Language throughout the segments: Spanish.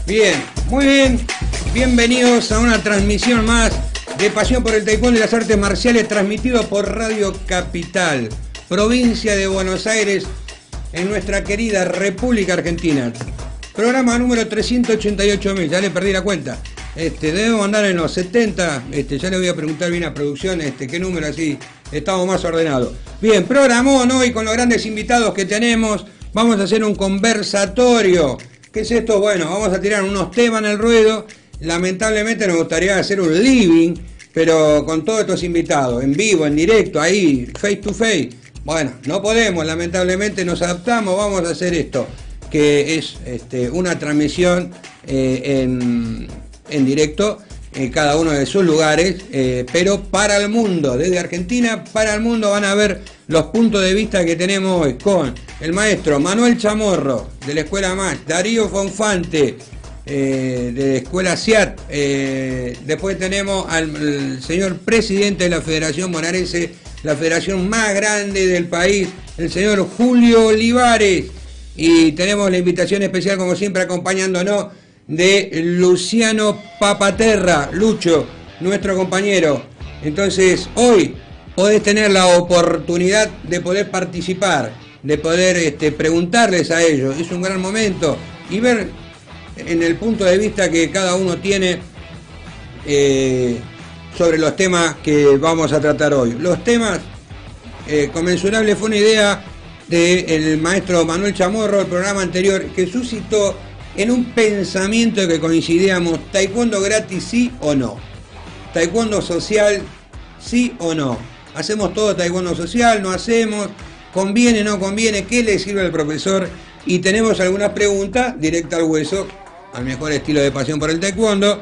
Bien, muy bien. Bienvenidos a una transmisión más de Pasión por el Taekwondo y las Artes Marciales, transmitido por Radio Capital, provincia de Buenos Aires, en nuestra querida República Argentina. Programa número 388.000, ya le perdí la cuenta. Debemos andar en los 70, ya le voy a preguntar bien a producción qué número, así estamos más ordenados. Bien, programón hoy con los grandes invitados que tenemos. Vamos a hacer un conversatorio. ¿Qué es esto? Bueno, vamos a tirar unos temas en el ruedo. Lamentablemente nos gustaría hacer un living, pero con todos estos invitados, en vivo, en directo, ahí, face to face. Bueno, no podemos, lamentablemente nos adaptamos, vamos a hacer esto, que es una transmisión en directo, cada uno de sus lugares, pero para el mundo, desde Argentina para el mundo. Van a ver los puntos de vista que tenemos hoy con el maestro Manuel Chamorro, de la Escuela MASH, Darío Fonfante, de la Escuela SIAT, después tenemos al señor presidente de la Federación Bonaerense, la federación más grande del país, el señor Julio Olivares, y tenemos la invitación especial, como siempre, acompañándonos, de Luciano Papaterra, Lucho, nuestro compañero. Entonces, hoy podés tener la oportunidad de poder participar, de poder preguntarles a ellos. Es un gran momento y ver en el punto de vista que cada uno tiene sobre los temas que vamos a tratar hoy. Los temas conmensurables fue una idea del maestro Manuel Chamorro, el programa anterior, que suscitó en un pensamiento que coincidíamos: taekwondo gratis, sí o no, taekwondo social, sí o no, hacemos todo taekwondo social, no hacemos, conviene, no conviene, qué le sirve al profesor. Y tenemos algunas preguntas directa al hueso, al mejor estilo de Pasión por el Taekwondo,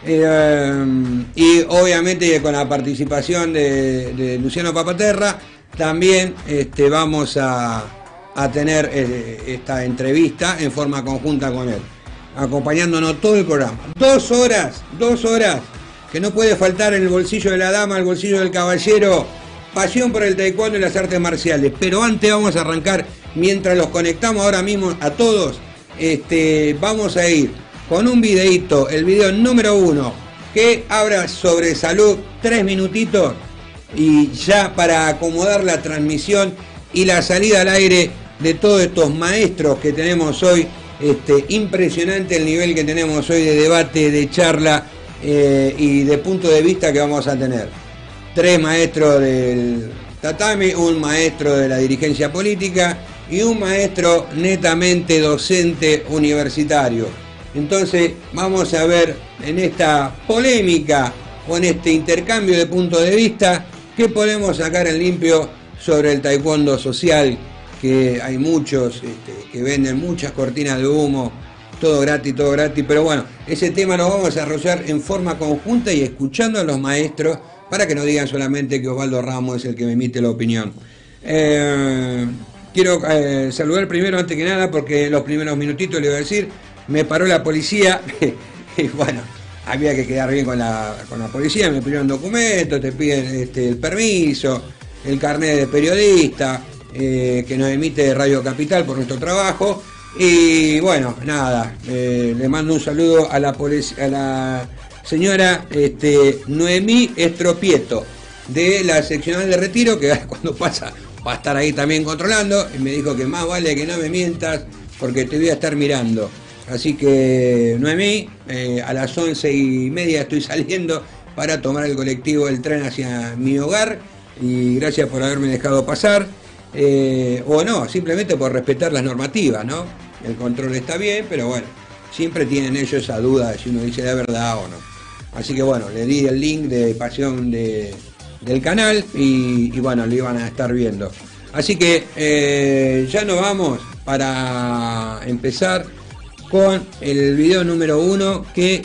y obviamente con la participación de Luciano Papaterra también vamos a tener esta entrevista en forma conjunta con él, acompañándonos todo el programa. 2 horas que no puede faltar en el bolsillo de la dama, el bolsillo del caballero. Pasión por el taekwondo y las artes marciales. Pero antes vamos a arrancar, mientras los conectamos ahora mismo a todos, vamos a ir con un videíto, el video número 1, que habla sobre salud, 3 minutitos, y ya para acomodar la transmisión y la salida al aire de todos estos maestros que tenemos hoy. Impresionante el nivel que tenemos hoy de debate, de charla y de punto de vista que vamos a tener. 3 maestros del tatami, un maestro de la dirigencia política y un maestro netamente docente universitario. Entonces vamos a ver en esta polémica o en este intercambio de puntos de vista qué podemos sacar en limpio sobre el taekwondo social, que hay muchos que venden muchas cortinas de humo, todo gratis, pero bueno, ese tema lo vamos a desarrollar en forma conjunta y escuchando a los maestros, para que no digan solamente que Osvaldo Ramos es el que me emite la opinión. Quiero saludar primero, antes que nada, porque los primeros minutitos le voy a decir, me paró la policía, y bueno, había que quedar bien con la policía, me pidieron documentos, te piden el permiso, el carnet de periodista, que nos emite Radio Capital por nuestro trabajo. Y bueno, nada, le mando un saludo a la señora Noemí Estropieto, de la seccional de Retiro, que cuando pasa va a estar ahí también controlando, y me dijo que más vale que no me mientas porque te voy a estar mirando. Así que, Noemí, a las 11:30 estoy saliendo para tomar el colectivo del tren hacia mi hogar, y gracias por haberme dejado pasar, o no, simplemente por respetar las normativas, ¿no? El control está bien, pero bueno, siempre tienen ellos esa duda de si uno dice la verdad o no. Así que bueno, le di el link de Pasión del canal y bueno, lo iban a estar viendo. Así que ya nos vamos para empezar con el video número 1, que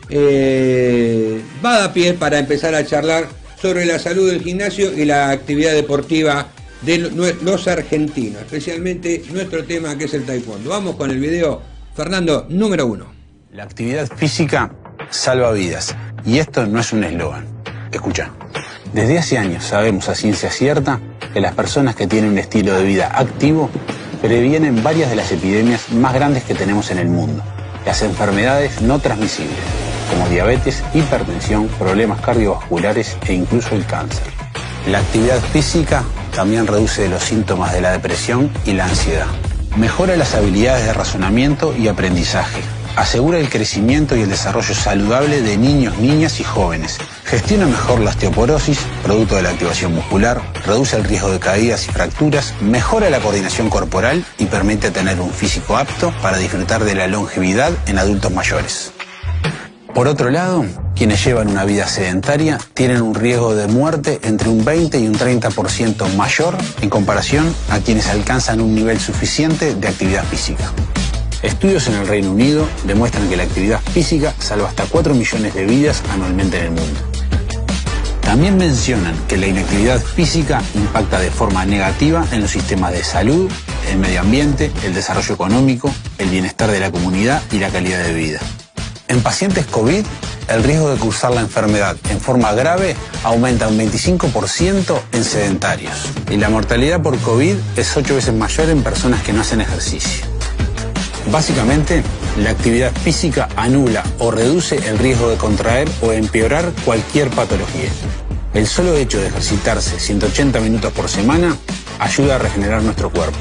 va a dar pie para empezar a charlar sobre la salud del gimnasio y la actividad deportiva de los argentinos, especialmente nuestro tema, que es el taekwondo. Vamos con el video, Fernando, número 1. La actividad física salva vidas, y esto no es un eslogan. Escucha, desde hace años sabemos a ciencia cierta que las personas que tienen un estilo de vida activo previenen varias de las epidemias más grandes que tenemos en el mundo, las enfermedades no transmisibles, como diabetes, hipertensión, problemas cardiovasculares e incluso el cáncer. La actividad física también reduce los síntomas de la depresión y la ansiedad. Mejora las habilidades de razonamiento y aprendizaje. Asegura el crecimiento y el desarrollo saludable de niños, niñas y jóvenes. Gestiona mejor la osteoporosis, producto de la activación muscular, reduce el riesgo de caídas y fracturas, mejora la coordinación corporal y permite tener un físico apto para disfrutar de la longevidad en adultos mayores. Por otro lado, quienes llevan una vida sedentaria tienen un riesgo de muerte entre un 20 y un 30% mayor en comparación a quienes alcanzan un nivel suficiente de actividad física. Estudios en el Reino Unido demuestran que la actividad física salva hasta 4 millones de vidas anualmente en el mundo. También mencionan que la inactividad física impacta de forma negativa en los sistemas de salud, el medio ambiente, el desarrollo económico, el bienestar de la comunidad y la calidad de vida. En pacientes COVID, el riesgo de cursar la enfermedad en forma grave aumenta un 25% en sedentarios. Y la mortalidad por COVID es 8 veces mayor en personas que no hacen ejercicio. Básicamente, la actividad física anula o reduce el riesgo de contraer o empeorar cualquier patología. El solo hecho de ejercitarse 180 minutos por semana ayuda a regenerar nuestro cuerpo.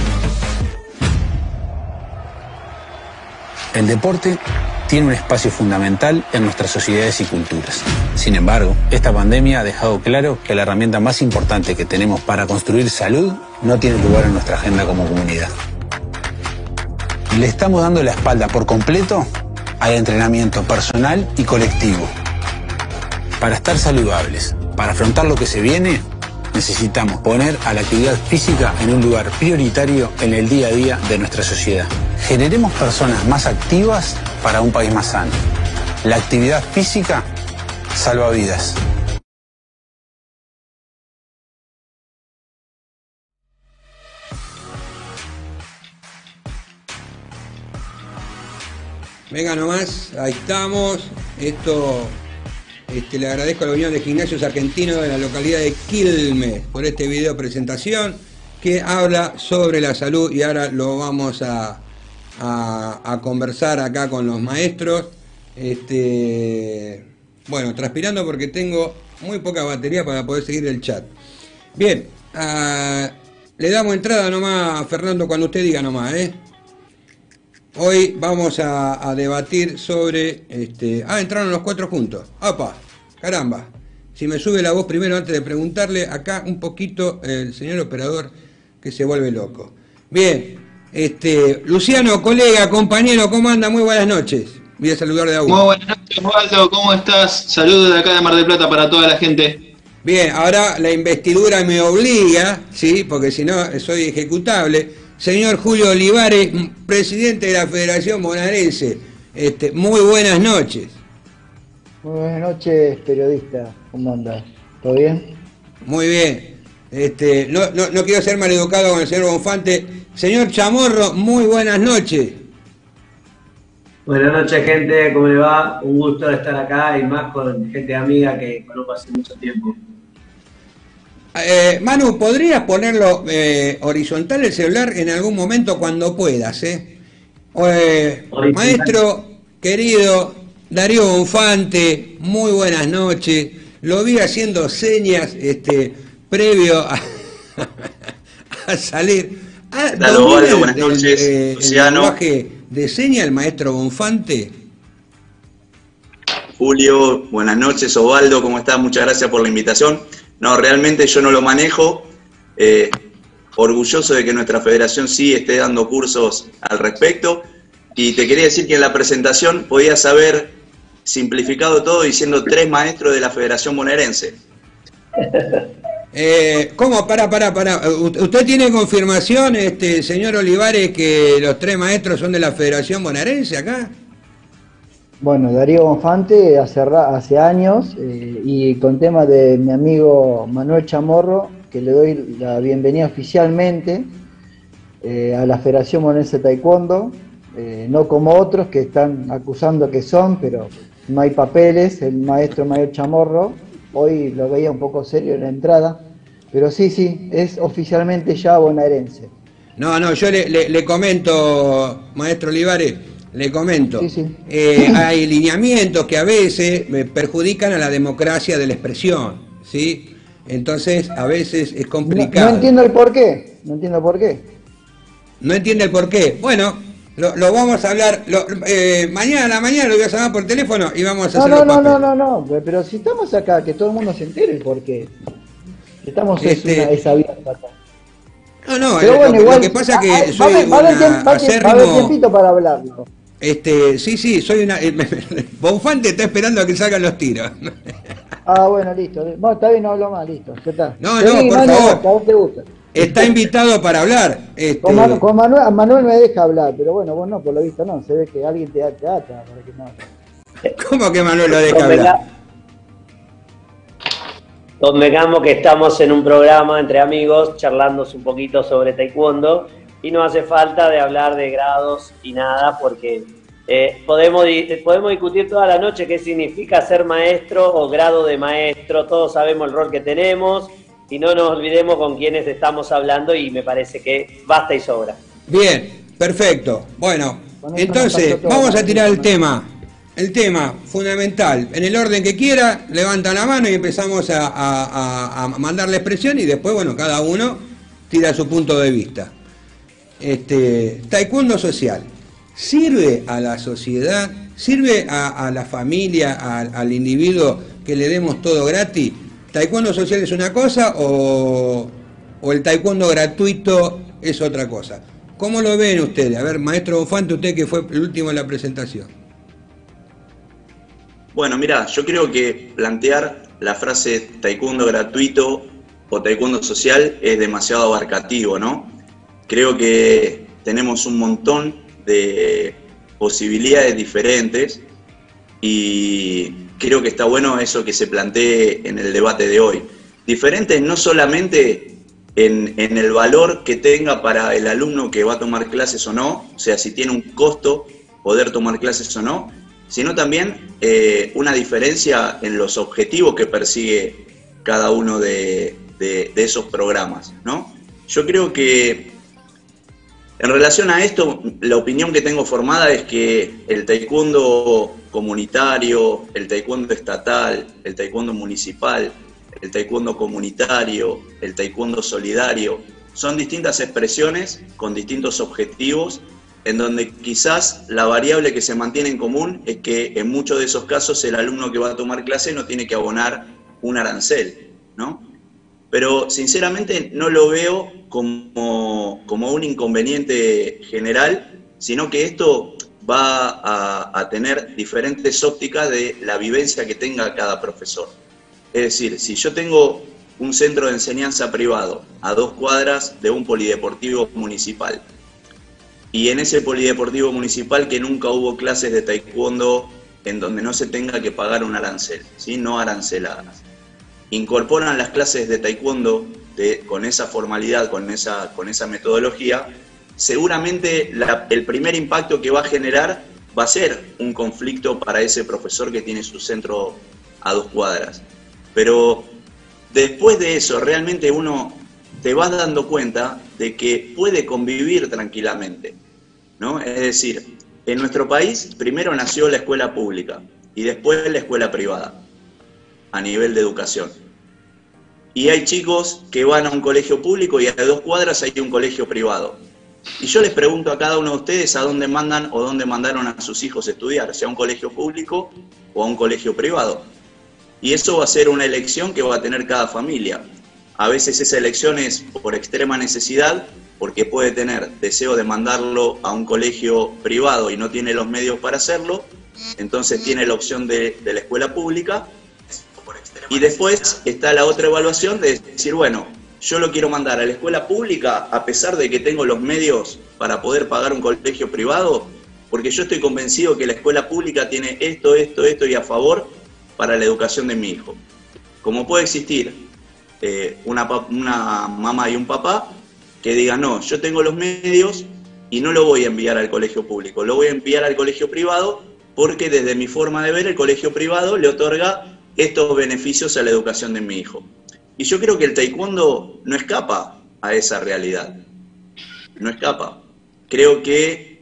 El deporte tiene un espacio fundamental en nuestras sociedades y culturas. Sin embargo, esta pandemia ha dejado claro que la herramienta más importante que tenemos para construir salud no tiene lugar en nuestra agenda como comunidad. Le estamos dando la espalda por completo al entrenamiento personal y colectivo. Para estar saludables, para afrontar lo que se viene, necesitamos poner a la actividad física en un lugar prioritario en el día a día de nuestra sociedad. Generemos personas más activas para un país más sano. La actividad física salva vidas. Venga nomás, ahí estamos. Le agradezco a la Unión de Gimnasios Argentinos de la localidad de Quilmes por este video presentación que habla sobre la salud y ahora lo vamos a conversar acá con los maestros. Bueno, transpirando porque tengo muy poca batería para poder seguir el chat. Bien, le damos entrada nomás, Fernando, cuando usted diga nomás, Hoy vamos a debatir sobre... entraron los 4 juntos. ¡Apa! Caramba. Si me sube la voz primero antes de preguntarle, acá un poquito el señor operador que se vuelve loco. Bien. Luciano, colega, compañero, ¿cómo anda? Muy buenas noches. Voy a saludar de agua. Muy buenas noches, Osvaldo. ¿Cómo estás? Saludos de acá de Mar del Plata para toda la gente. Bien, ahora la investidura me obliga, ¿sí? Porque si no soy ejecutable. Señor Julio Olivares, presidente de la Federación Bonaerense, muy buenas noches. Muy buenas noches, periodista. ¿Cómo andas? ¿Todo bien? Muy bien. No quiero ser maleducado con el señor Bonfante. Señor Chamorro, muy buenas noches. Buenas noches, gente. ¿Cómo le va? Un gusto de estar acá y más con gente amiga que conozco hace mucho tiempo. Manu, ¿podrías ponerlo horizontal el celular en algún momento cuando puedas? Maestro querido Darío Bonfante, muy buenas noches. Lo vi haciendo señas previo a salir. Claro, Osvaldo, buenas noches. ¿El lenguaje de señas el maestro Bonfante? Julio, buenas noches. Osvaldo, ¿cómo estás? Muchas gracias por la invitación. No, realmente yo no lo manejo. Orgulloso de que nuestra federación sí esté dando cursos al respecto. Y te quería decir que en la presentación podías haber simplificado todo diciendo 3 maestros de la Federación Bonaerense. ¿Cómo? Pará. ¿Usted tiene confirmación, señor Olivares, que los 3 maestros son de la Federación Bonaerense acá? Bueno, Darío Bonfante hace años, y con tema de mi amigo Manuel Chamorro, que le doy la bienvenida oficialmente a la Federación Bonaerense de Taekwondo, no como otros que están acusando que son, pero no hay papeles. El maestro Manuel Chamorro, hoy lo veía un poco serio en la entrada, pero sí, es oficialmente ya bonaerense. No, yo le comento, maestro Olivares, Le comento. Sí, sí. Hay lineamientos que a veces perjudican a la democracia de la expresión, ¿sí? Entonces, a veces es complicado. No entiendo el por qué. No entiendo por qué. No entiende el por qué. Bueno, lo vamos a hablar. Mañana a la mañana lo voy a llamar por teléfono y vamos a hacer los papeles. No. Pero si estamos acá, que todo el mundo se entere el por qué. Estamos esa vida acá. No, pero bueno, igual, lo que pasa es que soy va a haber tiempito para hablarlo. Sí, soy una... Bonfante está esperando a que salgan los tiros. Bueno, listo. Bueno, está bien, no hablo más, listo. ¿Qué tal? No, por favor. A vos te gusta. Está invitado para hablar. Con Manuel me deja hablar, pero bueno, vos no, por lo visto no. Se ve que alguien te ata para que no. ¿Cómo que Manuel lo deja hablar? Convengamos que estamos en un programa entre amigos, charlando un poquito sobre taekwondo, y no hace falta de hablar de grados y nada, porque podemos discutir toda la noche qué significa ser maestro o grado de maestro. Todos sabemos el rol que tenemos, y no nos olvidemos con quiénes estamos hablando, y me parece que basta y sobra. Bien, perfecto. Bueno, entonces vamos a tirar el tema fundamental. En el orden que quiera, levantan la mano y empezamos a mandar la expresión, y después, bueno, cada uno tira su punto de vista. Taekwondo social, ¿sirve a la sociedad? ¿Sirve a la familia, al individuo que le demos todo gratis? ¿Taekwondo social es una cosa o el taekwondo gratuito es otra cosa? ¿Cómo lo ven ustedes? A ver, maestro Bonfante, usted que fue el último en la presentación. Bueno, mirá, yo creo que plantear la frase taekwondo gratuito o taekwondo social es demasiado abarcativo, ¿no? Creo que tenemos un montón de posibilidades diferentes y creo que está bueno eso que se plantee en el debate de hoy. Diferentes no solamente en el valor que tenga para el alumno que va a tomar clases o no, o sea, si tiene un costo poder tomar clases o no, sino también una diferencia en los objetivos que persigue cada uno de esos programas, ¿no? Yo creo que en relación a esto, la opinión que tengo formada es que el taekwondo comunitario, el taekwondo estatal, el taekwondo municipal, el taekwondo comunitario, el taekwondo solidario, son distintas expresiones con distintos objetivos, en donde quizás la variable que se mantiene en común es que en muchos de esos casos el alumno que va a tomar clase no tiene que abonar un arancel, ¿no? Pero sinceramente no lo veo como un inconveniente general, sino que esto va a tener diferentes ópticas de la vivencia que tenga cada profesor. Es decir, si yo tengo un centro de enseñanza privado a 2 cuadras de un polideportivo municipal, y en ese polideportivo municipal que nunca hubo clases de taekwondo en donde no se tenga que pagar un arancel, ¿sí? No aranceladas, incorporan las clases de taekwondo con esa formalidad, con esa metodología, seguramente el primer impacto que va a generar va a ser un conflicto para ese profesor que tiene su centro a 2 cuadras. Pero después de eso, realmente uno te vas dando cuenta de que puede convivir tranquilamente, ¿no? Es decir, en nuestro país primero nació la escuela pública y después la escuela privada a nivel de educación. Y hay chicos que van a un colegio público y a 2 cuadras hay un colegio privado. Y yo les pregunto a cada uno de ustedes a dónde mandan o dónde mandaron a sus hijos a estudiar, sea a un colegio público o a un colegio privado. Y eso va a ser una elección que va a tener cada familia. A veces esa elección es por extrema necesidad, porque puede tener deseo de mandarlo a un colegio privado y no tiene los medios para hacerlo, entonces tiene la opción de la escuela pública. Y después está la otra evaluación de decir, bueno, yo lo quiero mandar a la escuela pública a pesar de que tengo los medios para poder pagar un colegio privado, porque yo estoy convencido que la escuela pública tiene esto y a favor para la educación de mi hijo. Como puede existir una mamá y un papá que digan, no, yo tengo los medios y no lo voy a enviar al colegio público, lo voy a enviar al colegio privado porque desde mi forma de ver el colegio privado le otorga estos beneficios a la educación de mi hijo. Y yo creo que el taekwondo no escapa a esa realidad, no escapa. Creo que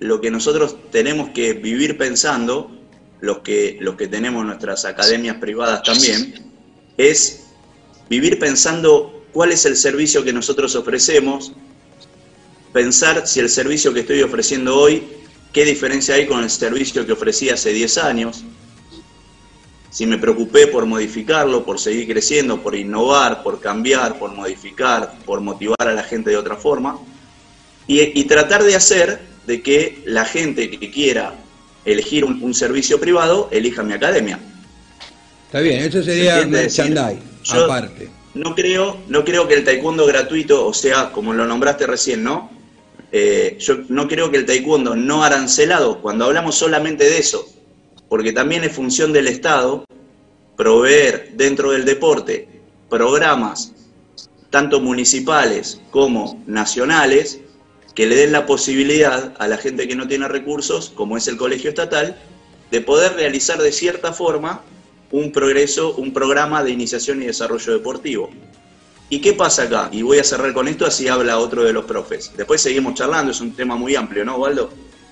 lo que nosotros tenemos que vivir pensando, los que tenemos nuestras academias privadas también, es vivir pensando cuál es el servicio que nosotros ofrecemos, pensar si el servicio que estoy ofreciendo hoy, qué diferencia hay con el servicio que ofrecí hace 10 años, si me preocupé por modificarlo, por seguir creciendo, por innovar, por cambiar, por modificar, por motivar a la gente de otra forma, y tratar de hacer de que la gente que quiera elegir un servicio privado elija mi academia. Está bien, eso sería merchandise, aparte. No creo que el taekwondo gratuito, o sea, como lo nombraste recién, ¿no? Yo no creo que el taekwondo no arancelado, cuando hablamos solamente de eso, porque también es función del Estado proveer dentro del deporte programas, tanto municipales como nacionales, que le den la posibilidad a la gente que no tiene recursos, como es el colegio estatal, de poder realizar de cierta forma un programa de iniciación y desarrollo deportivo. ¿Y qué pasa acá? Y voy a cerrar con esto, así habla otro de los profes. Después seguimos charlando, es un tema muy amplio, ¿no, Waldo?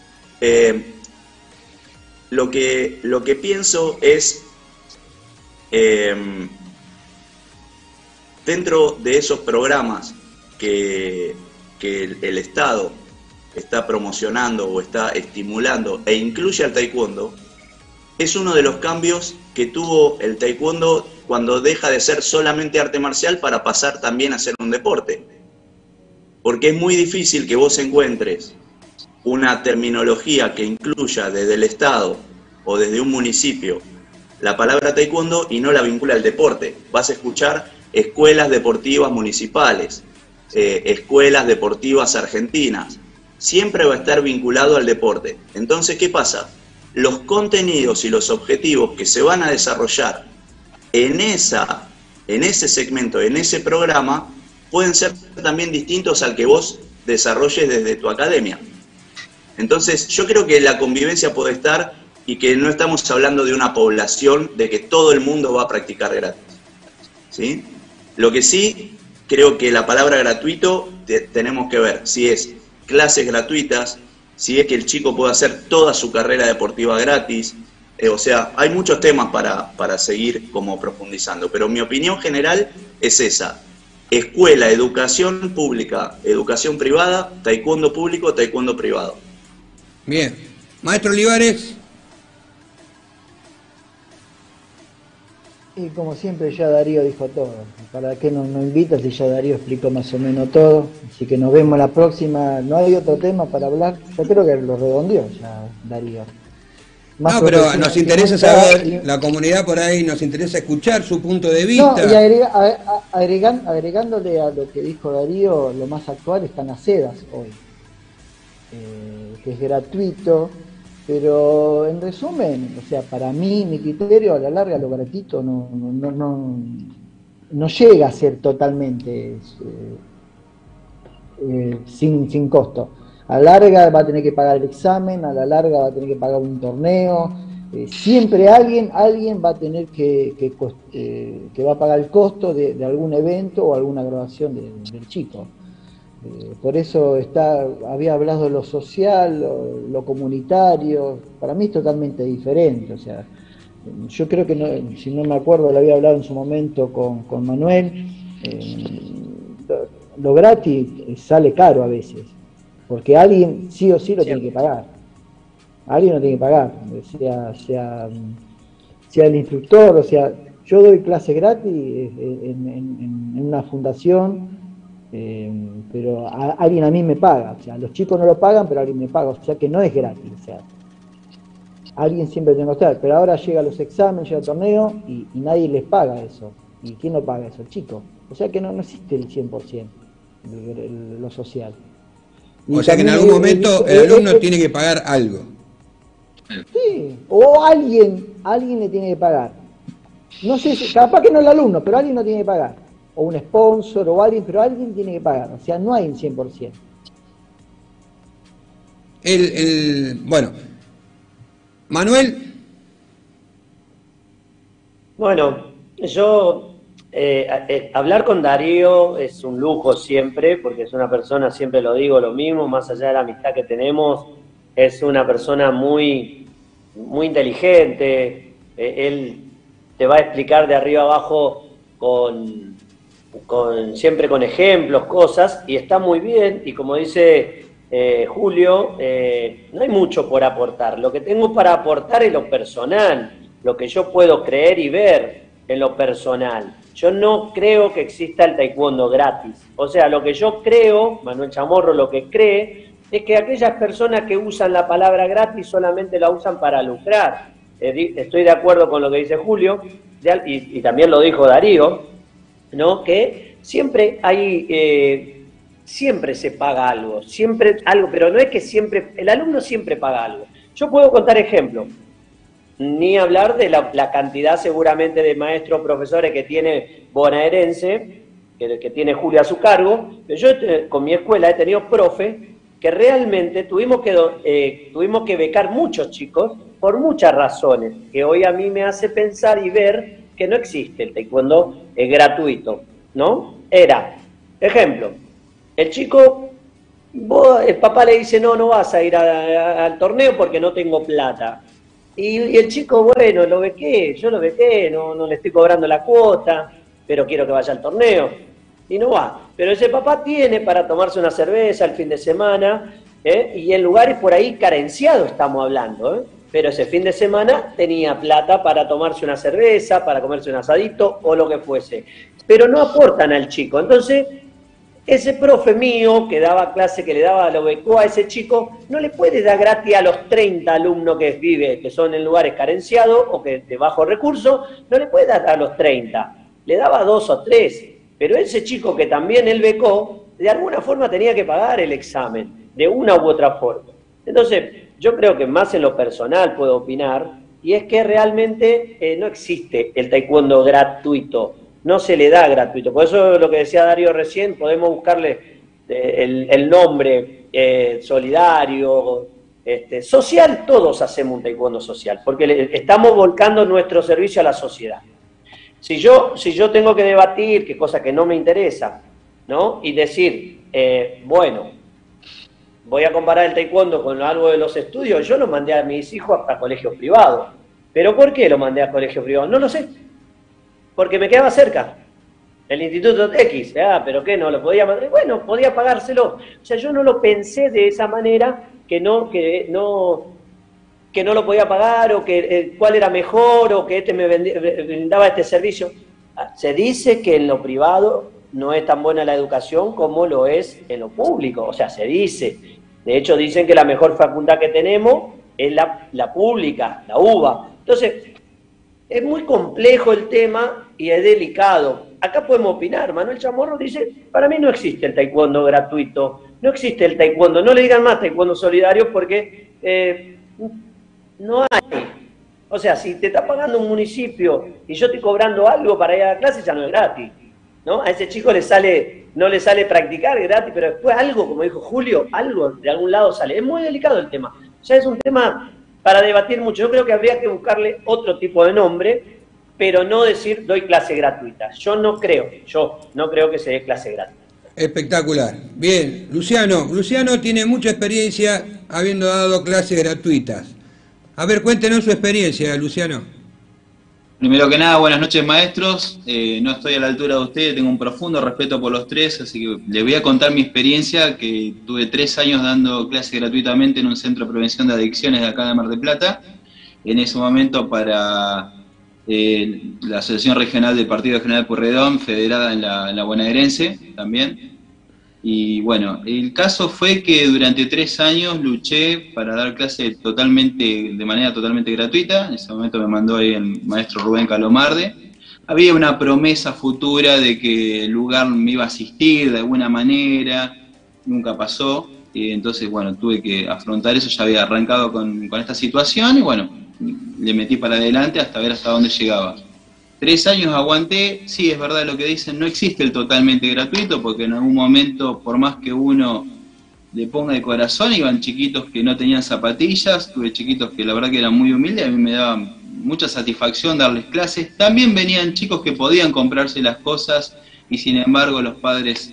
Lo que pienso es, dentro de esos programas que el Estado está promocionando o está estimulando e incluye al taekwondo, es uno de los cambios que tuvo el taekwondo cuando deja de ser solamente arte marcial para pasar también a ser un deporte. Porque es muy difícil que vos encuentres una terminología que incluya desde el Estado o desde un municipio la palabra taekwondo y no la vincula al deporte. Vas a escuchar escuelas deportivas municipales, escuelas deportivas argentinas. Siempre va a estar vinculado al deporte. Entonces, ¿qué pasa? Los contenidos y los objetivos que se van a desarrollar en ese segmento, en ese programa, pueden ser también distintos al que vos desarrolles desde tu academia. Entonces, yo creo que la convivencia puede estar y que no estamos hablando de una población de que todo el mundo va a practicar gratis, ¿sí? Lo que sí, creo que la palabra gratuito tenemos que ver si es clases gratuitas, si es que el chico puede hacer toda su carrera deportiva gratis, o sea, hay muchos temas para seguir como profundizando, pero mi opinión general es esa: escuela, educación pública, educación privada, taekwondo público, taekwondo privado. Bien. Maestro Olivares. Y como siempre ya Darío dijo todo. ¿Para qué nos invitas si ya Darío explicó más o menos todo? Así que nos vemos la próxima. ¿No hay otro tema para hablar? Yo creo que lo redondeó ya Darío. No, pero nos interesa saber, la comunidad por ahí nos interesa escuchar su punto de vista. No, y agregándole a lo que dijo Darío, lo más actual están las sedas hoy, que es gratuito, pero en resumen, o sea, para mí, mi criterio, a la larga lo gratuito no llega a ser totalmente sin costo. A la larga va a tener que pagar el examen, a la larga va a tener que pagar un torneo, siempre alguien va a tener que va a pagar el costo de algún evento o alguna graduación del chico. Por eso había hablado de lo social, lo comunitario, para mí es totalmente diferente. O sea, yo creo que, si no me acuerdo, lo había hablado en su momento con Manuel, lo gratis sale caro a veces, porque alguien sí o sí lo tiene que pagar. Alguien lo tiene que pagar, sea el instructor, o sea, yo doy clases gratis en una fundación, pero alguien a mí me paga, o sea, los chicos no lo pagan, pero alguien me paga, o sea que no es gratis, o sea, alguien siempre tiene que estar, pero ahora llega los exámenes, llega el torneo y nadie les paga eso. ¿Y quién lo paga eso? El chico. O sea que no existe el 100% lo social. O sea que en algún momento el alumno tiene que pagar algo. Sí, o alguien le tiene que pagar. No sé, capaz que no el alumno, pero alguien no tiene que pagar. O un sponsor o alguien, pero alguien tiene que pagar. O sea, no hay un 100%. Bueno, Manuel. Bueno, yo hablar con Darío es un lujo siempre, porque es una persona, siempre lo digo, lo mismo, más allá de la amistad que tenemos, es una persona muy, muy inteligente, él te va a explicar de arriba abajo siempre con ejemplos, cosas, y está muy bien, y como dice Julio, no hay mucho por aportar. Lo que tengo para aportar es lo personal, lo que yo puedo creer y ver en lo personal. Yo no creo que exista el taekwondo gratis. O sea, lo que yo creo, Manuel Chamorro lo que cree, es que aquellas personas que usan la palabra gratis solamente la usan para lucrar. Estoy de acuerdo con lo que dice Julio, y también lo dijo Darío, ¿no? Que siempre hay... siempre se paga algo, pero no es que siempre, el alumno siempre paga algo. Yo puedo contar ejemplos, ni hablar de la cantidad seguramente de maestros, profesores que tiene bonaerense, que tiene Julio a su cargo, pero yo con mi escuela he tenido profe que realmente tuvimos que becar muchos chicos por muchas razones, que hoy a mí me hace pensar y ver que no existe el taekwondo gratuito, ¿no? Ejemplo, el chico, el papá le dice, no vas a ir al torneo porque no tengo plata. Y el chico, bueno, yo lo bequé, no le estoy cobrando la cuota, pero quiero que vaya al torneo. Y no va. Pero ese papá tiene para tomarse una cerveza el fin de semana, y en lugares por ahí carenciados estamos hablando, pero ese fin de semana tenía plata para tomarse una cerveza, para comerse un asadito o lo que fuese. Pero no aportan al chico. Entonces, ese profe mío que daba clase, que le daba, lo becó a ese chico, no le puede dar gratis a los 30 alumnos que son en lugares carenciados o que de bajo recurso, no le puede dar a los 30, le daba 2 o 3, pero ese chico que también él becó, de alguna forma tenía que pagar el examen, de una u otra forma. Entonces, yo creo que más en lo personal puedo opinar, y es que realmente no existe el taekwondo gratuito. No se le da gratuito. Por eso lo que decía Darío recién, podemos buscarle el nombre solidario, social, todos hacemos un taekwondo social, porque estamos volcando nuestro servicio a la sociedad. Si yo tengo que debatir, que cosa que no me interesa, ¿no? Y decir, bueno, voy a comparar el taekwondo con algo de los estudios, yo lo mandé a mis hijos a colegios privados. ¿Pero por qué lo mandé a colegios privados? No lo sé. Porque me quedaba cerca, el Instituto X, pero ¿qué? ¿No lo podía mandar? Bueno, podía pagárselo. O sea, yo no lo pensé de esa manera, que no lo podía pagar, o que cuál era mejor, o que me brindaba este servicio. Se dice que en lo privado no es tan buena la educación como lo es en lo público, o sea, se dice. De hecho, dicen que la mejor facultad que tenemos es la pública, la UBA. Entonces, es muy complejo el tema y es delicado. Acá podemos opinar. Manuel Chamorro dice, para mí no existe el taekwondo gratuito, no existe el taekwondo, no le digan más taekwondo solidario porque no hay. O sea, si te está pagando un municipio y yo estoy cobrando algo para ir a la clase, ya no es gratis, ¿no? A ese chico no le sale practicar gratis, pero después algo, como dijo Julio, algo de algún lado sale. Es muy delicado el tema. O sea, es un tema para debatir mucho. Yo creo que habría que buscarle otro tipo de nombre, pero no decir doy clase gratuita. Yo no creo que se dé clase gratuita. Espectacular. Bien, Luciano tiene mucha experiencia habiendo dado clases gratuitas. A ver, cuéntenos su experiencia, Luciano. Primero que nada, buenas noches, maestros. No estoy a la altura de ustedes, tengo un profundo respeto por los tres, así que les voy a contar mi experiencia, que tuve 3 años dando clases gratuitamente en un centro de prevención de adicciones de acá de Mar del Plata. En ese momento para la Asociación Regional del Partido General Pueyrredón, federada en la bonaerense también. Y bueno, el caso fue que durante 3 años luché para dar clases de manera totalmente gratuita. En ese momento me mandó ahí el maestro Rubén Calomarde. Había una promesa futura de que el lugar me iba a asistir de alguna manera, nunca pasó. Y entonces, bueno, tuve que afrontar eso, ya había arrancado con esta situación y bueno, le metí para adelante hasta ver hasta dónde llegaba. 3 años aguanté, sí, es verdad lo que dicen, no existe el totalmente gratuito, porque en algún momento, por más que uno le ponga de corazón, iban chiquitos que no tenían zapatillas, tuve chiquitos que la verdad que eran muy humildes, a mí me daba mucha satisfacción darles clases. También venían chicos que podían comprarse las cosas y sin embargo los padres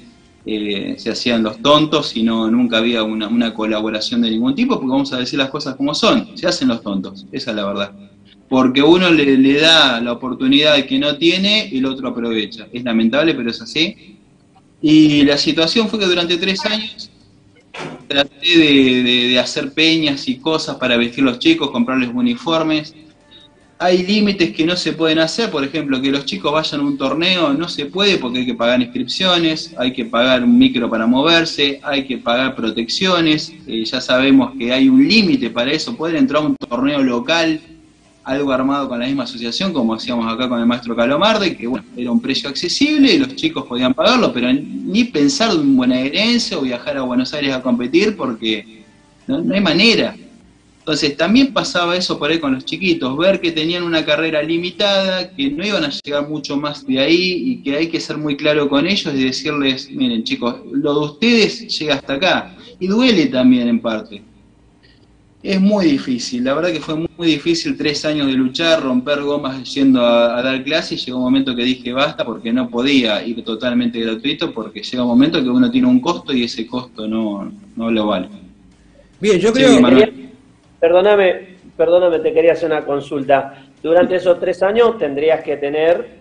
se hacían los tontos y nunca había una colaboración de ningún tipo, porque vamos a decir las cosas como son, se hacen los tontos, esa es la verdad. Porque uno le da la oportunidad que no tiene y el otro aprovecha. Es lamentable, pero es así. Y la situación fue que durante 3 años traté de hacer peñas y cosas para vestir a los chicos, comprarles uniformes. Hay límites que no se pueden hacer, por ejemplo, que los chicos vayan a un torneo, no se puede porque hay que pagar inscripciones, hay que pagar un micro para moverse, hay que pagar protecciones, ya sabemos que hay un límite para eso, pueden entrar a un torneo local, algo armado con la misma asociación, como hacíamos acá con el maestro Calomarde, que bueno, era un precio accesible y los chicos podían pagarlo, pero ni pensar en un bonaerense o viajar a Buenos Aires a competir porque no hay manera. Entonces también pasaba eso por ahí con los chiquitos, ver que tenían una carrera limitada, que no iban a llegar mucho más de ahí y que hay que ser muy claro con ellos y decirles, miren chicos, lo de ustedes llega hasta acá. Y duele también en parte. Es muy difícil, la verdad que fue muy difícil 3 años de luchar, romper gomas yendo a dar clases, y llegó un momento que dije basta porque no podía ir totalmente gratuito, porque llega un momento que uno tiene un costo y ese costo no lo vale. Bien, yo creo... Perdóname, te quería hacer una consulta. Durante esos 3 años tendrías que tener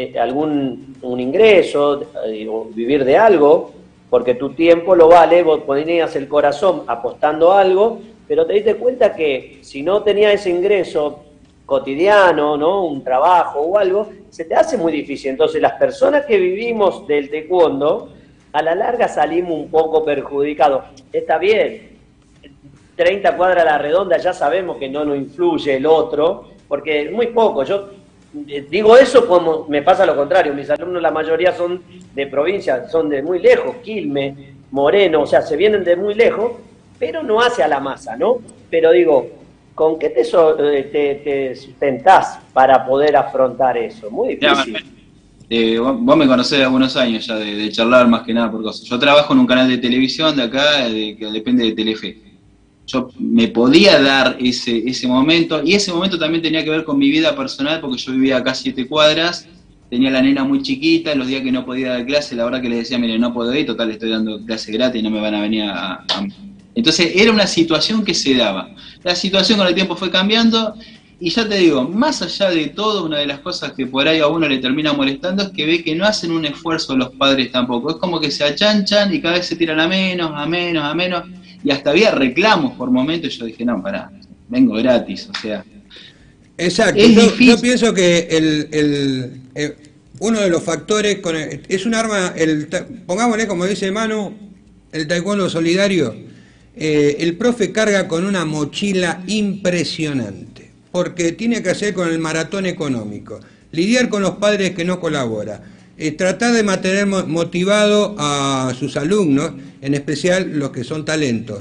un ingreso, o vivir de algo, porque tu tiempo lo vale, vos ponías el corazón apostando algo, pero te diste cuenta que si no tenías ese ingreso cotidiano, ¿no? Un trabajo o algo, se te hace muy difícil. Entonces las personas que vivimos del taekwondo, a la larga salimos un poco perjudicados. Está bien, 30 cuadras a la redonda ya sabemos que no nos influye el otro, porque es muy poco. Yo digo eso como me pasa lo contrario, mis alumnos la mayoría son de provincia, son de muy lejos, Quilmes, Moreno, o sea, se vienen de muy lejos, pero no hace a la masa, ¿no? Pero digo, ¿con qué te sustentás para poder afrontar eso? Muy difícil. Vos me conocés de algunos años ya de charlar más que nada por cosas. Yo trabajo en un canal de televisión de acá, que depende de Telefe. Yo me podía dar ese momento, y ese momento también tenía que ver con mi vida personal, porque yo vivía acá 7 cuadras, tenía la nena muy chiquita, los días que no podía dar clase, la verdad que les decía, mire, no puedo ir, total, estoy dando clase gratis y no me van a venir a... Entonces era una situación que se daba. La situación con el tiempo fue cambiando, y ya te digo, más allá de todo, una de las cosas que por ahí a uno le termina molestando es que ve que no hacen un esfuerzo los padres tampoco, es como que se achanchan y cada vez se tiran a menos, y hasta había reclamos por momentos, y yo dije, no, pará, vengo gratis, o sea... Exacto, yo pienso que uno de los factores, es un arma, pongámosle como dice Manu, el taekwondo solidario, el profe carga con una mochila impresionante, porque tiene que hacer con el maratón económico, lidiar con los padres que no colaboran, tratar de mantener motivado a sus alumnos, en especial los que son talentos,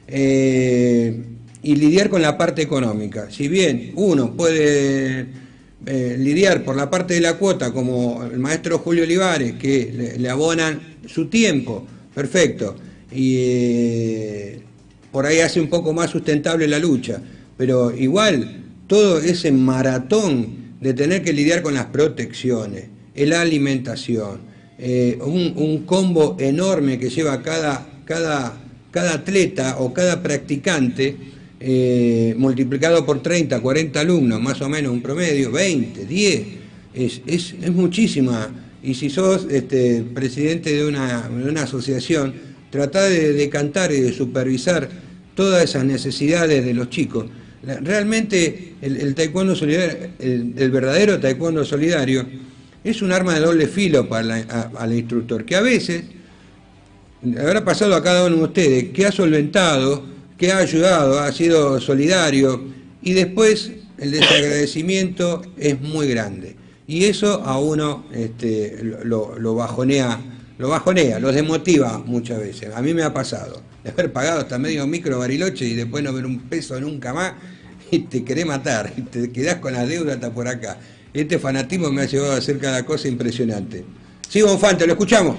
y lidiar con la parte económica. Si bien uno puede lidiar por la parte de la cuota, como el maestro Julio Olivares, que le abonan su tiempo, perfecto, y por ahí hace un poco más sustentable la lucha, pero igual todo ese maratón de tener que lidiar con las protecciones, la alimentación, un combo enorme que lleva cada atleta o cada practicante, multiplicado por 30, 40 alumnos, más o menos un promedio, 20, 10, es muchísima. Y si sos presidente de una asociación, tratá de decantar y de supervisar todas esas necesidades de los chicos. Realmente el taekwondo solidario, el verdadero taekwondo solidario, es un arma de doble filo para al instructor, que a veces habrá pasado a cada uno de ustedes, que ha solventado, que ha ayudado, ha sido solidario, y después el desagradecimiento es muy grande. Y eso a uno lo bajonea, lo desmotiva muchas veces. A mí me ha pasado, de haber pagado hasta medio micro Bariloche y después no ver un peso nunca más, y te querés matar, y te quedás con la deuda hasta por acá. Este fanatismo me ha llevado a hacer cada cosa impresionante. Sí, Bonfante, lo escuchamos.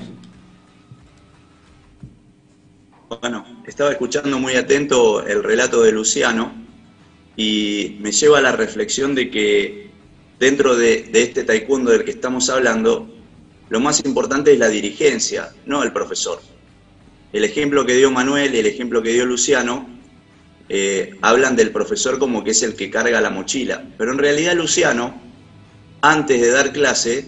Bueno, estaba escuchando muy atento el relato de Luciano y me lleva a la reflexión de que dentro de este taekwondo del que estamos hablando, lo más importante es la dirigencia, no el profesor. El ejemplo que dio Manuel y el ejemplo que dio Luciano hablan del profesor como que es el que carga la mochila, pero en realidad Luciano, antes de dar clase,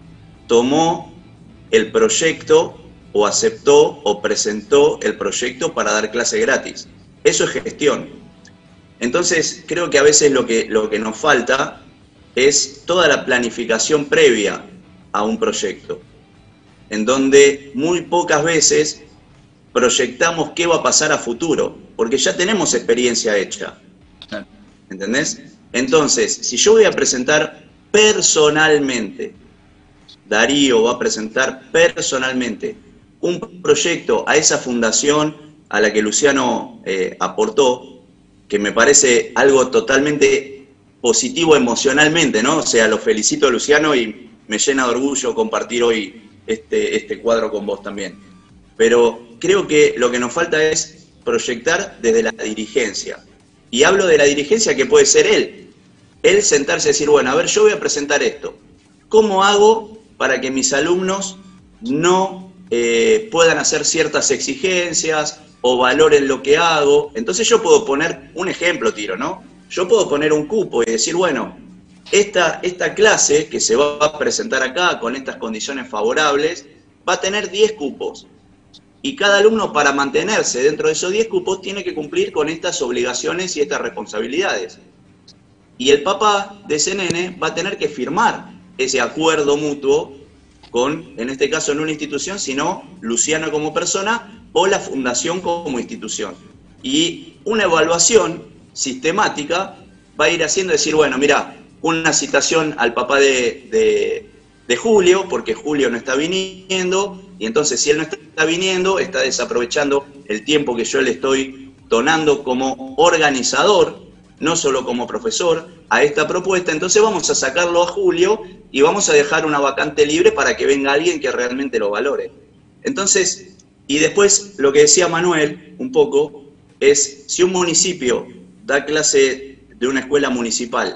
tomó el proyecto o aceptó o presentó el proyecto para dar clase gratis. Eso es gestión. Entonces, creo que a veces lo que nos falta es toda la planificación previa a un proyecto, en donde muy pocas veces proyectamos qué va a pasar a futuro, porque ya tenemos experiencia hecha. ¿Entendés? Entonces, si yo voy a presentar personalmente, Darío va a presentar personalmente un proyecto a esa fundación a la que Luciano aportó, que me parece algo totalmente positivo emocionalmente, ¿no? O sea, lo felicito a Luciano y me llena de orgullo compartir hoy este cuadro con vos también. Pero creo que lo que nos falta es proyectar desde la dirigencia. Y hablo de la dirigencia que puede ser él. Él sentarse y decir, bueno, a ver, yo voy a presentar esto. ¿Cómo hago para que mis alumnos no puedan hacer ciertas exigencias o valoren lo que hago? Entonces yo puedo poner un ejemplo, tiro, ¿no? Yo puedo poner un cupo y decir, bueno, esta clase que se va a presentar acá con estas condiciones favorables va a tener 10 cupos. Y cada alumno, para mantenerse dentro de esos 10 cupos, tiene que cumplir con estas obligaciones y estas responsabilidades. Y el papá de ese nene va a tener que firmar ese acuerdo mutuo con, en este caso, no una institución, sino Luciano como persona o la fundación como institución. Y una evaluación sistemática va a ir haciendo decir, bueno, mira, una citación al papá de Julio, porque Julio no está viniendo, y entonces si él no está viniendo, está desaprovechando el tiempo que yo le estoy donando como organizador, no solo como profesor, a esta propuesta. Entonces vamos a sacarlo a Julio y vamos a dejar una vacante libre para que venga alguien que realmente lo valore. Entonces, y después lo que decía Manuel un poco, es si un municipio da clase de una escuela municipal,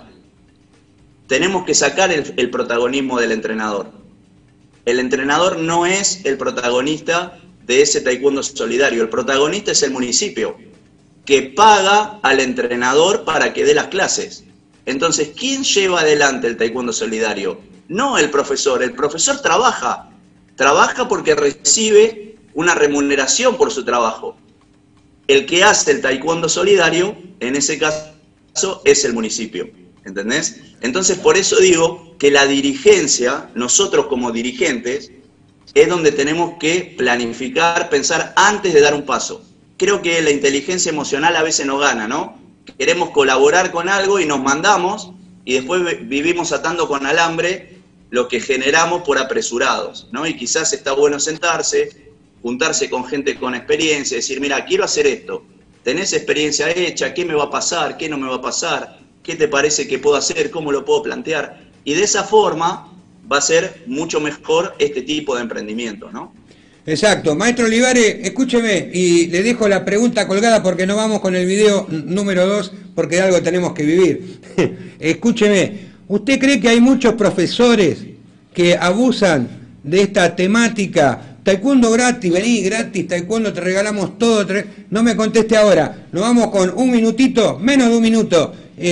tenemos que sacar el protagonismo del entrenador. El entrenador no es el protagonista de ese taekwondo solidario, el protagonista es el municipio, que paga al entrenador para que dé las clases. Entonces, ¿quién lleva adelante el taekwondo solidario? No el profesor trabaja porque recibe una remuneración por su trabajo. El que hace el taekwondo solidario, en ese caso, es el municipio. ¿Entendés? Entonces, por eso digo que la dirigencia, nosotros como dirigentes, es donde tenemos que planificar, pensar antes de dar un paso. Creo que la inteligencia emocional a veces nos gana, ¿no? Queremos colaborar con algo y nos mandamos y después vivimos atando con alambre lo que generamos por apresurados, ¿no? Y quizás está bueno sentarse, juntarse con gente con experiencia, decir, mira, quiero hacer esto, ¿tenés experiencia hecha? ¿Qué me va a pasar? ¿Qué no me va a pasar? ¿Qué te parece que puedo hacer? ¿Cómo lo puedo plantear? Y de esa forma va a ser mucho mejor este tipo de emprendimiento, ¿no? Exacto. Maestro Olivares, escúcheme y le dejo la pregunta colgada porque no vamos con el video número 2 porque de algo tenemos que vivir. Escúcheme, ¿usted cree que hay muchos profesores que abusan de esta temática? Taekwondo gratis, vení gratis, taekwondo te regalamos todo. No me conteste ahora, nos vamos con un minutito, menos de un minuto.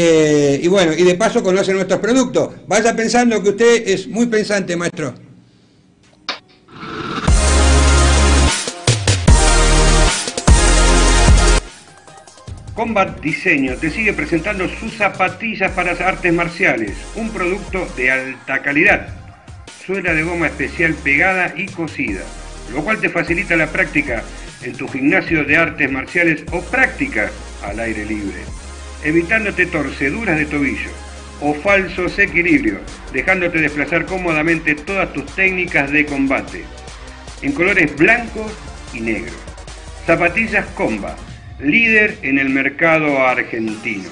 Y bueno, y de paso conoce nuestros productos. Vaya pensando que usted es muy pensante, maestro. Combat Diseño te sigue presentando sus zapatillas para artes marciales, un producto de alta calidad, suela de goma especial pegada y cosida, lo cual te facilita la práctica en tu gimnasio de artes marciales o práctica al aire libre, evitándote torceduras de tobillo o falsos equilibrios, dejándote desplazar cómodamente todas tus técnicas de combate, en colores blancos y negros. Zapatillas Combat, líder en el mercado argentino.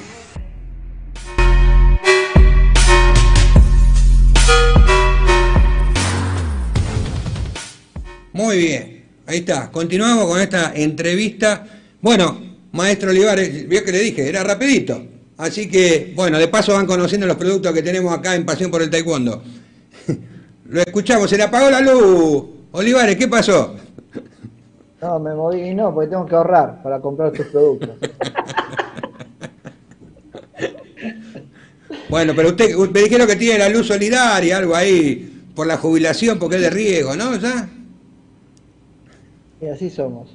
Muy bien, ahí está. Continuamos con esta entrevista. Bueno, maestro Olivares, vio que le dije, era rapidito. Así que, bueno, de paso van conociendo los productos que tenemos acá en Pasión por el Taekwondo. Lo escuchamos, se le apagó la luz. Olivares, ¿qué pasó? No, me moví y no, porque tengo que ahorrar para comprar tus productos. Bueno, pero usted me dijeron que tiene la luz solidaria, algo ahí, por la jubilación, porque es de riesgo, ¿no? ¿Ya? Y así somos.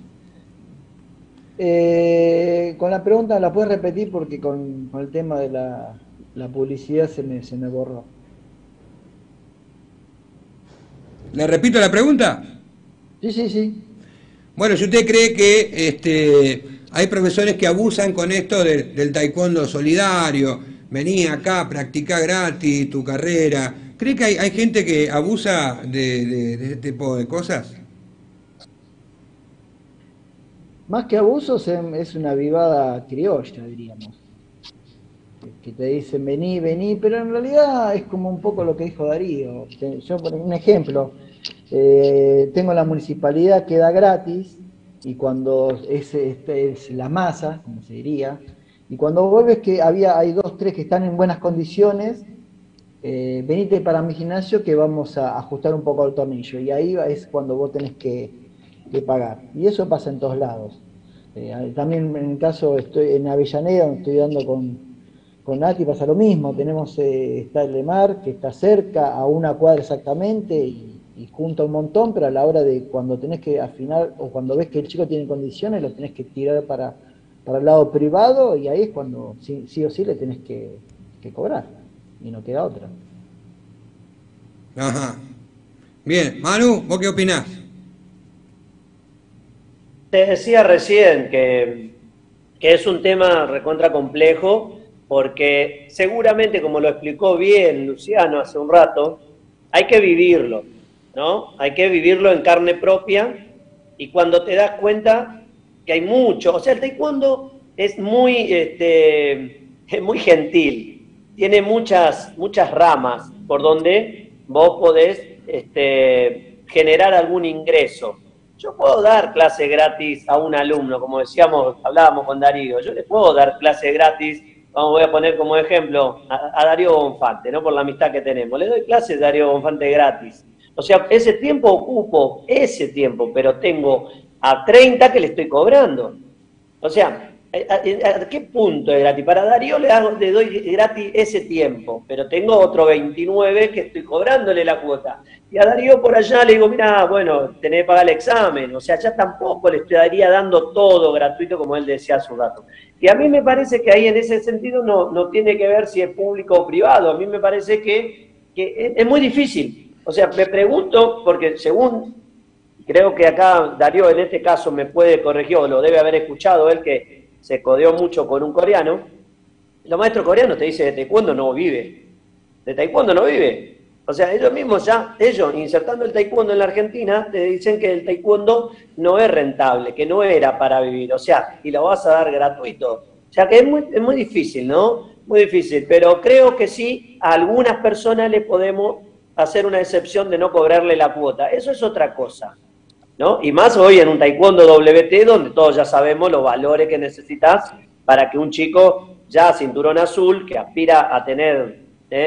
Con la pregunta la puedes repetir porque con el tema de la publicidad se me borró. ¿Le repito la pregunta? Sí. Bueno, si usted cree que hay profesores que abusan con esto del taekwondo solidario, vení acá, practicá gratis tu carrera, ¿cree que hay gente que abusa de este tipo de cosas? Más que abusos es una vivada criolla, diríamos. Que te dicen vení, pero en realidad es como un poco lo que dijo Darío. Yo, por un ejemplo, tengo la municipalidad que da gratis, y cuando es la masa, como se diría, y cuando vos ves que hay 2, 3 que están en buenas condiciones, venite para mi gimnasio que vamos a ajustar un poco el tornillo, y ahí es cuando vos tenés que pagar. Y eso pasa en todos lados. También en el caso, estoy en Avellaneda, donde estoy dando con Nati, pasa lo mismo. Tenemos, está el Lemar, que está cerca, a 1 cuadra exactamente, y junta un montón, pero a la hora de cuando tenés que afinar, o cuando ves que el chico tiene condiciones, lo tenés que tirar para el lado privado, y ahí es cuando sí o sí le tenés que cobrar, y no queda otra. Ajá. Bien, Manu, ¿vos qué opinás? Te decía recién que es un tema recontra complejo, porque seguramente, como lo explicó bien Luciano hace un rato, hay que vivirlo, ¿no? Hay que vivirlo en carne propia, y cuando te das cuenta que hay mucho, o sea, el taekwondo es muy gentil, tiene muchas ramas por donde vos podés generar algún ingreso. Yo puedo dar clase gratis a un alumno, como hablábamos con Darío, yo le puedo dar clase gratis, voy a poner como ejemplo a Darío Bonfante, ¿no? Por la amistad que tenemos, le doy clases a Darío Bonfante gratis. O sea, ese tiempo ocupo, pero tengo a 30 que le estoy cobrando. O sea, ¿a qué punto es gratis? Para Darío le doy gratis ese tiempo, pero tengo otro 29 que estoy cobrándole la cuota. Y a Darío por allá le digo, mira, bueno, tenés que pagar el examen. O sea, ya tampoco le estaría dando todo gratuito, como él decía hace un rato. Y a mí me parece que ahí en ese sentido no tiene que ver si es público o privado. A mí me parece que es muy difícil. O sea, me pregunto, porque según, creo que acá Darío en este caso me puede corregir, o lo debe haber escuchado él, que se codeó mucho con un coreano. Los maestros coreanos te dicen de taekwondo no vive. De taekwondo no vive. O sea, ellos mismos ellos insertando el taekwondo en la Argentina, te dicen que el taekwondo no es rentable, que no era para vivir. O sea, y lo vas a dar gratuito. O sea, que es muy difícil, ¿no? Muy difícil. Pero creo que sí, a algunas personas le podemos hacer una excepción de no cobrarle la cuota. Eso es otra cosa, ¿no? Y más hoy en un taekwondo WT, donde todos ya sabemos los valores que necesitas para que un chico ya cinturón azul, que aspira a tener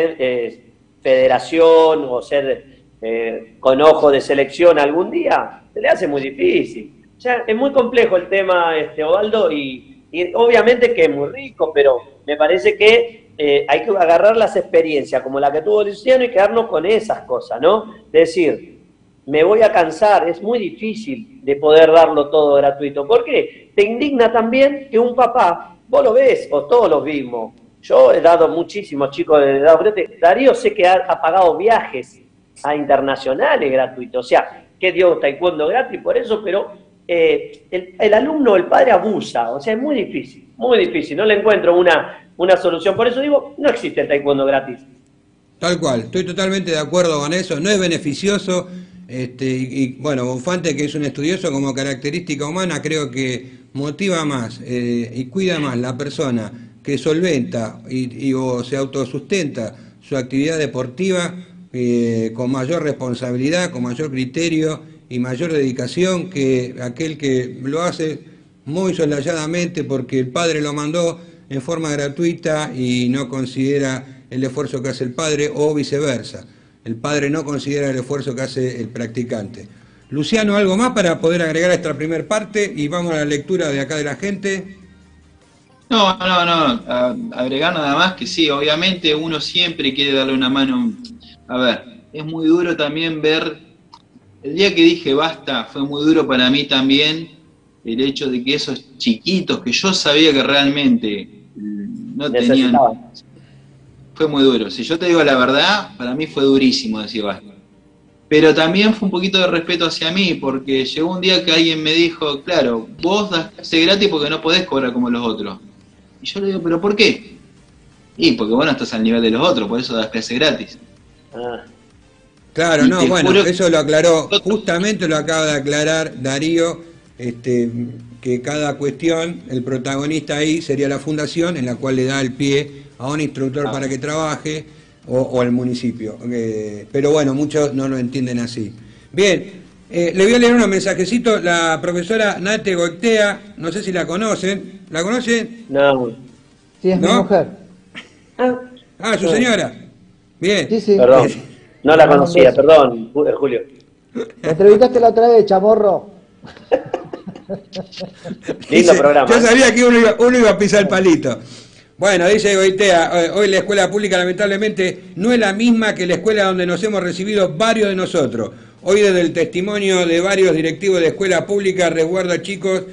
federación o ser con ojo de selección algún día, se le hace muy difícil. O sea, es muy complejo el tema, Osvaldo, y obviamente que es muy rico, pero me parece que hay que agarrar las experiencias como la que tuvo Luciano y quedarnos con esas cosas, ¿no? Es decir, me voy a cansar, es muy difícil de poder darlo todo gratuito. ¿Por qué? Te indigna también que un papá, vos lo ves, o todos los vimos. Yo he dado muchísimos chicos de edad. Darío sé que ha pagado viajes a internacionales gratuitos. O sea, que dio taekwondo gratis por eso, pero el alumno, el padre abusa. O sea, es muy difícil, muy difícil. No le encuentro una solución. Por eso digo, no existe el taekwondo gratis. Tal cual, estoy totalmente de acuerdo con eso. No es beneficioso. Y bueno, Bonfante, que es un estudioso como característica humana, creo que motiva más y cuida más la persona que solventa o se autosustenta su actividad deportiva con mayor responsabilidad, con mayor criterio y mayor dedicación que aquel que lo hace muy soslayadamente porque el padre lo mandó en forma gratuita y no considera el esfuerzo que hace el padre o viceversa. el padre no considera el esfuerzo que hace el practicante. Luciano, ¿algo más para poder agregar a esta primera parte? Y vamos a la lectura de acá de la gente. No, agregar nada más que sí, obviamente uno siempre quiere darle una mano. A ver, es muy duro también ver, el día que dije basta, fue muy duro para mí también el hecho de que esos chiquitos que yo sabía que realmente no tenían... Fue muy duro. Si yo te digo la verdad, para mí fue durísimo decir basta. Pero también fue un poquito de respeto hacia mí, porque llegó un día que alguien me dijo, claro, vos das clase gratis porque no podés cobrar como los otros. Y yo le digo, ¿pero por qué? Y porque vos no estás al nivel de los otros, por eso das clase gratis. Claro, no, bueno, eso lo aclaró, justamente lo acaba de aclarar Darío, que cada cuestión, el protagonista ahí sería la fundación en la cual le da el pie a un instructor para que trabaje, o el municipio. Pero bueno, muchos no lo entienden así. Bien, le voy a leer unos mensajecitos. La profesora Nate Goitea, no sé si la conocen. ¿La conocen? No. Sí, es mi mujer. Ah, su señora. Bien. Sí, sí. Perdón, no la conocía, perdón, Julio. Me entrevistaste la otra vez, chamorro. Lindo programa. Yo sabía que uno iba a pisar el palito. Bueno, dice Goitea, hoy la escuela pública lamentablemente no es la misma que la escuela donde nos hemos recibido varios de nosotros. Hoy desde el testimonio de varios directivos de escuela pública, resguardo a chicos...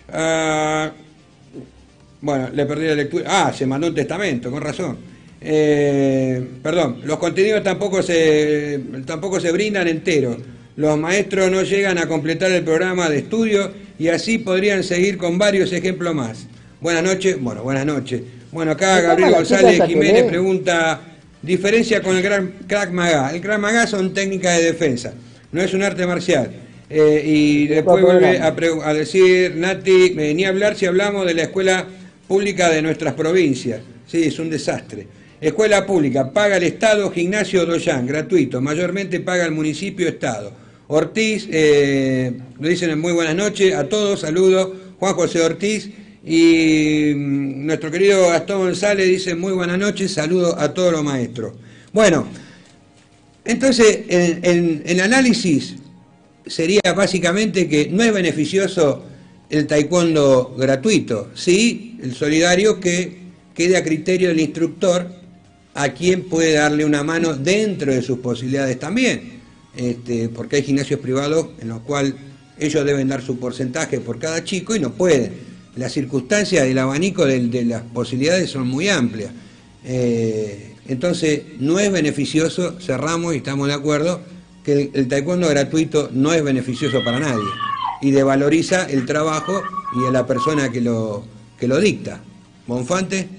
bueno, le perdí la lectura. Se mandó un testamento, con razón. Perdón, los contenidos tampoco se brindan enteros. Los maestros no llegan a completar el programa de estudio y así podrían seguir con varios ejemplos más. Buenas noches. Bueno, buenas noches. Bueno, acá Gabriel González Jiménez pregunta, diferencia con el Krav Maga. El Krav Maga son técnicas de defensa, no es un arte marcial. Y después vuelve a decir, Nati, ni hablar si hablamos de la escuela pública de nuestras provincias. Sí, es un desastre. Escuela pública, paga el Estado, gimnasio Doyan, gratuito, mayormente paga el municipio Estado. Ortiz, lo dicen en muy buenas noches a todos, saludos, Juan José Ortiz. Y nuestro querido Gastón González dice muy buenas noches, saludos a todos los maestros. Bueno, entonces el análisis sería básicamente que no es beneficioso el taekwondo gratuito, sí, el solidario que quede a criterio del instructor a quien puede darle una mano dentro de sus posibilidades también, porque hay gimnasios privados en los cuales ellos deben dar su porcentaje por cada chico y no pueden. Las circunstancias del abanico de las posibilidades son muy amplias. Entonces, no es beneficioso, cerramos y estamos de acuerdo, que el taekwondo gratuito no es beneficioso para nadie y devaloriza el trabajo y a la persona que lo dicta. ¿Bonfante?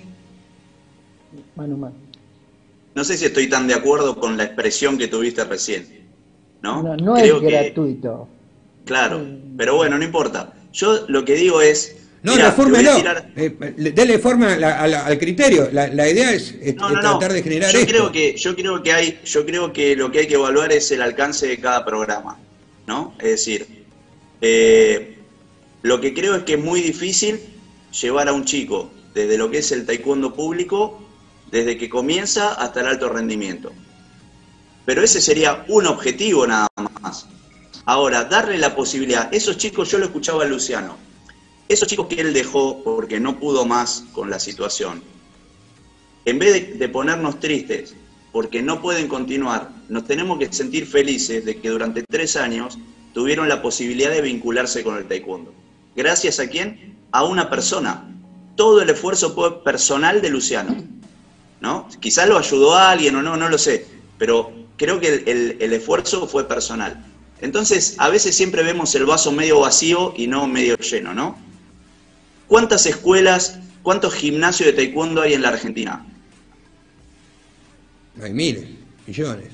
No sé si estoy tan de acuerdo con la expresión que tuviste recién. No Creo es gratuito. Claro, pero bueno, no importa. Yo lo que digo es... No, refórmelo, dele forma al criterio. La idea es tratar de generar yo esto. Creo que lo que hay que evaluar es el alcance de cada programa, ¿no? Es decir, lo que creo es que es muy difícil llevar a un chico desde lo que es el taekwondo público, desde que comienza hasta el alto rendimiento. Pero ese sería un objetivo nada más. Ahora, darle la posibilidad, esos chicos, yo lo escuchaba a Luciano, esos chicos que él dejó porque no pudo más con la situación, en vez de ponernos tristes porque no pueden continuar, nos tenemos que sentir felices de que durante 3 años tuvieron la posibilidad de vincularse con el taekwondo. ¿Gracias a quién? A una persona. Todo el esfuerzo fue personal de Luciano, ¿no? Quizás lo ayudó a alguien o no, no lo sé, pero creo que el esfuerzo fue personal. Entonces, a veces siempre vemos el vaso medio vacío y no medio lleno, ¿no? ¿Cuántas escuelas, cuántos gimnasios de taekwondo hay en la Argentina? Hay miles, millones.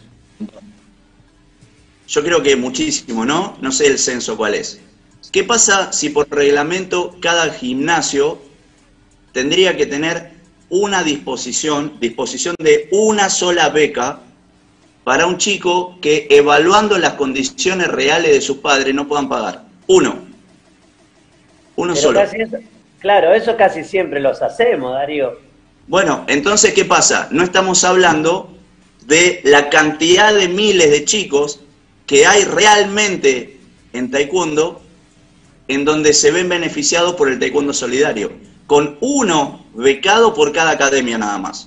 Yo creo que muchísimo, ¿no? No sé el censo cuál es. ¿Qué pasa si por reglamento cada gimnasio tendría que tener una disposición de una sola beca para un chico que, evaluando las condiciones reales de sus padres, no puedan pagar? Uno solo. Claro, eso casi siempre los hacemos, Darío. Bueno, entonces, ¿qué pasa? No estamos hablando de la cantidad de miles de chicos que hay realmente en taekwondo, en donde se ven beneficiados por el taekwondo solidario, con uno becado por cada academia nada más.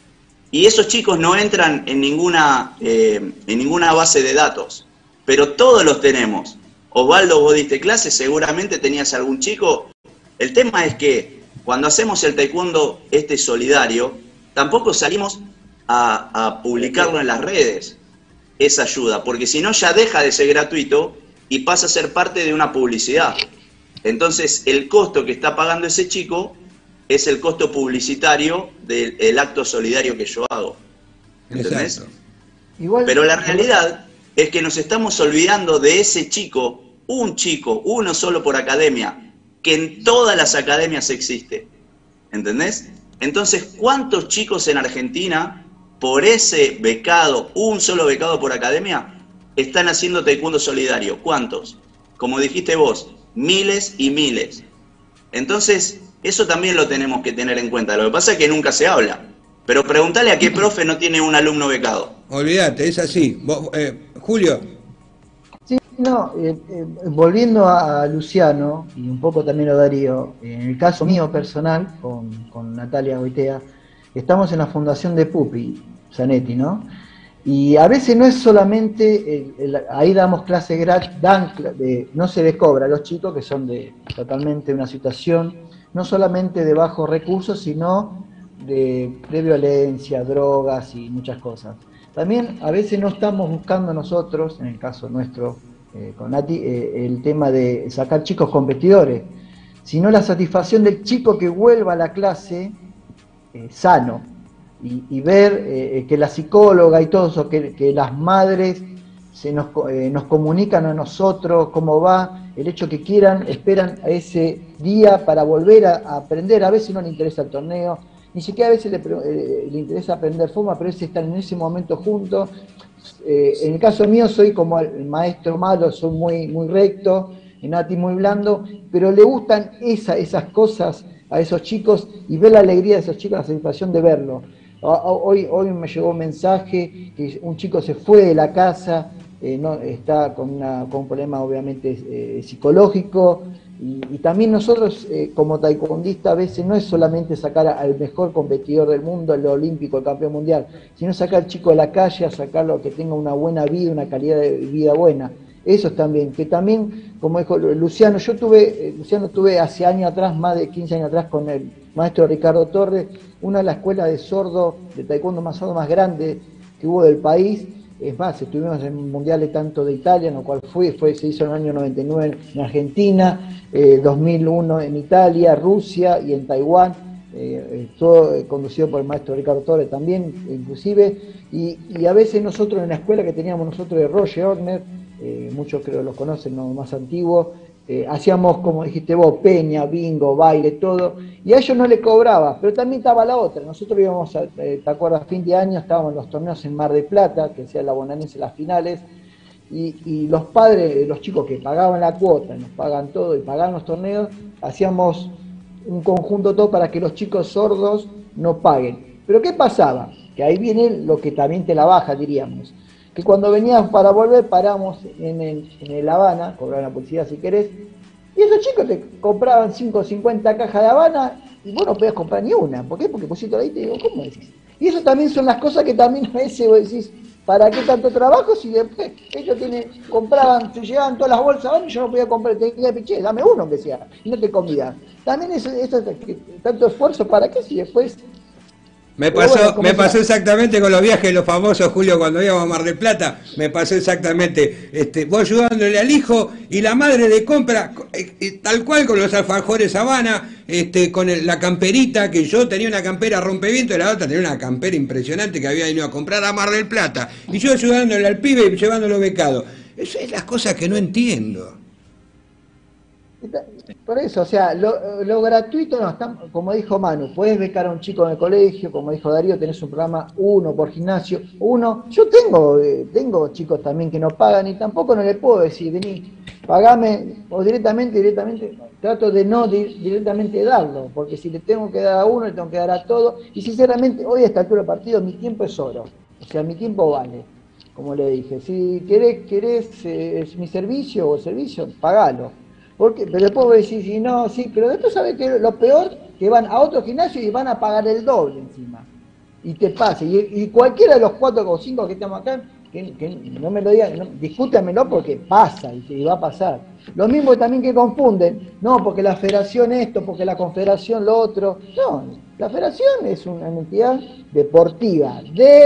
Y esos chicos no entran en ninguna base de datos, pero todos los tenemos. Osvaldo, vos diste clases, seguramente tenías algún chico. El tema es que cuando hacemos el taekwondo solidario, tampoco salimos a publicarlo en las redes, esa ayuda, porque si no ya deja de ser gratuito y pasa a ser parte de una publicidad. Entonces el costo que está pagando ese chico es el costo publicitario del acto solidario que yo hago. ¿Entendés? Igual, pero la realidad es que nos estamos olvidando de ese chico, uno solo por academia, que en todas las academias existe. ¿Entendés? Entonces, ¿cuántos chicos en Argentina, por ese becado, un solo becado por academia, están haciendo taekwondo solidario? ¿Cuántos? Como dijiste vos, miles y miles. Entonces, eso también lo tenemos que tener en cuenta. Lo que pasa es que nunca se habla. Pero preguntale a qué profe no tiene un alumno becado. Olvídate, es así. Vos, Julio. Sí, no, volviendo a Luciano, y un poco también a Darío, en el caso mío personal, con Natalia Goitea, estamos en la fundación de Pupi, Zanetti, ¿no? Y a veces no es solamente, ahí damos clases gratis, no se les cobra a los chicos que son de totalmente una situación, no solamente de bajos recursos, sino de violencia, drogas y muchas cosas. También a veces no estamos buscando nosotros, en el caso nuestro, con Nati, el tema de sacar chicos competidores, sino la satisfacción del chico que vuelva a la clase sano. Y ver que la psicóloga y todo eso, que las madres nos comunican a nosotros cómo va, el hecho que esperan a ese día para volver a aprender. A veces no le interesa el torneo, ni siquiera a veces le interesa aprender forma, pero es estar en ese momento juntos. En el caso mío soy como el maestro malo, soy muy recto, Nati muy blando, pero le gustan esas cosas a esos chicos y ver la alegría de esos chicos, la satisfacción de verlo. Hoy me llegó un mensaje que un chico se fue de la casa, está con un problema obviamente psicológico, y también nosotros como taekwondistas a veces no es solamente sacar al mejor competidor del mundo, el olímpico, el campeón mundial, sino sacar al chico de la calle, a sacarlo a que tenga una buena vida, una calidad de vida buena. Eso también, que también, como dijo Luciano, tuve hace años atrás, más de 15 años atrás, con el maestro Ricardo Torres, una de las escuelas de sordo, de taekwondo más grande que hubo del país. Es más, estuvimos en mundiales tanto de Italia, en lo cual se hizo en el año 99 en Argentina, 2001 en Italia, Rusia y en Taiwán, todo conducido por el maestro Ricardo Torres también, inclusive, y a veces nosotros en la escuela que teníamos nosotros de Roger Orner, muchos creo los conocen, los más antiguos, hacíamos, como dijiste vos, peña, bingo, baile, todo, y a ellos no les cobraba, pero también estaba la otra. Nosotros íbamos, ¿te acuerdas? A fin de año estábamos en los torneos en Mar del Plata, que hacía la bonaerense las finales, y los padres, los chicos que pagaban la cuota, nos pagan todo y pagaban los torneos, hacíamos un conjunto todo para que los chicos sordos no paguen. Pero ¿qué pasaba? Que ahí viene lo que también te la baja, diríamos. Que cuando veníamos para volver, paramos en el Habana, cobraban la publicidad si querés, y esos chicos te compraban 50 cajas de Habana y vos no podías comprar ni una. ¿Por qué? Porque pusiste ahí y te digo, ¿cómo decís? Y eso también son las cosas que también a veces vos decís, ¿para qué tanto trabajo si después ellos compraban, se llevaban todas las bolsas Habana y yo no podía comprar? Te decía, piché, dame uno aunque sea, y no te comía. También eso tanto esfuerzo, ¿para qué si después... Me pasó exactamente con los viajes de los famosos, Julio, cuando íbamos a Mar del Plata, me pasó exactamente, vos ayudándole al hijo y la madre de compra, tal cual con los alfajores Habana, con la camperita, que yo tenía una campera rompeviento y la otra tenía una campera impresionante que había venido a comprar a Mar del Plata, y yo ayudándole al pibe y llevándolo becado. Esas son las cosas que no entiendo. Por eso, o sea, lo gratuito no está, como dijo Manu, puedes becar a un chico en el colegio, como dijo Darío, tenés un programa uno por gimnasio, yo tengo chicos también que no pagan y tampoco no les puedo decir, vení, pagame, o directamente, trato de no directamente darlo, porque si le tengo que dar a uno, le tengo que dar a todo, y sinceramente, hoy a esta altura del partido, mi tiempo es oro. O sea, mi tiempo vale, como le dije. Si querés mi servicio o servicio, pagalo. Porque, pero después vos decís, sí, no, sí, pero después sabés que lo peor, que van a otro gimnasio y van a pagar el doble encima. Y te pasa, y cualquiera de los 4 o 5 que estamos acá, que no me lo digan, no, discútamelo porque pasa y va a pasar. Lo mismo también que confunden, no, porque la federación esto, porque la confederación lo otro. No, la federación es una entidad deportiva,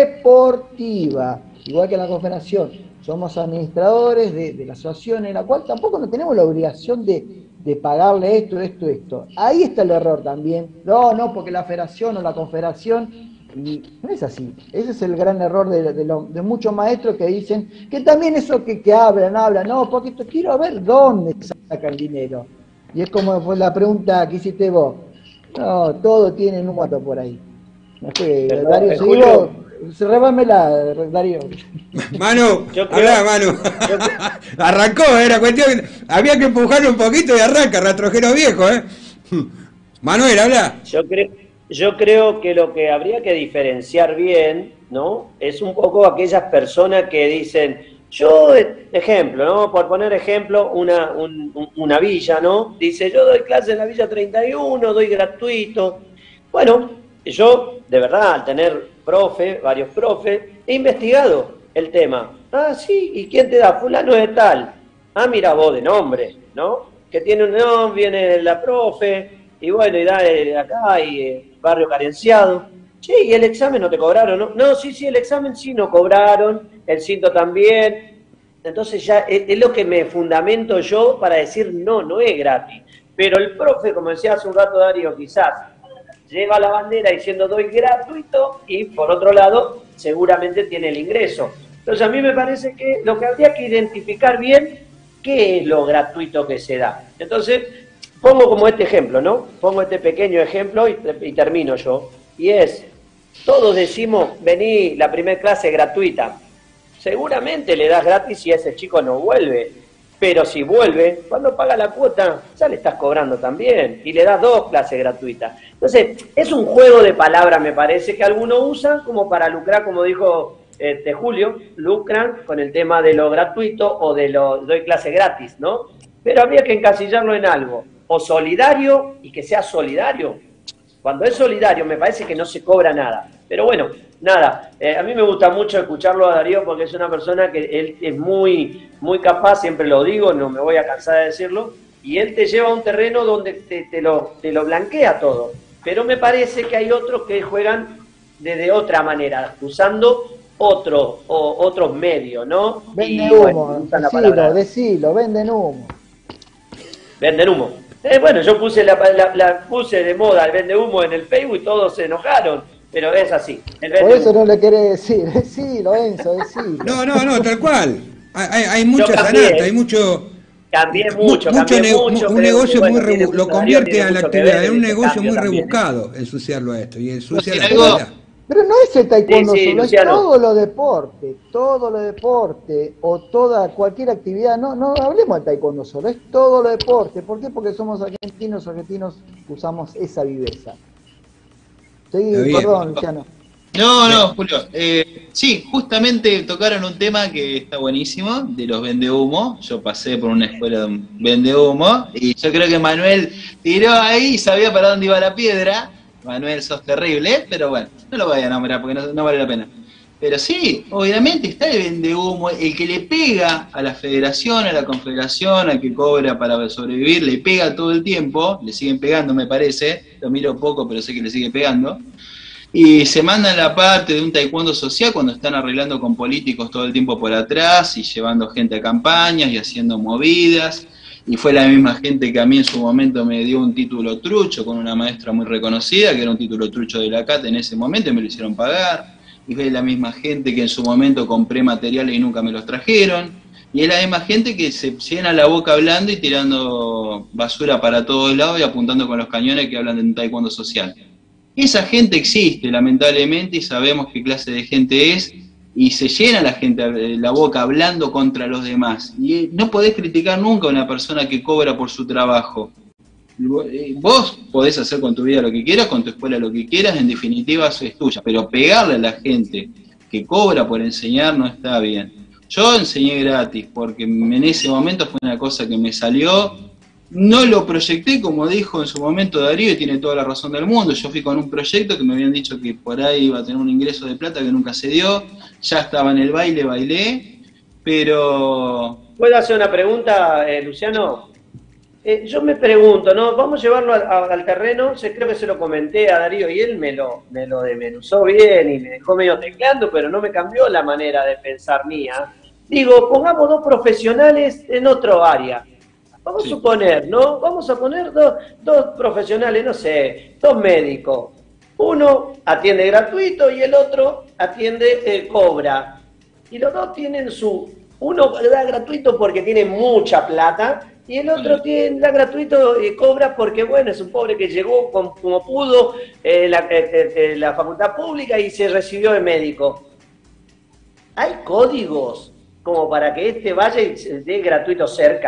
igual que la confederación. Somos administradores de la asociación en la cual tampoco no tenemos la obligación de pagarle esto. Ahí está el error también. No, porque la federación o la confederación... Y no es así. Ese es el gran error de muchos maestros que dicen que también eso que hablan, no, porque quiero ver dónde sacan dinero. Y es como fue la pregunta que hiciste vos. No, todo tiene número por ahí. Darío, Julio, rebámela, Darío. Manu, hablá, Manu. Arrancó, era cuestión, había que empujarlo un poquito y arranca, rastrojero viejo, Manuel, habla. Yo creo que lo que habría que diferenciar bien, ¿no? Es un poco aquellas personas que dicen, yo, ejemplo, ¿no? Por poner ejemplo, una villa, ¿no? Dice, yo doy clase en la Villa 31, doy gratuito. Bueno, yo, de verdad, al tener varios profes, he investigado el tema. Ah, sí, ¿y quién te da? Fulano de tal. Ah, mira vos de nombre, ¿no? Que tiene un nombre, viene la profe, y bueno, y da acá, y barrio carenciado. Che, ¿y el examen no te cobraron? No, sí, el examen sí no cobraron, el cinto también. Entonces ya es lo que me fundamento yo para decir no es gratis. Pero el profe, como decía hace un rato Darío, quizás lleva la bandera diciendo doy gratuito y por otro lado seguramente tiene el ingreso. Entonces a mí me parece que lo que habría que identificar bien qué es lo gratuito que se da. Entonces pongo como este ejemplo, ¿no? Pongo este pequeño ejemplo y termino yo. Y es, todos decimos, vení, la primera clase gratuita. Seguramente le das gratis si ese chico no vuelve. Pero si vuelve, cuando paga la cuota, ya le estás cobrando también. Y le das 2 clases gratuitas. Entonces, es un juego de palabras, me parece, que algunos usan como para lucrar, como dijo Julio, lucran con el tema de lo gratuito o de lo doy clase gratis, ¿no? Pero habría que encasillarlo en algo. O solidario, y que sea solidario. Cuando es solidario me parece que no se cobra nada. Pero bueno, nada, a mí me gusta mucho escucharlo a Darío porque es una persona que él es muy, muy capaz, siempre lo digo, no me voy a cansar de decirlo, y él te lleva a un terreno donde te lo blanquea todo. Pero me parece que hay otros que juegan de otra manera, usando otros medios, ¿no? Venden humo, bueno, decilo, venden humo. Venden humo. Bueno, yo puse puse de moda el vende humo en el Facebook y todos se enojaron, pero es así. Por eso no le querés decir, decilo, Enzo, decilo. No, tal cual. Hay mucha sanata, hay mucho... Cambié mucho. Un negocio muy lo convierte a la actividad en un negocio muy rebuscado, ensuciarlo a esto y ensuciar la actividad. Pero no es el taekwondo sí, solo, Luciano. Es todo lo deporte, o cualquier actividad, no hablemos del taekwondo solo, es todo lo deporte. ¿Por qué? Porque somos argentinos usamos esa viveza. Perdón, Luciano. No, Julio. Sí, justamente tocaron un tema que está buenísimo, de los vendehumo. Yo pasé por una escuela de vendehumo y yo creo que Manuel tiró ahí y sabía para dónde iba la piedra. Manuel, sos terrible, pero bueno, no lo voy a nombrar porque no vale la pena. Pero sí, obviamente está el vendehumo, el que le pega a la federación, a la confederación, al que cobra para sobrevivir, le pega todo el tiempo, le siguen pegando me parece, lo miro poco pero sé que le sigue pegando. Y se mandan la parte de un taekwondo social cuando están arreglando con políticos todo el tiempo por atrás y llevando gente a campañas y haciendo movidas. Y fue la misma gente que a mí en su momento me dio un título trucho con una maestra muy reconocida, que era un título trucho de la CAT en ese momento y me lo hicieron pagar. Y fue la misma gente que en su momento compré materiales y nunca me los trajeron. Y es la misma gente que se llena la boca hablando y tirando basura para todos lados y apuntando con los cañones que hablan de un taekwondo social. Esa gente existe, lamentablemente, y sabemos qué clase de gente es, y se llena la gente la boca hablando contra los demás. Y no podés criticar nunca a una persona que cobra por su trabajo. Vos podés hacer con tu vida lo que quieras, con tu escuela lo que quieras, en definitiva eso es tuya, pero pegarle a la gente que cobra por enseñar no está bien. Yo enseñé gratis porque en ese momento fue una cosa que me salió, no lo proyecté como dijo en su momento Darío y tiene toda la razón del mundo. Yo fui con un proyecto que me habían dicho que por ahí iba a tener un ingreso de plata que nunca se dio, ya estaba en el baile, bailé, pero... ¿Puedo hacer una pregunta, Luciano? Yo me pregunto, ¿no? Vamos a llevarlo al terreno, creo que se lo comenté a Darío y él me lo desmenuzó bien y me dejó medio tecleando, pero no me cambió la manera de pensar mía. Digo, pongamos dos profesionales en otro área. Vamos a suponer, ¿no? Vamos a poner dos profesionales, no sé, dos médicos. Uno atiende gratuito y el otro atiende, cobra. Y los dos tienen uno da gratuito porque tiene mucha plata y el otro da gratuito y cobra porque, bueno, es un pobre que llegó como pudo la facultad pública y se recibió de médico. ¿Hay códigos como para que este vaya y dé gratuito cerca?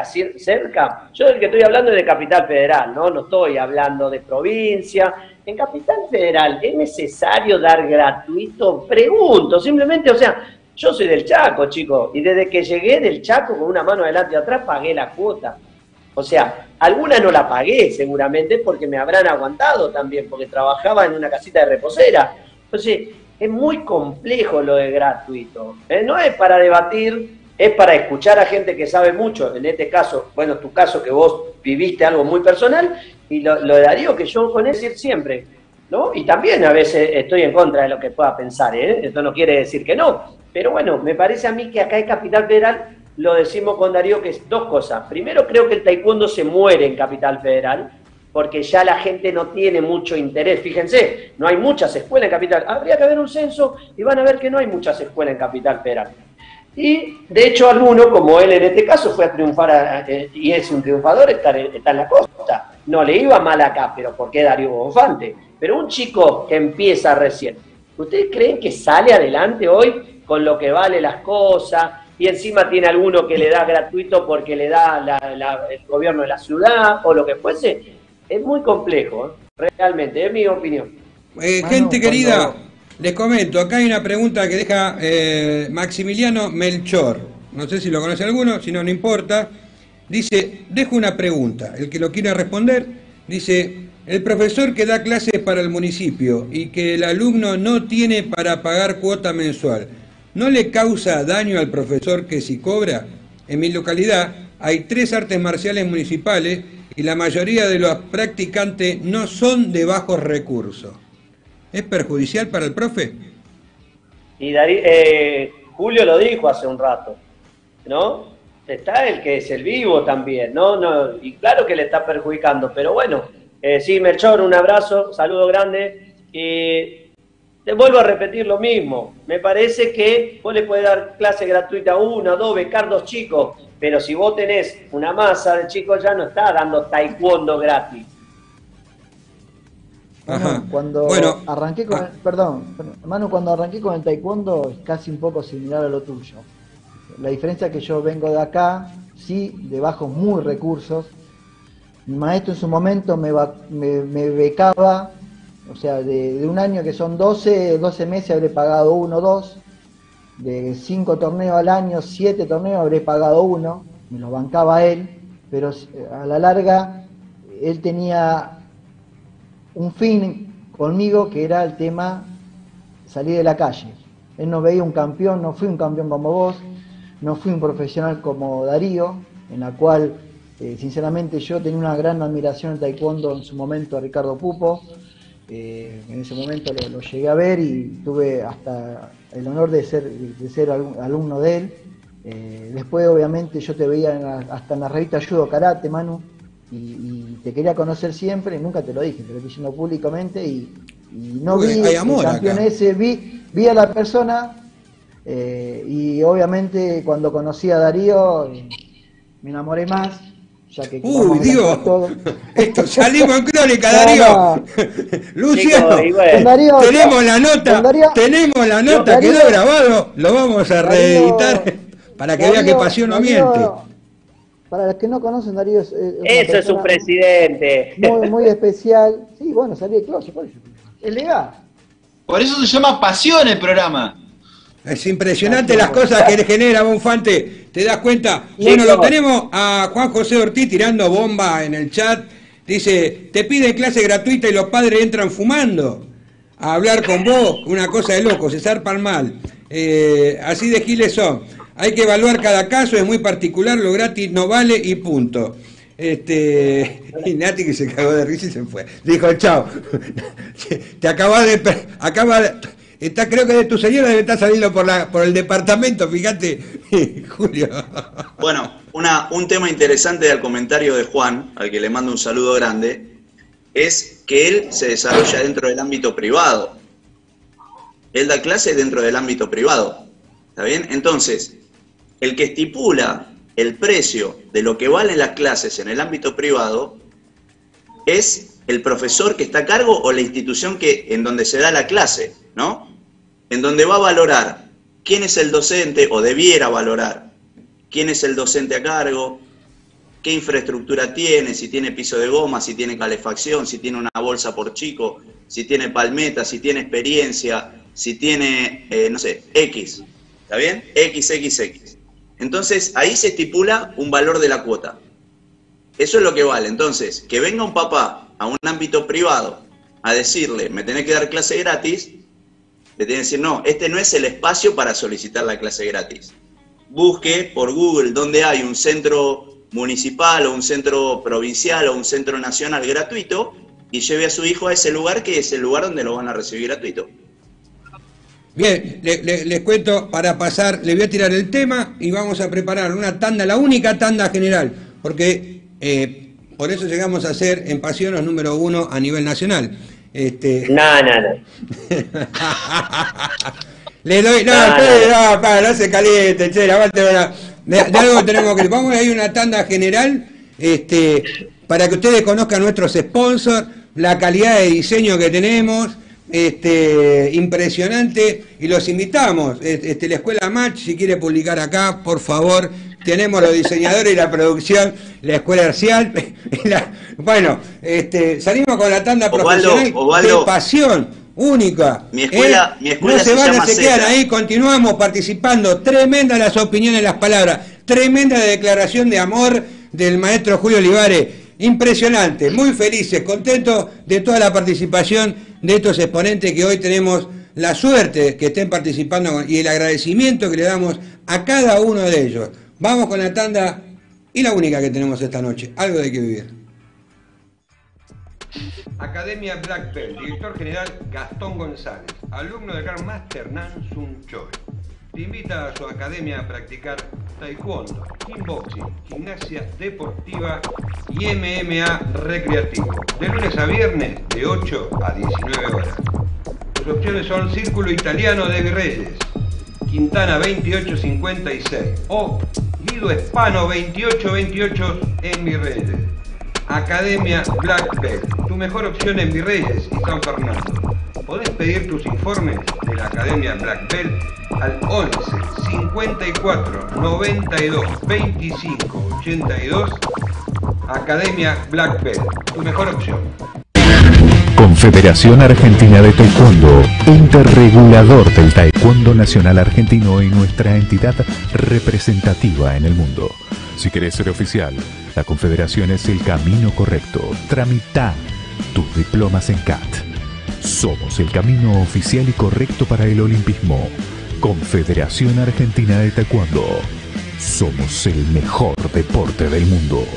Yo del que estoy hablando es de Capital Federal, no estoy hablando de provincia. En Capital Federal, ¿es necesario dar gratuito? Pregunto, simplemente, o sea, yo soy del Chaco, chicos, y desde que llegué del Chaco con una mano adelante y atrás pagué la cuota. O sea, alguna no la pagué seguramente porque me habrán aguantado también, porque trabajaba en una casita de reposera. Entonces, es muy complejo lo de gratuito. No es para debatir, es para escuchar a gente que sabe mucho. En este caso, bueno, tu caso que vos viviste algo muy personal, y lo de Darío que yo con él decir siempre, ¿no? Y también a veces estoy en contra de lo que pueda pensar, esto no quiere decir que no. Pero bueno, me parece a mí que acá en Capital Federal lo decimos con Darío que es dos cosas. Primero, creo que el taekwondo se muere en Capital Federal, porque ya la gente no tiene mucho interés. Fíjense, no hay muchas escuelas en Capital. Habría que haber un censo y van a ver que no hay muchas escuelas en Capital Federal. Y, de hecho, alguno, como él en este caso, fue a triunfar, y es un triunfador, está en la costa. No le iba mal acá, pero ¿por qué Darío Bonfante? Pero un chico que empieza recién, ¿ustedes creen que sale adelante hoy con lo que vale las cosas? Y encima tiene alguno que le da gratuito porque le da el gobierno de la ciudad o lo que fuese. Es muy complejo, realmente, es mi opinión. Gente querida, les comento, acá hay una pregunta que deja Maximiliano Melchor. No sé si lo conoce alguno, si no, no importa. Dice, dejo una pregunta, el que lo quiera responder, dice, el profesor que da clases para el municipio y que el alumno no tiene para pagar cuota mensual, ¿no le causa daño al profesor que si cobra? En mi localidad hay 3 artes marciales municipales y la mayoría de los practicantes no son de bajos recursos. ¿Es perjudicial para el profe? Y Julio lo dijo hace un rato, ¿no? Está el que es el vivo también, ¿no? Y claro que le está perjudicando, pero bueno, sí, Melchor, un abrazo, saludo grande, y te vuelvo a repetir lo mismo. Me parece que vos le podés dar clase gratuita a 1, 2, becar 2 chicos, pero si vos tenés una masa de chicos ya no está dando taekwondo gratis. Ajá. Cuando arranqué con Manu, cuando arranqué con el taekwondo es casi un poco similar a lo tuyo. La diferencia es que yo vengo de acá, sí, de bajos muy recursos. Mi maestro en su momento me becaba, o sea, de un año que son 12 meses habré pagado 1 o 2, de 5 torneos al año, 7 torneos habré pagado 1, me lo bancaba él, pero a la larga él tenía un fin conmigo que era el tema salir de la calle. Él no veía un campeón, no fui un campeón como vos, no fui un profesional como Darío, en la cual sinceramente yo tenía una gran admiración en taekwondo en su momento a Ricardo Pupo. En ese momento lo llegué a ver y tuve hasta el honor de ser alumno de él. Después obviamente yo te veía hasta en la revista Judo Karate, Manu, y te quería conocer siempre, nunca te lo dije, te lo estoy diciendo públicamente y no vi el campeón acá. Ese, vi a la persona y obviamente cuando conocí a Darío me enamoré más. Ya que Dios, esto salimos en crónica, Darío. No. Luciano, Darío, tenemos la nota, quedó grabado, lo vamos a reeditar para que vea que pasión no miente. Para los que no conocen, Darío eso es un presidente. Muy, muy especial. Sí, bueno, salí de closet, por eso. Es legal. Por eso se llama Pasión el programa. Es impresionante las cosas que genera Bonfante, ¿te das cuenta? Bueno, lo tenemos a Juan José Ortiz tirando bomba en el chat. Dice, te piden clase gratuita y los padres entran fumando a hablar con vos, una cosa de loco, se zarpan mal. Así de giles son. Hay que evaluar cada caso, es muy particular, lo gratis no vale y punto. Y Nati, que se cagó de risa y se fue. Dijo, chao. Te acabas de... creo que de tu señora debe estar saliendo por el departamento, fíjate, Julio. Bueno, un tema interesante del comentario de Juan, al que le mando un saludo grande, es que él se desarrolla dentro del ámbito privado. Él da clases dentro del ámbito privado. ¿Está bien? Entonces, el que estipula el precio de lo que valen las clases en el ámbito privado es el profesor que está a cargo o la institución en donde se da la clase, ¿no? En donde va a valorar quién es el docente, o debiera valorar quién es el docente a cargo, qué infraestructura tiene, si tiene piso de goma, si tiene calefacción, si tiene una bolsa por chico, si tiene palmeta, si tiene experiencia, si tiene, no sé, X, ¿está bien? XXX. Entonces, ahí se estipula un valor de la cuota. Eso es lo que vale. Entonces, que venga un papá a un ámbito privado a decirle, me tenés que dar clase gratis, le tiene que decir, no, este no es el espacio para solicitar la clase gratis. Busque por Google donde hay un centro municipal o un centro provincial o un centro nacional gratuito y lleve a su hijo a ese lugar, que es el lugar donde lo van a recibir gratuito. Bien, les cuento, para pasar, le voy a tirar el tema y vamos a preparar una tanda, la única tanda general, porque por eso llegamos a ser en Pasión los número 1 a nivel nacional. No. Le doy, no se caliente, che, aguante, de algo tenemos que... Vamos a ir a una tanda general, para que ustedes conozcan nuestros sponsors, la calidad de diseño que tenemos, impresionante, y los invitamos, la Escuela Match, si quiere publicar acá, por favor, tenemos los diseñadores y la producción, la Escuela Arcial, bueno, salimos con la tanda profesional de Pasión, única. Mi escuela no se van, llama se quedan ahí, continuamos participando, tremenda las opiniones, las palabras, tremenda la declaración de amor del maestro Julio Olivares, impresionante, muy felices, contentos de toda la participación de estos exponentes que hoy tenemos la suerte que estén participando y el agradecimiento que le damos a cada uno de ellos. Vamos con la tanda y la única que tenemos esta noche, algo de que vivir. Academia Black Belt, director general Gastón González, alumno de Grandmaster Nan Sun Choi. Te invita a su academia a practicar taekwondo, kickboxing, gimnasia deportiva y MMA recreativo, de lunes a viernes de 8 a 19 horas. Sus opciones son Círculo Italiano de Virreyes, Quintana 2856 o Guido Hispano 2828 en Virreyes. Academia Black Belt, tu mejor opción en Virreyes y San Fernando. Podés pedir tus informes de la Academia Black Belt al 11 54 92 25 82. Academia Black Belt, tu mejor opción. Confederación Argentina de Taekwondo, interregulador del Taekwondo Nacional Argentino y nuestra entidad representativa en el mundo. Si querés ser oficial, la Confederación es el camino correcto. Tramita tus diplomas en CAT. Somos el camino oficial y correcto para el olimpismo. Confederación Argentina de Taekwondo. Somos el mejor deporte del mundo.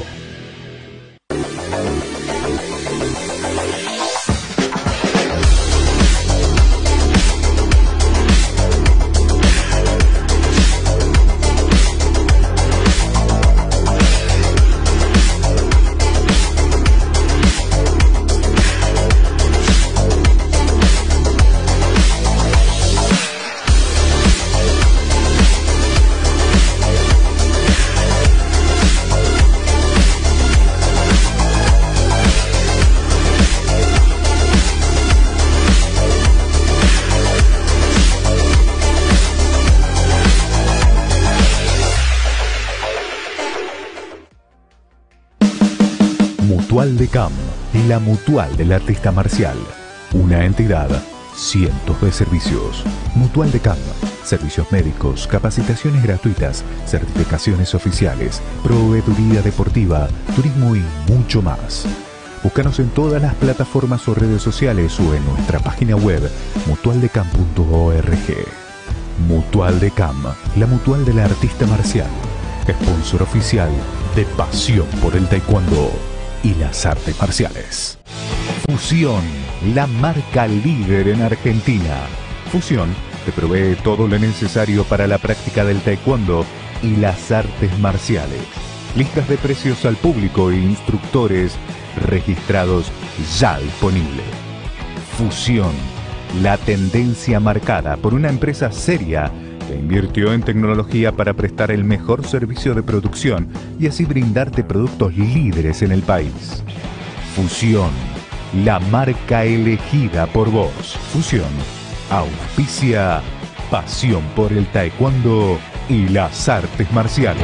Mutual de CAM, la mutual del artista marcial. Una entidad, cientos de servicios. Mutual de CAM, servicios médicos, capacitaciones gratuitas, certificaciones oficiales, proveeduría deportiva, turismo y mucho más. Búscanos en todas las plataformas o redes sociales o en nuestra página web mutualdecam.org. Mutual de Cam, la mutual de la artista marcial, sponsor oficial de Pasión por el Taekwondo y las artes marciales. Fusión, la marca líder en Argentina. Fusión te provee todo lo necesario para la práctica del taekwondo y las artes marciales. Listas de precios al público e instructores registrados ya disponible. Fusión, la tendencia marcada por una empresa seria que invirtió en tecnología para prestar el mejor servicio de producción y así brindarte productos líderes en el país. Fusión, la marca elegida por vos. Fusión auspicia Pasión por el Taekwondo y las artes marciales.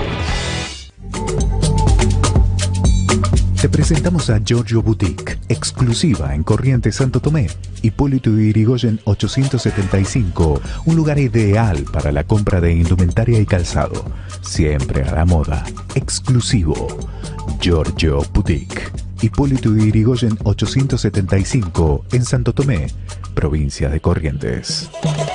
Te presentamos a Giorgio Boutique, exclusiva en Corrientes Santo Tomé, Hipólito Yrigoyen 875, un lugar ideal para la compra de indumentaria y calzado, siempre a la moda, exclusivo. Giorgio Boutique, Hipólito Yrigoyen 875, en Santo Tomé, provincia de Corrientes.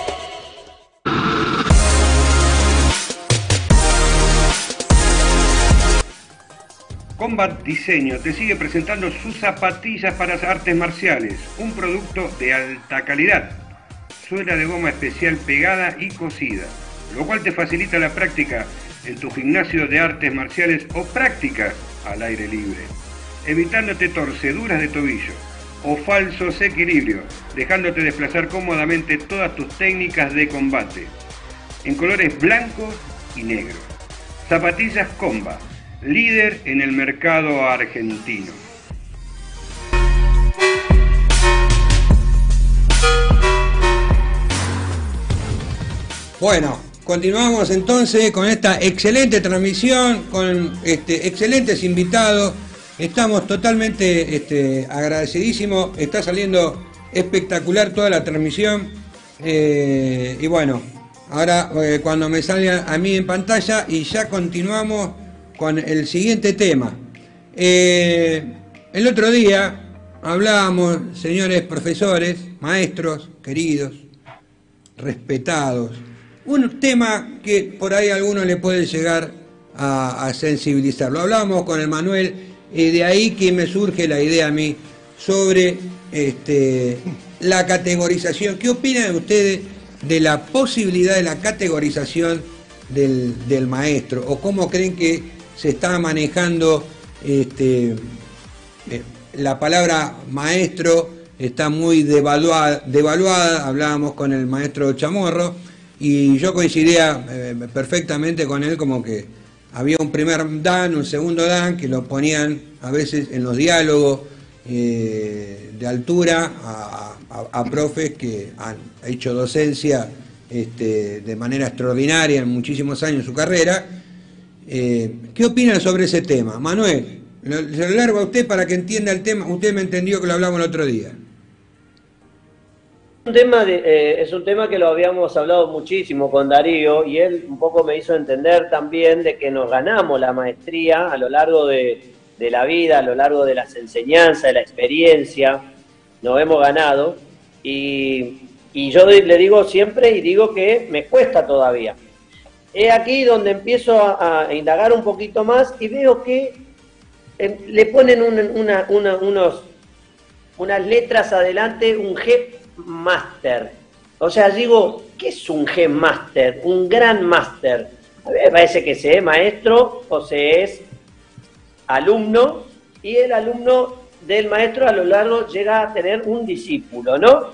Combat Diseño te sigue presentando sus zapatillas para las artes marciales, un producto de alta calidad, suela de goma especial pegada y cosida, lo cual te facilita la práctica en tu gimnasio de artes marciales o prácticas al aire libre, evitándote torceduras de tobillo o falsos equilibrios, dejándote desplazar cómodamente todas tus técnicas de combate, en colores blancos y negros. Zapatillas Combat, líder en el mercado argentino. Bueno, continuamos entonces con esta excelente transmisión, con excelentes invitados. Estamos totalmente agradecidísimos. Está saliendo espectacular toda la transmisión. Y bueno, ahora cuando me salga a mí en pantalla y ya continuamos con el siguiente tema. El otro día hablábamos, señores profesores, maestros, queridos, respetados, un tema que por ahí a alguno le puede llegar a sensibilizar. Lo hablábamos con el Manuel, y de ahí que me surge la idea a mí sobre la categorización. ¿Qué opinan ustedes de la posibilidad de la categorización del maestro? ¿O cómo creen que se está manejando la palabra maestro? Está muy devaluada. Hablábamos con el maestro Chamorro y yo coincidía perfectamente con él, como que había un primer dan, un segundo dan, que lo ponían a veces en los diálogos de altura a profes que han hecho docencia de manera extraordinaria en muchísimos años en su carrera. ¿Qué opinan sobre ese tema? Manuel, se lo largo a usted para que entienda el tema. Usted me entendió que lo hablamos el otro día. Es un tema que lo habíamos hablado muchísimo con Darío, y él un poco me hizo entender también de que nos ganamos la maestría a lo largo de la vida, a lo largo de las enseñanzas, de la experiencia, nos hemos ganado, y yo le digo siempre, y digo que me cuesta todavía. Es aquí donde empiezo a indagar un poquito más y veo que le ponen unas letras adelante, un G Master. O sea, digo, ¿qué es un G Master? Un gran máster. A mí me parece que se es maestro o se es alumno, y el alumno del maestro a lo largo llega a tener un discípulo, ¿no?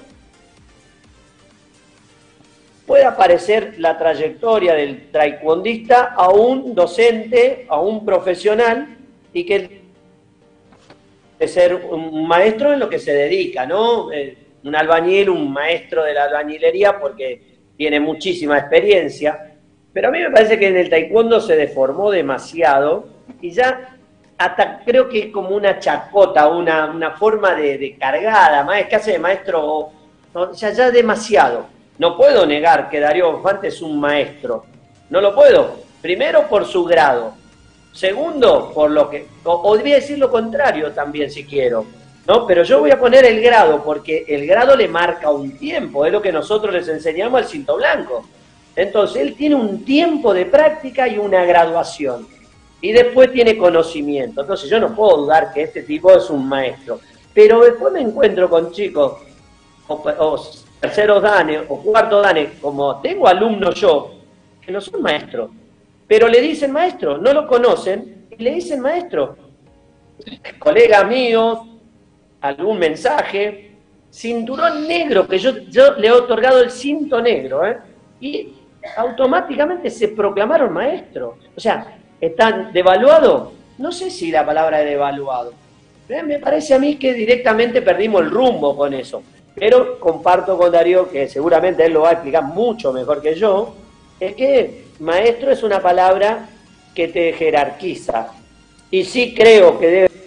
Puede aparecer la trayectoria del taekwondista a un docente, a un profesional, y que de ser un maestro en lo que se dedica, ¿no? Un albañil, un maestro de la albañilería, porque tiene muchísima experiencia. Pero a mí me parece que en el taekwondo se deformó demasiado, y ya hasta creo que es como una chacota, una forma de cargada, más que hace de maestro, o sea, ya demasiado. No puedo negar que Darío Bonfante es un maestro. No lo puedo. Primero, por su grado. Segundo, por lo que... O voy a decir lo contrario también, si quiero, ¿no? Pero yo voy a poner el grado, porque el grado le marca un tiempo. Es lo que nosotros les enseñamos al cinto blanco. Entonces, él tiene un tiempo de práctica y una graduación. Y después tiene conocimiento. Entonces, yo no puedo dudar que este tipo es un maestro. Pero después me encuentro con chicos, o terceros danes, o cuartos danes, como tengo alumnos yo, que no son maestros, pero le dicen maestro, no lo conocen, y le dicen maestro. Colegas míos, algún mensaje, cinturón negro, que yo le he otorgado el cinto negro, y automáticamente se proclamaron maestros. O sea, ¿están devaluados? No sé si la palabra es devaluado. Me parece a mí que directamente perdimos el rumbo con eso. Pero comparto con Darío, que seguramente él lo va a explicar mucho mejor que yo, es que maestro es una palabra que te jerarquiza. Y sí creo que debe...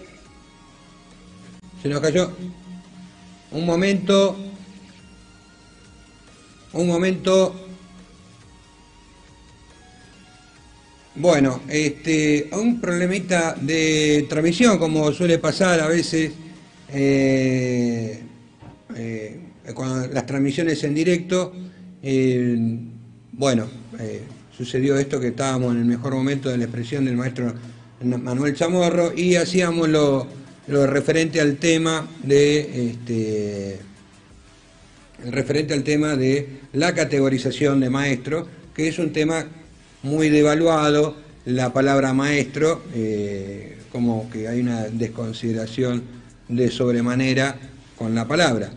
Se nos cayó. Un momento. Bueno, un problemita de transmisión, como suele pasar a veces cuando las transmisiones en directo. Sucedió esto, que estábamos en el mejor momento de la expresión del maestro Manuel Chamorro y hacíamos lo referente al tema de la categorización de maestro, que es un tema muy devaluado. La palabra maestro, como que hay una desconsideración de sobremanera con la palabra.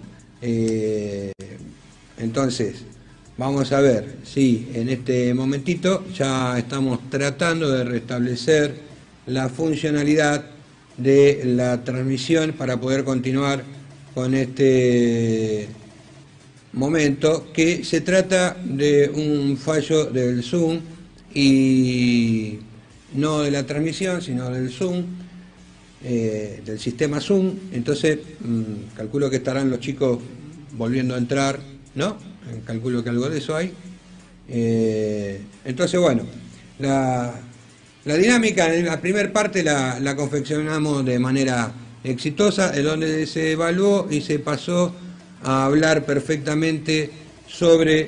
Entonces, vamos a ver si en este momentito ya estamos tratando de restablecer la funcionalidad de la transmisión para poder continuar con este momento, que se trata de un fallo del Zoom y no de la transmisión, sino del Zoom, del sistema Zoom. Entonces calculo que estarán los chicos volviendo a entrar, ¿no? Calculo que algo de eso hay. Entonces, bueno, la dinámica en la primera parte la confeccionamos de manera exitosa, en donde se evaluó y se pasó a hablar perfectamente sobre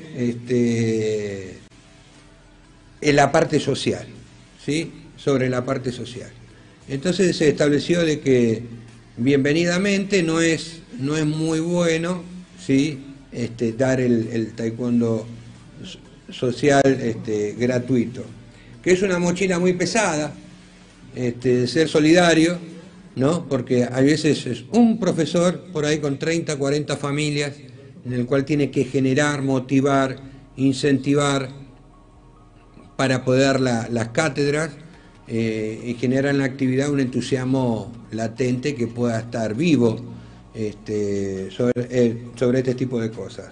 en la parte social, ¿sí? Sobre la parte social. Entonces se estableció de que bienvenidamente no es muy bueno, ¿sí? Dar el taekwondo social gratuito, que es una mochila muy pesada, ser solidario, ¿no? Porque a veces es un profesor por ahí con 30, 40 familias, en el cual tiene que generar, motivar, incentivar para poder dar las cátedras y generar en la actividad un entusiasmo latente que pueda estar vivo sobre este tipo de cosas.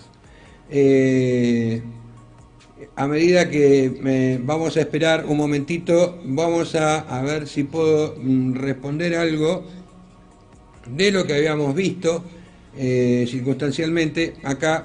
A medida que vamos a esperar un momentito, vamos a ver si puedo responder algo de lo que habíamos visto circunstancialmente. Acá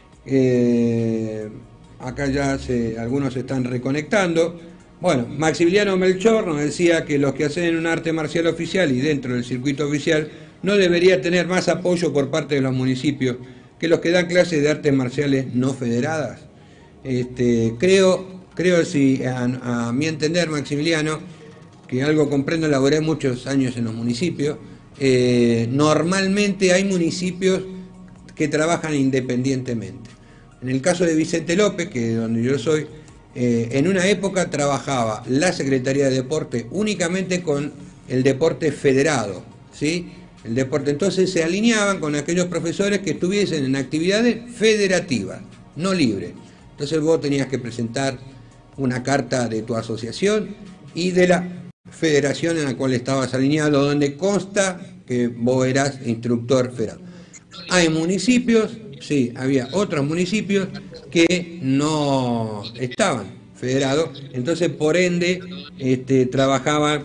ya algunos se están reconectando. Bueno, Maximiliano Melchor nos decía que los que hacen un arte marcial oficial y dentro del circuito oficial no debería tener más apoyo por parte de los municipios que los que dan clases de artes marciales no federadas. Creo si a mi entender, Maximiliano, que algo comprendo, laboré muchos años en los municipios, normalmente hay municipios que trabajan independientemente. En el caso de Vicente López, que es donde yo soy, en una época trabajaba la Secretaría de Deporte únicamente con el deporte federado, ¿sí? El deporte, entonces se alineaban con aquellos profesores que estuviesen en actividades federativas, no libres. Entonces vos tenías que presentar una carta de tu asociación y de la federación en la cual estabas alineado, donde consta que vos eras instructor federal. Hay municipios, sí, había otros municipios que no estaban federados, entonces por ende trabajaban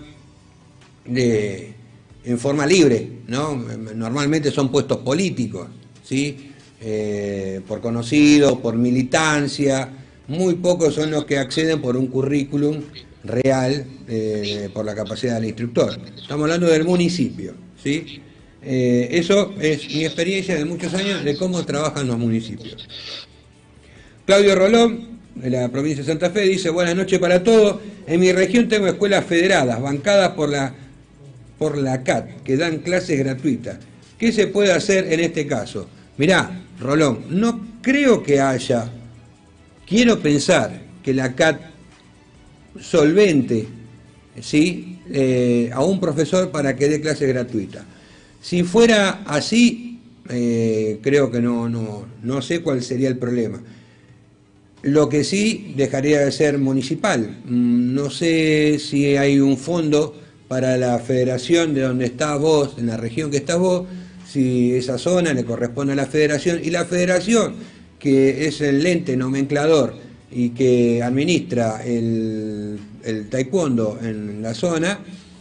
en forma libre, ¿no? Normalmente son puestos políticos, ¿sí? por conocido, por militancia. Muy pocos son los que acceden por un currículum real, por la capacidad del instructor. Estamos hablando del municipio, ¿sí? Eso es mi experiencia de muchos años de cómo trabajan los municipios. Claudio Rolón, de la provincia de Santa Fe, dice: buenas noches para todos. En mi región tengo escuelas federadas, bancadas por la CAT, que dan clases gratuitas. ¿Qué se puede hacer en este caso? Mirá, Rolón, no creo que haya, quiero pensar que la CAT solvente, ¿sí?, a un profesor para que dé clases gratuitas. Si fuera así, creo que no sé cuál sería el problema. Lo que sí dejaría de ser municipal. No sé si hay un fondo para la federación de donde estás vos, en la región que estás vos, si esa zona le corresponde a la federación, y la federación, que es el ente nomenclador y que administra el taekwondo en la zona,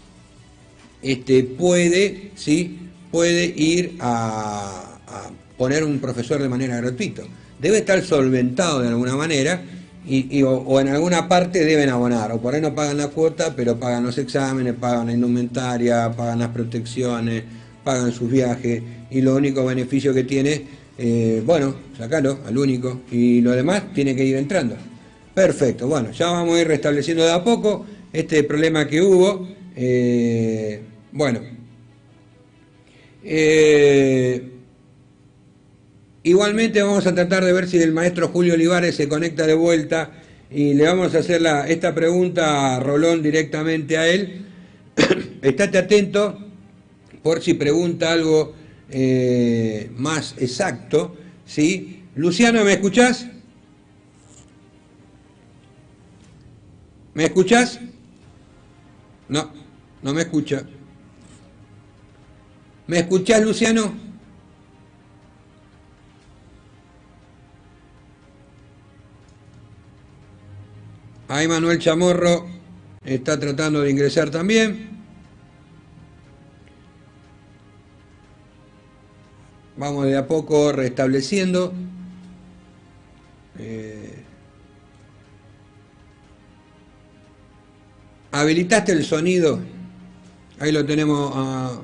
puede ir a poner un profesor de manera gratuita. Debe estar solventado de alguna manera o en alguna parte deben abonar, o por ahí no pagan la cuota, pero pagan los exámenes, pagan la indumentaria, pagan las protecciones, pagan sus viajes, y lo único beneficio que tiene, bueno, sacalo al único, y lo demás tiene que ir entrando. Perfecto, bueno, ya vamos a ir restableciendo de a poco este problema que hubo. Bueno, igualmente vamos a tratar de ver si el maestro Julio Olivares se conecta de vuelta y le vamos a hacer esta pregunta a Rolón directamente a él. Estate atento por si pregunta algo más exacto, ¿sí? Luciano, ¿me escuchás? ¿Me escuchás? No, no me escucha. ¿Me escuchás, Luciano? Ahí Manuel Chamorro está tratando de ingresar también. Vamos de a poco restableciendo. ¿Habilitaste el sonido? Ahí lo tenemos.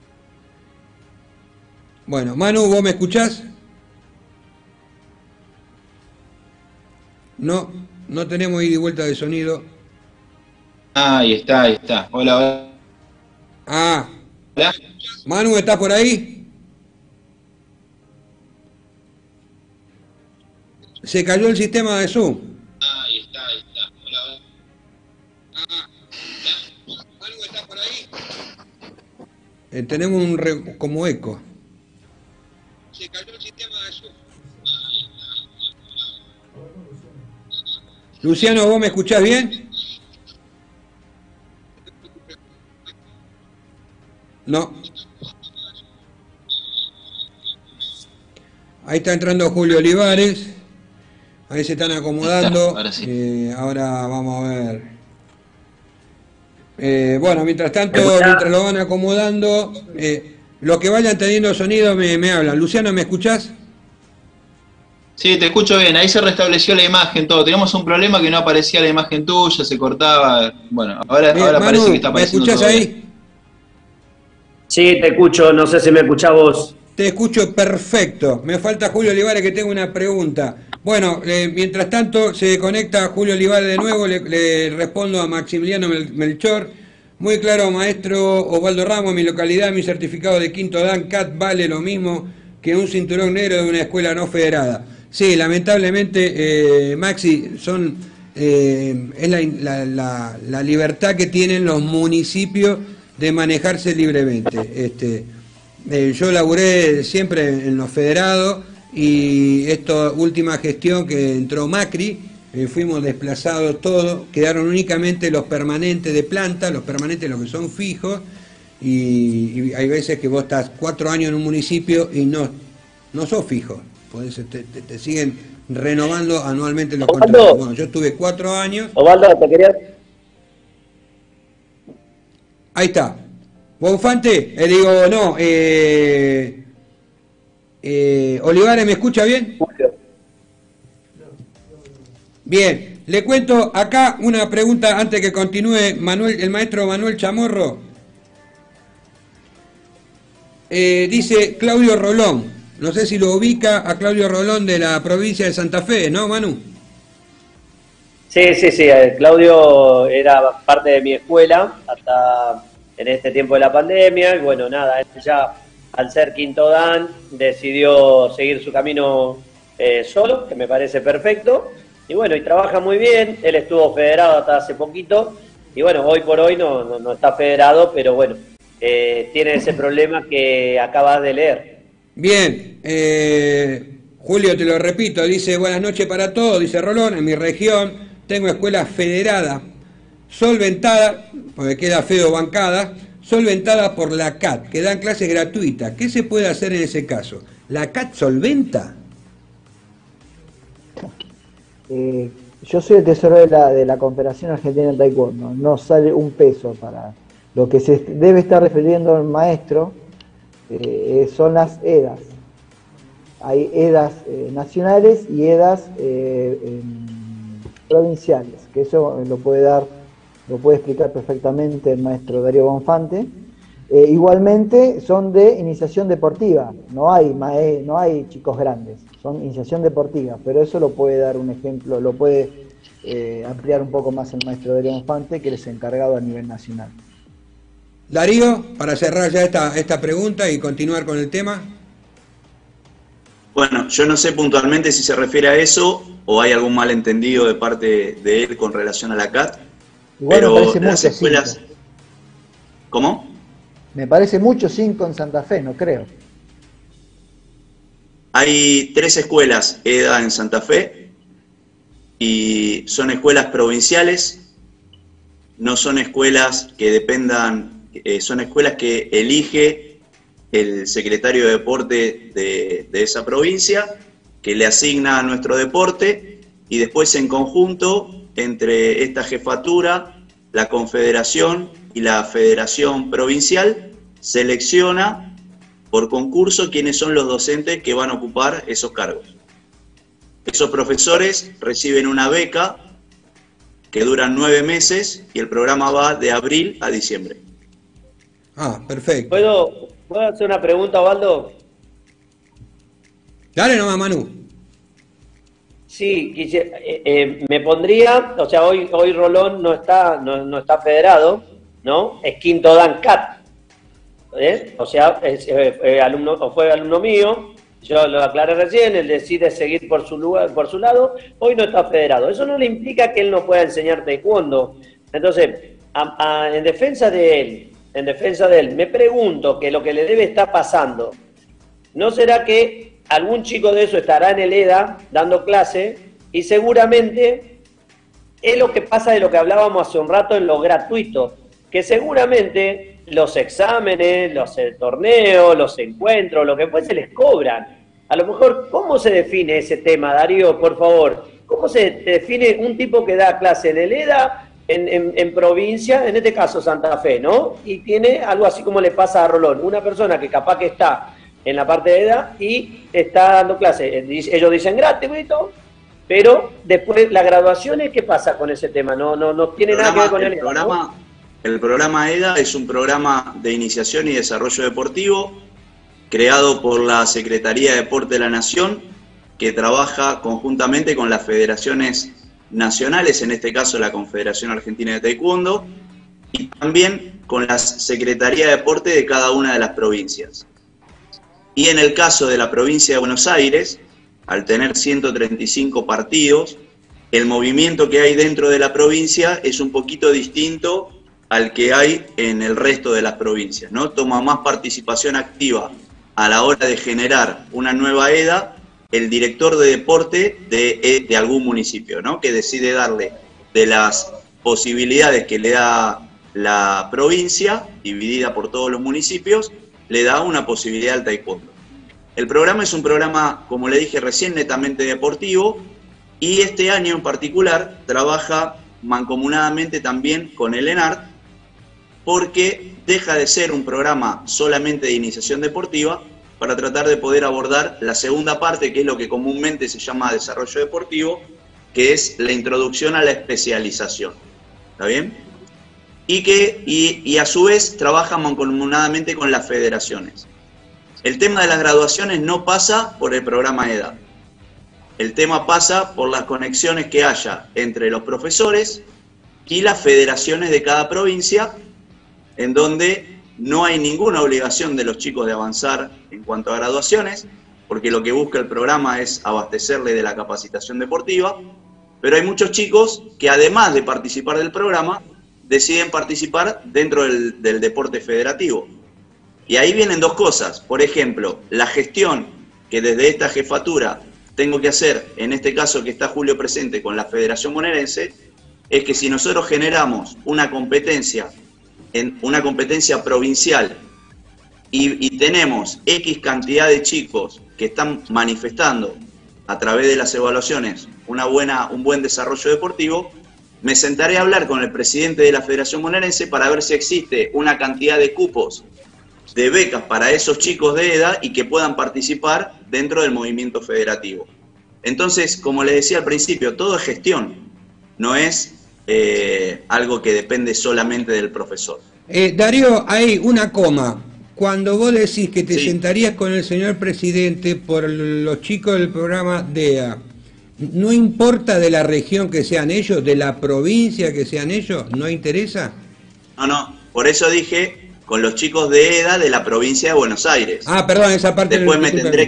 Bueno, Manu, ¿vos me escuchás? No, no tenemos ida y vuelta de sonido. Ahí está, ahí está. Hola, hola. Ah, Hola. Manu, ¿estás por ahí? Se cayó el sistema de Zoom. Ahí está, ahí está. Hola, hola. Manu, ¿estás por ahí? Tenemos como eco. Se cayó el sistema de Zoom. Luciano, ¿vos me escuchás bien? No. Ahí está entrando Julio Olivares. Ahí se están acomodando. Ahora sí. Ahora vamos a ver. Bueno, mientras tanto, mientras lo van acomodando, los que vayan teniendo sonido me hablan. Luciano, ¿me escuchás? Sí, te escucho bien. Ahí se restableció la imagen, todo. Teníamos un problema que no aparecía la imagen tuya, se cortaba. Bueno, ahora Manu, parece que está apareciendo. ¿me escuchás todo ahí? bien. Sí, te escucho, no sé si me escuchás vos. Te escucho perfecto. Me falta Julio Olivares, que tengo una pregunta. Bueno, mientras tanto se conecta Julio Olivares de nuevo, le respondo a Maximiliano Melchor. Muy claro, maestro Osvaldo Ramos, mi localidad, mi certificado de quinto Dan CAT vale lo mismo que un cinturón negro de una escuela no federada. Sí, lamentablemente, Maxi, es la libertad que tienen los municipios de manejarse libremente. Yo laburé siempre en los federados y esta última gestión que entró Macri, fuimos desplazados todos, quedaron únicamente los permanentes de planta, los permanentes los que son fijos, y hay veces que vos estás 4 años en un municipio y no sos fijo, te siguen renovando anualmente los contratos. Bueno, yo estuve 4 años. Osvaldo, te quería... Ahí está. Bonfante, Olivares, ¿me escucha bien? Bien, le cuento acá una pregunta antes que continúe el maestro Manuel Chamorro. Dice Claudio Rolón, no sé si lo ubica a Claudio Rolón de la provincia de Santa Fe, ¿no, Manu? Sí, Claudio era parte de mi escuela hasta en este tiempo de la pandemia, y bueno, nada, él ya al ser quinto dan decidió seguir su camino solo, que me parece perfecto. Y bueno, y trabaja muy bien, él estuvo federado hasta hace poquito, y bueno, hoy por hoy no está federado, pero bueno, tiene ese problema que acabas de leer. Bien, Julio, te lo repito, dice, buenas noches para todos, dice Rolón, en mi región tengo escuela federada, solventada, porque queda feo bancada, solventada por la CAT, que dan clases gratuitas. ¿Qué se puede hacer en ese caso? ¿La CAT solventa? Yo soy el tesorero de la Confederación Argentina de Taekwondo, no sale un peso para lo que se debe estar refiriendo el maestro, son las EDAs. Hay EDAs nacionales y EDAs provinciales, que eso lo puede explicar perfectamente el maestro Darío Bonfante. Igualmente son de iniciación deportiva, no hay chicos grandes, son iniciación deportiva, pero eso lo puede dar un ejemplo, lo puede ampliar un poco más el maestro Darío Bonfante, que es encargado a nivel nacional. Darío, para cerrar ya esta pregunta y continuar con el tema. Bueno, yo no sé puntualmente si se refiere a eso o hay algún malentendido de parte de él con relación a la CAT, igual pero me parece las mucho escuelas... cinco. ¿Cómo? Me parece mucho 5 en Santa Fe, no creo. Hay 3 escuelas EDA en Santa Fe y son escuelas provinciales, no son escuelas que dependan, son escuelas que elige el secretario de deporte de esa provincia, que le asigna a nuestro deporte, y después en conjunto entre esta jefatura, la confederación y la federación provincial selecciona por concurso quiénes son los docentes que van a ocupar esos cargos. Esos profesores reciben una beca que dura 9 meses y el programa va de abril a diciembre. Ah, perfecto. ¿Puedo hacer una pregunta, Osvaldo? Dale nomás, Manu. Sí, me pondría, o sea, hoy Rolón no está federado, ¿no? Es quinto dan CAT, o sea, fue alumno mío, yo lo aclaré recién, él decide seguir por su lado, hoy no está federado. Eso no le implica que él no pueda enseñar taekwondo. Entonces, en defensa de él, me pregunto que lo que le debe estar pasando, ¿no será que algún chico de eso estará en el EDA dando clase y seguramente es lo que pasa de lo que hablábamos hace un rato en lo gratuito, que seguramente los exámenes, los torneos, los encuentros, lo que fuese les cobran? A lo mejor, ¿cómo se define ese tema, Darío, por favor? ¿Cómo se define un tipo que da clase en el EDA, en provincia, en este caso Santa Fe, ¿no? Y tiene algo así como le pasa a Rolón, una persona que capaz que está en la parte de EDA y está dando clases. Ellos dicen gratuito, pero después las graduaciones, ¿qué pasa con ese tema? No tiene nada que ver con el EDA, ¿no? El programa EDA es un programa de iniciación y desarrollo deportivo creado por la Secretaría de Deporte de la Nación, que trabaja conjuntamente con las federaciones nacionales, en este caso la Confederación Argentina de Taekwondo, y también con la Secretaría de Deporte de cada una de las provincias. Y en el caso de la provincia de Buenos Aires, al tener 135 partidos, el movimiento que hay dentro de la provincia es un poquito distinto al que hay en el resto de las provincias, ¿no? Toma más participación activa a la hora de generar una nueva EDA el director de deporte de algún municipio, ¿no? Que decide darle de las posibilidades que le da la provincia, dividida por todos los municipios, le da una posibilidad al taekwondo. El programa es un programa, como le dije recién, netamente deportivo, y este año en particular trabaja mancomunadamente también con el ENART, porque deja de ser un programa solamente de iniciación deportiva para tratar de poder abordar la segunda parte, que es lo que comúnmente se llama desarrollo deportivo, que es la introducción a la especialización. ¿Está bien? Y a su vez trabaja mancomunadamente con las federaciones. El tema de las graduaciones no pasa por el programa EDA. El tema pasa por las conexiones que haya entre los profesores y las federaciones de cada provincia, en donde no hay ninguna obligación de los chicos de avanzar en cuanto a graduaciones, porque lo que busca el programa es abastecerle de la capacitación deportiva, pero hay muchos chicos que además de participar del programa, deciden participar dentro del deporte federativo. Y ahí vienen dos cosas. Por ejemplo, la gestión que desde esta jefatura tengo que hacer, en este caso que está Julio presente con la Federación Bonaerense, es que si nosotros generamos una competencia provincial y tenemos X cantidad de chicos que están manifestando a través de las evaluaciones un buen desarrollo deportivo, me sentaré a hablar con el presidente de la Federación Bonaerense para ver si existe una cantidad de cupos de becas para esos chicos de EDA y que puedan participar dentro del movimiento federativo. Entonces, como les decía al principio, todo es gestión, no es algo que depende solamente del profesor. Darío, hay una coma. Cuando vos decís que te Sí. sentarías con el señor presidente por los chicos del programa DEA, ¿no importa de la región que sean ellos, de la provincia que sean ellos? ¿No interesa? No, por eso dije con los chicos de EDA de la provincia de Buenos Aires. Ah, perdón, esa parte... Después me tendré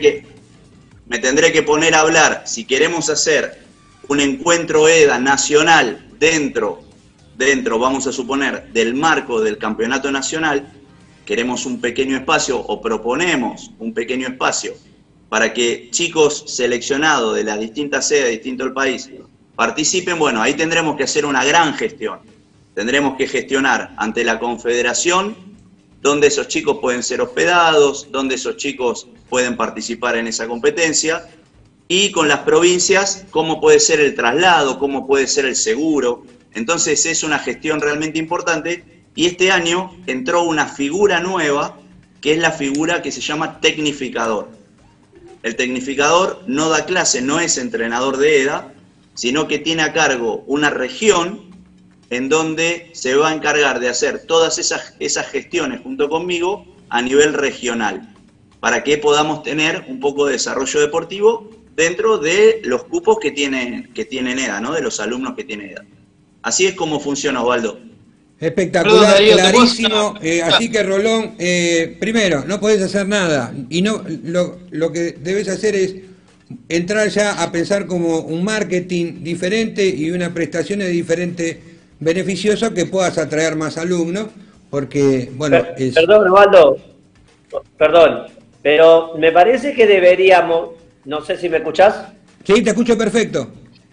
que poner a hablar, si queremos hacer un encuentro EDA nacional dentro, vamos a suponer, del marco del campeonato nacional, queremos un pequeño espacio o proponemos un pequeño espacio para que chicos seleccionados de las distintas sedes, distinto del país, participen. Bueno, ahí tendremos que hacer una gran gestión. Tendremos que gestionar ante la Confederación dónde esos chicos pueden ser hospedados, dónde esos chicos pueden participar en esa competencia, y con las provincias cómo puede ser el traslado, cómo puede ser el seguro. Entonces es una gestión realmente importante, y este año entró una figura nueva, que es la figura que se llama tecnificador. El tecnificador no da clase, no es entrenador de EDA, sino que tiene a cargo una región en donde se va a encargar de hacer todas esas gestiones junto conmigo a nivel regional, para que podamos tener un poco de desarrollo deportivo dentro de los cupos que tienen EDA, ¿no? De los alumnos que tiene EDA. Así es como funciona, Osvaldo. Espectacular, Perdón, Darío, clarísimo. Así que, Rolón, primero, no podés hacer nada. Y no lo que debes hacer es entrar ya a pensar como un marketing diferente y una prestaciones diferente, beneficioso, que puedas atraer más alumnos, porque, bueno... Perdón, Osvaldo, perdón, pero me parece que deberíamos, no sé si me escuchás. Sí, te escucho perfecto.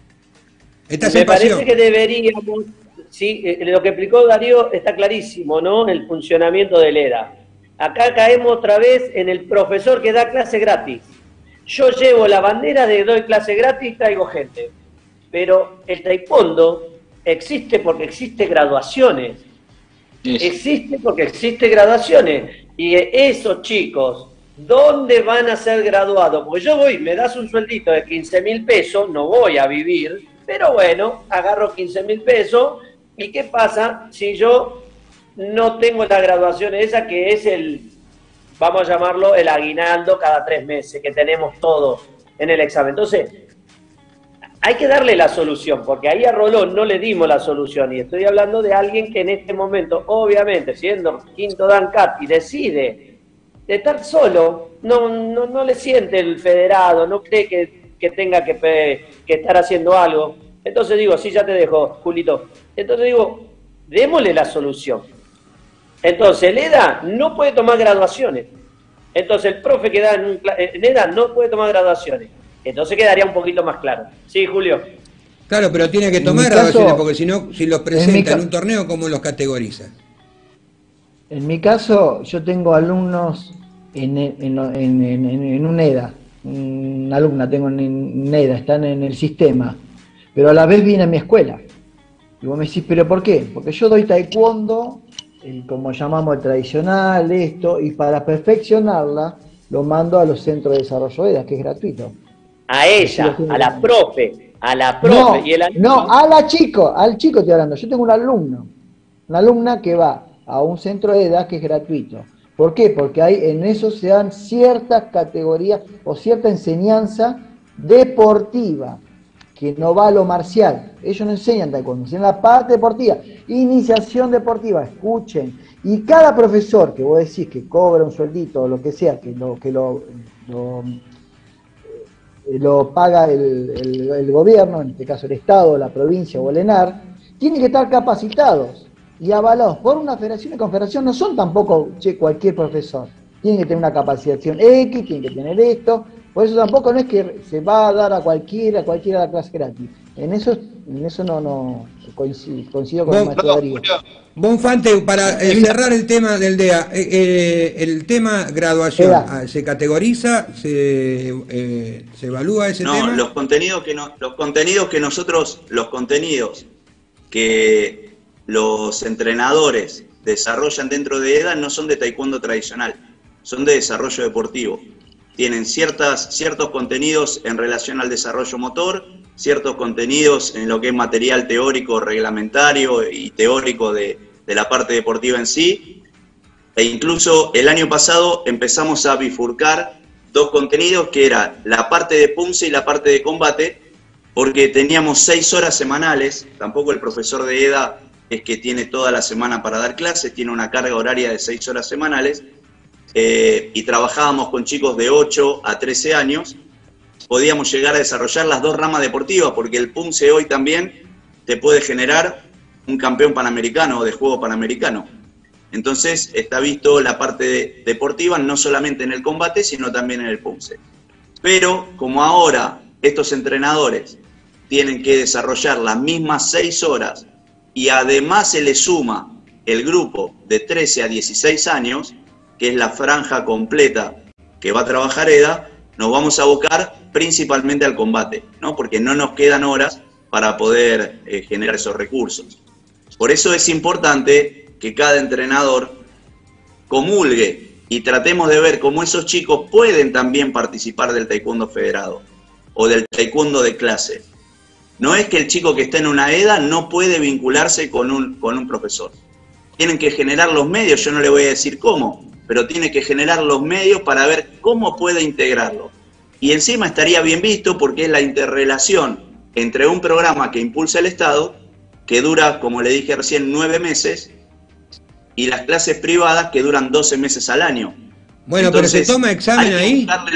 Estás Me en pasión. parece que deberíamos, sí, lo que explicó Darío está clarísimo, ¿no? El funcionamiento del EDA. Acá caemos otra vez en el profesor que da clase gratis. Yo llevo la bandera de doy clase gratis, traigo gente. Pero el taekwondo existe porque existe graduaciones. Existe porque existe graduaciones. Y esos chicos, ¿dónde van a ser graduados? Porque yo voy, me das un sueldito de 15.000 pesos, no voy a vivir, pero bueno, agarro 15.000 pesos. ¿Y qué pasa si yo no tengo la graduación esa, que es vamos a llamarlo el aguinaldo cada 3 meses, que tenemos todos en el examen? Entonces, hay que darle la solución, porque ahí a Rolón no le dimos la solución, y estoy hablando de alguien que en este momento, obviamente, siendo quinto Dan Cat, y decide de estar solo, no le siente el federado, no cree que tenga que estar haciendo algo. Entonces digo, sí, ya te dejo, Julito. Entonces digo, démosle la solución. Entonces, el EDA no puede tomar graduaciones. Entonces, el profe que da en EDA no puede tomar graduaciones. Entonces quedaría un poquito más claro. Sí, Julio. Claro, pero tiene que tomar graduaciones, porque si no, si los presenta en un torneo, ¿cómo los categoriza? En mi caso, yo tengo alumnos en un EDA. Una alumna tengo en EDA, están en el sistema. Pero a la vez viene a mi escuela. Y vos me decís, ¿pero por qué? Porque yo doy taekwondo, como llamamos el tradicional, esto, y para perfeccionarla, lo mando a los centros de desarrollo EDA, que es gratuito. A ella, a la profe. No, y el no, al chico estoy hablando. Yo tengo un alumno, una alumna que va a un centro de edad que es gratuito. ¿Por qué? Porque en eso se dan ciertas categorías o cierta enseñanza deportiva, que no va a lo marcial. Ellos no enseñan taekwondo, enseñan la parte deportiva, iniciación deportiva, escuchen. Y cada profesor que vos decís que cobra un sueldito o lo que sea, que lo paga el gobierno, en este caso el Estado, la provincia o el ENAR, tienen que estar capacitados y avalados por una federación y confederación. No son tampoco cualquier profesor, tienen que tener una capacitación X, tienen que tener esto. Por eso tampoco no es que se va a dar a cualquiera la clase gratis. En eso no coincido con el maestro Darío. Bonfante, para cerrar el tema del DEA, el tema graduación, ¿se categoriza? ¿Se evalúa ese tema? No, los contenidos que los entrenadores desarrollan dentro de EDA no son de taekwondo tradicional, son de desarrollo deportivo. Tienen ciertos contenidos en relación al desarrollo motor, ciertos contenidos en lo que es material teórico, reglamentario y teórico de la parte deportiva en sí. E incluso el año pasado empezamos a bifurcar dos contenidos, que era la parte de punce y la parte de combate, porque teníamos 6 horas semanales. Tampoco el profesor de EDA es que tiene toda la semana para dar clases, tiene una carga horaria de 6 horas semanales. Y trabajábamos con chicos de 8 a 13 años, podíamos llegar a desarrollar las dos ramas deportivas, porque el punce hoy también te puede generar un campeón panamericano o de juego panamericano. Entonces está visto la parte deportiva no solamente en el combate, sino también en el punce. Pero como ahora estos entrenadores tienen que desarrollar las mismas 6 horas y además se les suma el grupo de 13 a 16 años, que es la franja completa que va a trabajar EDA, nos vamos a abocar principalmente al combate, ¿no? Porque no nos quedan horas para poder generar esos recursos. Por eso es importante que cada entrenador comulgue y tratemos de ver cómo esos chicos pueden también participar del taekwondo federado o del taekwondo de clase. No es que el chico que está en una EDA no puede vincularse con un profesor. Tienen que generar los medios, yo no le voy a decir cómo, pero tiene que generar los medios para ver cómo puede integrarlo. Y encima estaría bien visto porque es la interrelación entre un programa que impulsa el Estado, que dura, como le dije recién, 9 meses, y las clases privadas que duran 12 meses al año. Bueno, entonces, pero ¿se toma examen ahí?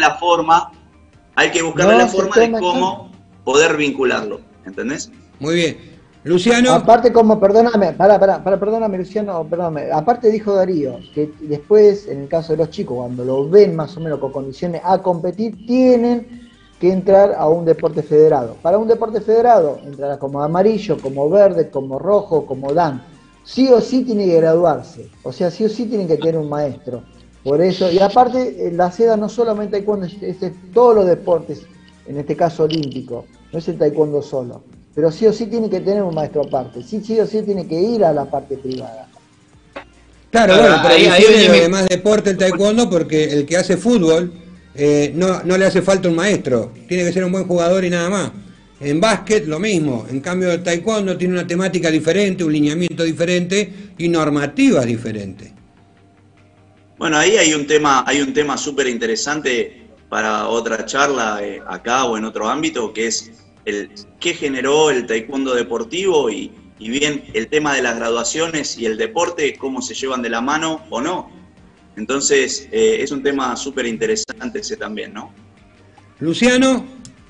Hay que buscarle la forma de cómo poder vincularlo, ¿entendés? Muy bien. Luciano. Aparte, perdóname, Luciano, perdóname. Aparte dijo Darío que después, en el caso de los chicos, cuando lo ven más o menos con condiciones a competir, tienen que entrar a un deporte federado. Para un deporte federado, entrará como amarillo, como verde, como rojo, como dan. Sí o sí tiene que graduarse. O sea, sí o sí tienen que tener un maestro. Por eso, y aparte, la SEDA no solamente taekwondo, es todos los deportes, en este caso olímpico, no es el taekwondo solo. Pero sí o sí tiene que tener un maestro aparte, sí o sí tiene que ir a la parte privada. Claro, bueno, pero ahí tiene además deporte el taekwondo, porque el que hace fútbol no le hace falta un maestro, tiene que ser un buen jugador y nada más. En básquet lo mismo, en cambio el taekwondo tiene una temática diferente, un lineamiento diferente y normativas diferentes. Bueno, ahí hay un tema súper interesante para otra charla acá o en otro ámbito, que es qué generó el taekwondo deportivo y bien el tema de las graduaciones y el deporte, cómo se llevan de la mano o no. Entonces es un tema súper interesante ese también, ¿no? Luciano.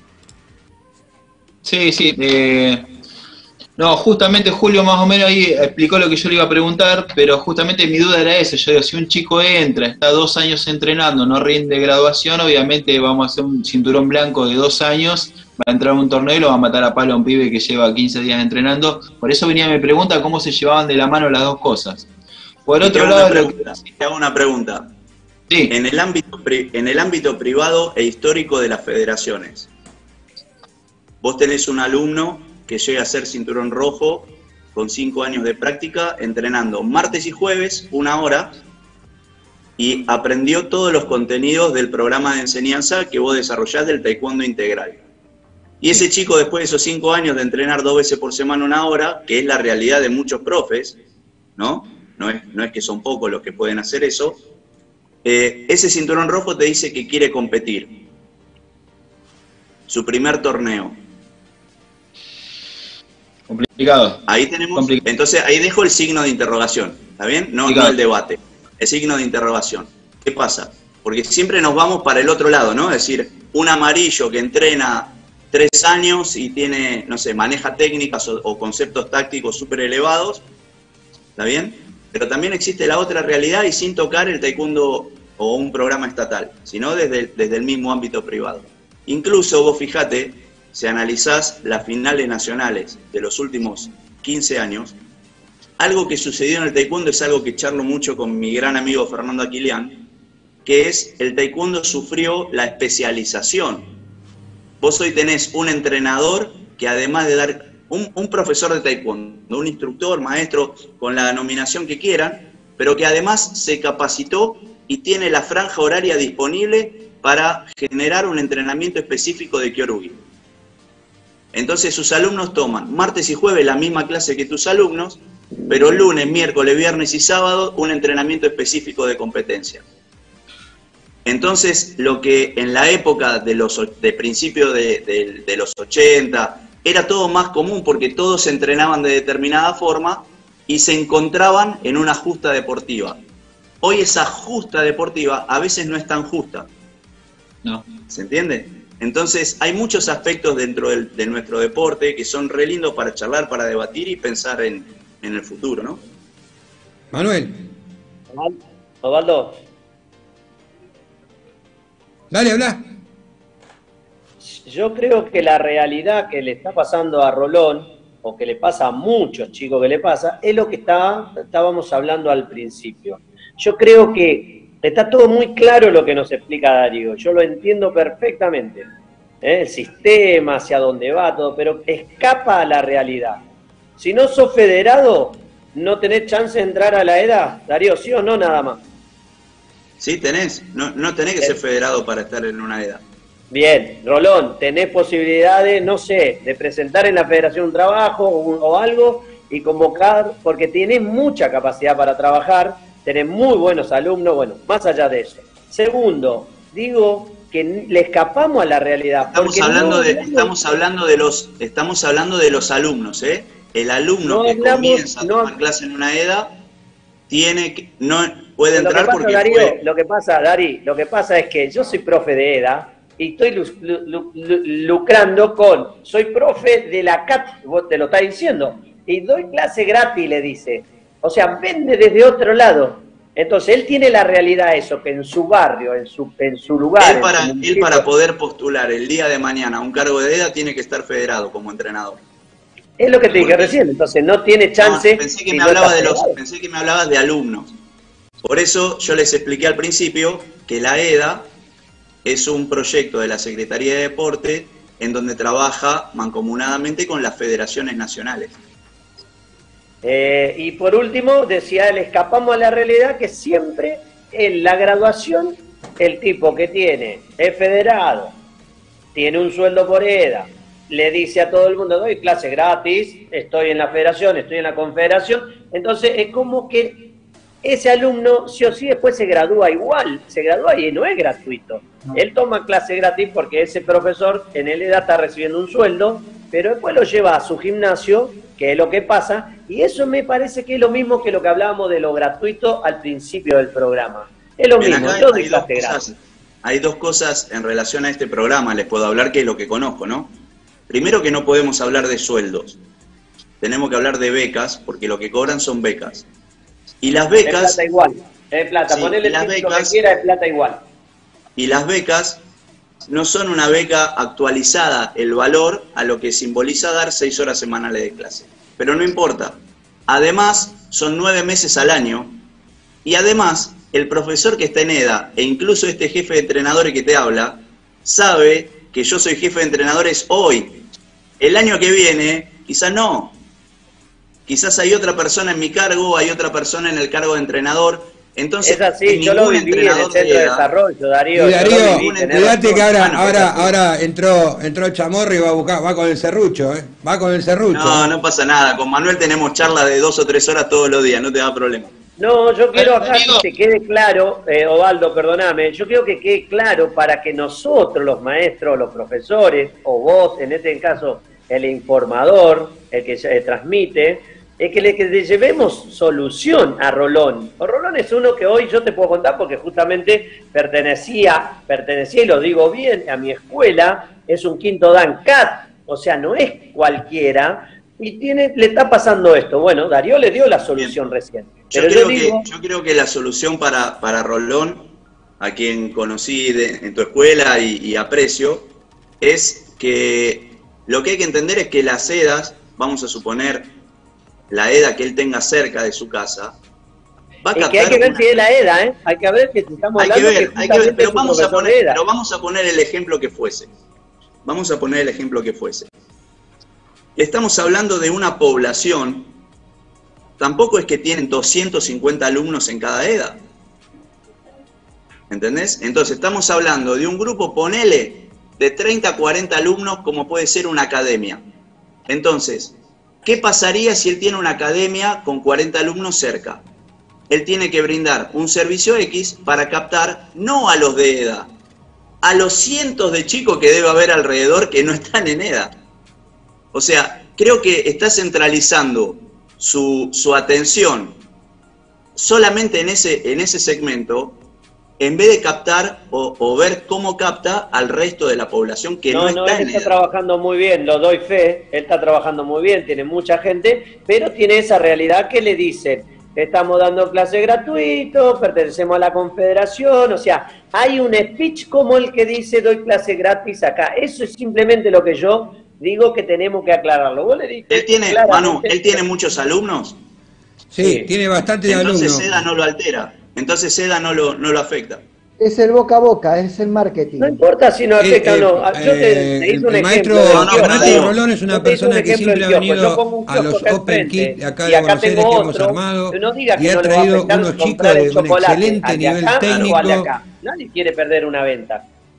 Sí. No, justamente Julio más o menos ahí explicó lo que yo le iba a preguntar, pero justamente mi duda era esa. Yo digo, si un chico entra, está 2 años entrenando, no rinde graduación, obviamente vamos a hacer un cinturón blanco de 2 años, va a entrar a un torneo y lo va a matar a palo a un pibe que lleva 15 días entrenando. Por eso venía mi pregunta, ¿cómo se llevaban de la mano las dos cosas? Por otro lado... Te hago una pregunta. Sí. En el ámbito privado e histórico de las federaciones, vos tenés un alumno que llega a ser cinturón rojo con 5 años de práctica, entrenando martes y jueves 1 hora, y aprendió todos los contenidos del programa de enseñanza que vos desarrollás del taekwondo integral. Y ese chico, después de esos 5 años de entrenar 2 veces por semana 1 hora, que es la realidad de muchos profes, ¿no? No es que son pocos los que pueden hacer eso, ese cinturón rojo te dice que quiere competir. Su primer torneo. Complicado. Ahí tenemos, entonces ahí dejo el signo de interrogación, ¿está bien? No el debate, el signo de interrogación. ¿Qué pasa? Porque siempre nos vamos para el otro lado, ¿no? Es decir, un amarillo que entrena 3 años y tiene, no sé, maneja técnicas o conceptos tácticos súper elevados, ¿está bien? Pero también existe la otra realidad y sin tocar el taekwondo o un programa estatal, sino desde el mismo ámbito privado. Incluso vos fijate, si analizás las finales nacionales de los últimos 15 años, algo que sucedió en el taekwondo es algo que charlo mucho con mi gran amigo Fernando Aquilián, que es el taekwondo sufrió la especialización. Vos hoy tenés un entrenador que además de dar un profesor de taekwondo, un instructor, maestro, con la denominación que quieran, pero que además se capacitó y tiene la franja horaria disponible para generar un entrenamiento específico de Kyorugi. Entonces sus alumnos toman martes y jueves la misma clase que tus alumnos, pero lunes, miércoles, viernes y sábado un entrenamiento específico de competencia. Entonces, lo que en la época de principio de los 80 era todo más común porque todos se entrenaban de determinada forma y se encontraban en una justa deportiva. Hoy esa justa deportiva a veces no es tan justa. No. ¿Se entiende? Entonces, hay muchos aspectos dentro de nuestro deporte que son re lindos para charlar, para debatir y pensar en el futuro, ¿no? Manuel. Osvaldo. Dale, habla. Yo creo que la realidad que le está pasando a Rolón, o que le pasa a muchos chicos que le pasa, es lo que estábamos hablando al principio. Yo creo que está todo muy claro lo que nos explica Darío, yo lo entiendo perfectamente. El sistema, hacia dónde va, todo, pero escapa a la realidad. Si no sos federado, no tenés chance de entrar a la EDA, Darío, ¿sí o no nada más? Sí, tenés. No tenés que ser federado para estar en una EDA. Bien, Rolón, tenés posibilidades, no sé, de presentar en la federación un trabajo o algo y convocar, porque tenés mucha capacidad para trabajar, tenés muy buenos alumnos, bueno, más allá de eso. Segundo, digo que le escapamos a la realidad. Estamos hablando de los alumnos, ¿eh? El alumno que comienza a tomar clase en una EDA puede entrar porque Darío, lo que pasa es que yo soy profe de EDA y estoy lucrando soy profe de la CAT, vos te lo estás diciendo, y doy clase gratis, le dice. O sea, vende desde otro lado. Entonces, él tiene la realidad eso, que en su barrio, en su lugar... Él para poder postular el día de mañana a un cargo de EDA tiene que estar federado como entrenador. Es lo que te dije recién, entonces no tiene chance... Pensé que me hablabas de alumnos. Por eso yo les expliqué al principio que la EDA es un proyecto de la Secretaría de Deporte en donde trabaja mancomunadamente con las federaciones nacionales. Y por último, decía, le escapamos a la realidad que siempre en la graduación el tipo que es federado, tiene un sueldo por EDA, le dice a todo el mundo, doy clase gratis, estoy en la federación, estoy en la confederación, entonces es como que ese alumno sí o sí después se gradúa igual, se gradúa y no es gratuito. Él toma clase gratis porque ese profesor en el EDA está recibiendo un sueldo, pero después lo lleva a su gimnasio, que es lo que pasa, y eso me parece que es lo mismo que lo que hablábamos de lo gratuito al principio del programa. Es lo mismo, yo doy clase gratis. Hay dos cosas en relación a este programa, les puedo hablar, que es lo que conozco, ¿no? Primero, que no podemos hablar de sueldos. Tenemos que hablar de becas, porque lo que cobran son becas. Y las becas... Es plata igual, es plata. Sí, ponele lo que quiera, es plata igual. Y las becas no son una beca actualizada el valor a lo que simboliza dar 6 horas semanales de clase. Pero no importa. Además, son 9 meses al año. Y además, el profesor que está en EDA, e incluso este jefe de entrenadores que te habla, sabe que yo soy jefe de entrenadores hoy. El año que viene, quizás no. Quizás hay otra persona en mi cargo, hay otra persona en el cargo de entrenador, Entonces, es así, yo lo viví en el centro de desarrollo, Darío. Y Darío, cuidate que ahora entró Chamorro y va con el serrucho, va con el serrucho. No pasa nada, con Manuel tenemos charlas de 2 o 3 horas todos los días, no te da problema. No, yo quiero acá que quede claro, Osvaldo, perdóname, yo quiero que quede claro para que nosotros, los maestros, los profesores, o vos, en este caso, el informador, el que transmite, es que le llevemos solución a Rolón. Rolón es uno que hoy yo te puedo contar porque justamente pertenecía, y lo digo bien, a mi escuela, es un quinto Dan CAT, o sea, no es cualquiera, y le está pasando esto. Bueno, Darío le dio la solución recién. Yo creo que la solución para Rolón, a quien conocí en tu escuela y aprecio, es que lo que hay que entender es que las EDAs, vamos a suponer, la EDA que él tenga cerca de su casa, va a captar. Que hay que ver si es la EDA, Hay que ver que estamos hablando hay que ver, pero vamos a poner el ejemplo que fuese. Vamos a poner el ejemplo que fuese. Estamos hablando de una población, tampoco es que tienen 250 alumnos en cada EDA. ¿Entendés? Entonces estamos hablando de un grupo, ponele, de 30 a 40 alumnos, como puede ser una academia. Entonces, ¿qué pasaría si él tiene una academia con 40 alumnos cerca? Él tiene que brindar un servicio X para captar no a los de EDA, a los cientos de chicos que debe haber alrededor que no están en EDA. O sea, creo que está centralizando su atención solamente en ese segmento, en vez de captar o ver cómo capta al resto de la población que no está en él está trabajando muy bien, lo doy fe, él está trabajando muy bien, tiene mucha gente, pero tiene esa realidad que le dicen, estamos dando clase gratuito, pertenecemos a la confederación, o sea, hay un speech como el que dice doy clase gratis acá. Eso es simplemente lo que yo digo que tenemos que aclararlo. ¿Vos le dices? Manu, ¿él tiene muchos alumnos? Sí, tiene bastantes alumnos. Entonces EDA no lo altera. Entonces EDA no lo afecta. Es el boca a boca, es el marketing. No importa si no afecta o no. Yo te hice un ejemplo. El maestro Rolón es una persona que siempre ha venido a los Open Kit acá de Buenos Aires que hemos armado y ha traído unos chicos de un excelente nivel técnico. Nadie quiere perder una venta.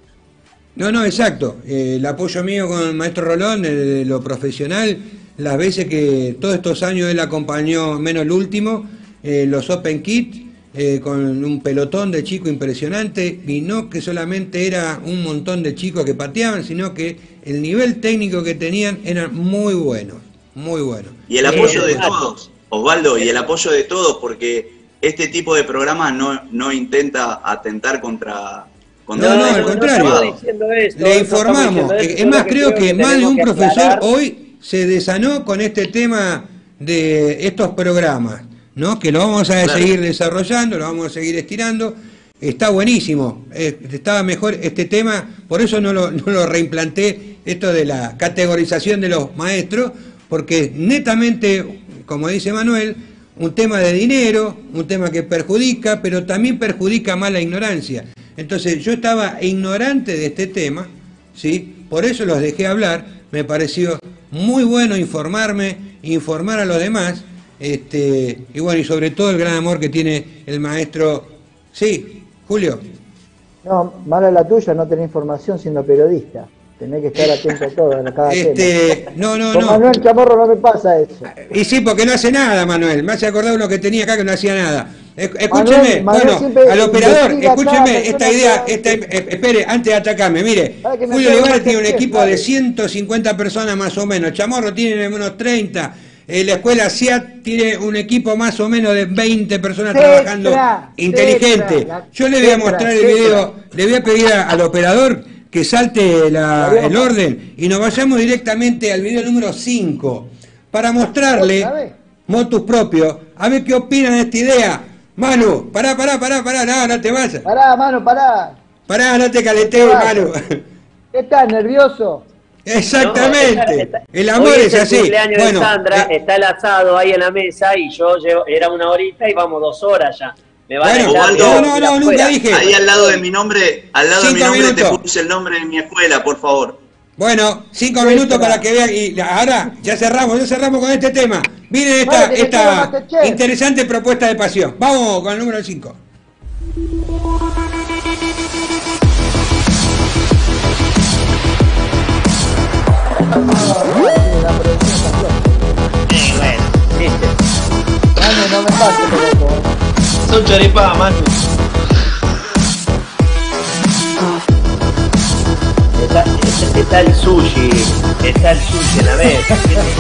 No, exacto. El apoyo mío con el maestro Rolón, de lo profesional, las veces que todos estos años él acompañó, menos el último, los Open Kit, con un pelotón de chicos impresionante, y no que solamente era un montón de chicos que pateaban, sino que el nivel técnico que tenían era muy bueno, muy bueno. Y el apoyo de todos, Osvaldo, y el apoyo de todos, porque este tipo de programas no intenta atentar contra... No, al contrario, le informamos. Es más, creo que más de un profesor hoy se desanó con este tema de estos programas, ¿no? Que lo vamos a seguir desarrollando, lo vamos a seguir estirando. Está buenísimo, estaba mejor este tema, por eso no lo reimplanté, esto de la categorización de los maestros, porque netamente, como dice Manuel, un tema de dinero, un tema que perjudica, pero también perjudica más la ignorancia. Entonces yo estaba ignorante de este tema, ¿sí? Por eso los dejé hablar, me pareció muy bueno informar a los demás, y bueno, y sobre todo el gran amor que tiene el maestro. Sí, Julio. No, mala la tuya, no tener información siendo periodista. Tenés que estar atento a todo, a cada tema. No. Manuel Chamorro no me pasa eso. Y sí, porque no hace nada, Manuel. Me hace acordar uno que tenía acá que no hacía nada. Escúcheme, al operador, escúcheme esta idea, espere, antes de atacarme, mire, Julio Olivares tiene un equipo de 150 personas más o menos, Chamorro tiene unos 30, la escuela SIAT tiene un equipo más o menos de 20 personas trabajando inteligente. Yo le voy a mostrar el video, le voy a pedir al operador que salte el orden y nos vayamos directamente al video número 5 para mostrarle motus propio, a ver qué opinan de esta idea. Manu, pará, no te vayas. Pará, Manu, pará. Pará, no te caletees, Manu. ¿Qué estás, nervioso? Exactamente. El amor es así. El cumpleaños de Sandra, está el asado ahí en la mesa y yo era 1 horita y vamos 2 horas ya. Me van no, nunca dije. Ahí al lado de mi nombre, te puse el nombre de mi escuela, por favor. Bueno, 5 minutos para que vean. Y ahora ya cerramos con este tema. Miren esta interesante propuesta de pasión. Vamos con el número 5. Manu, no me pases, loco. Son choripadas, Manu. Está el sushi en la mesa.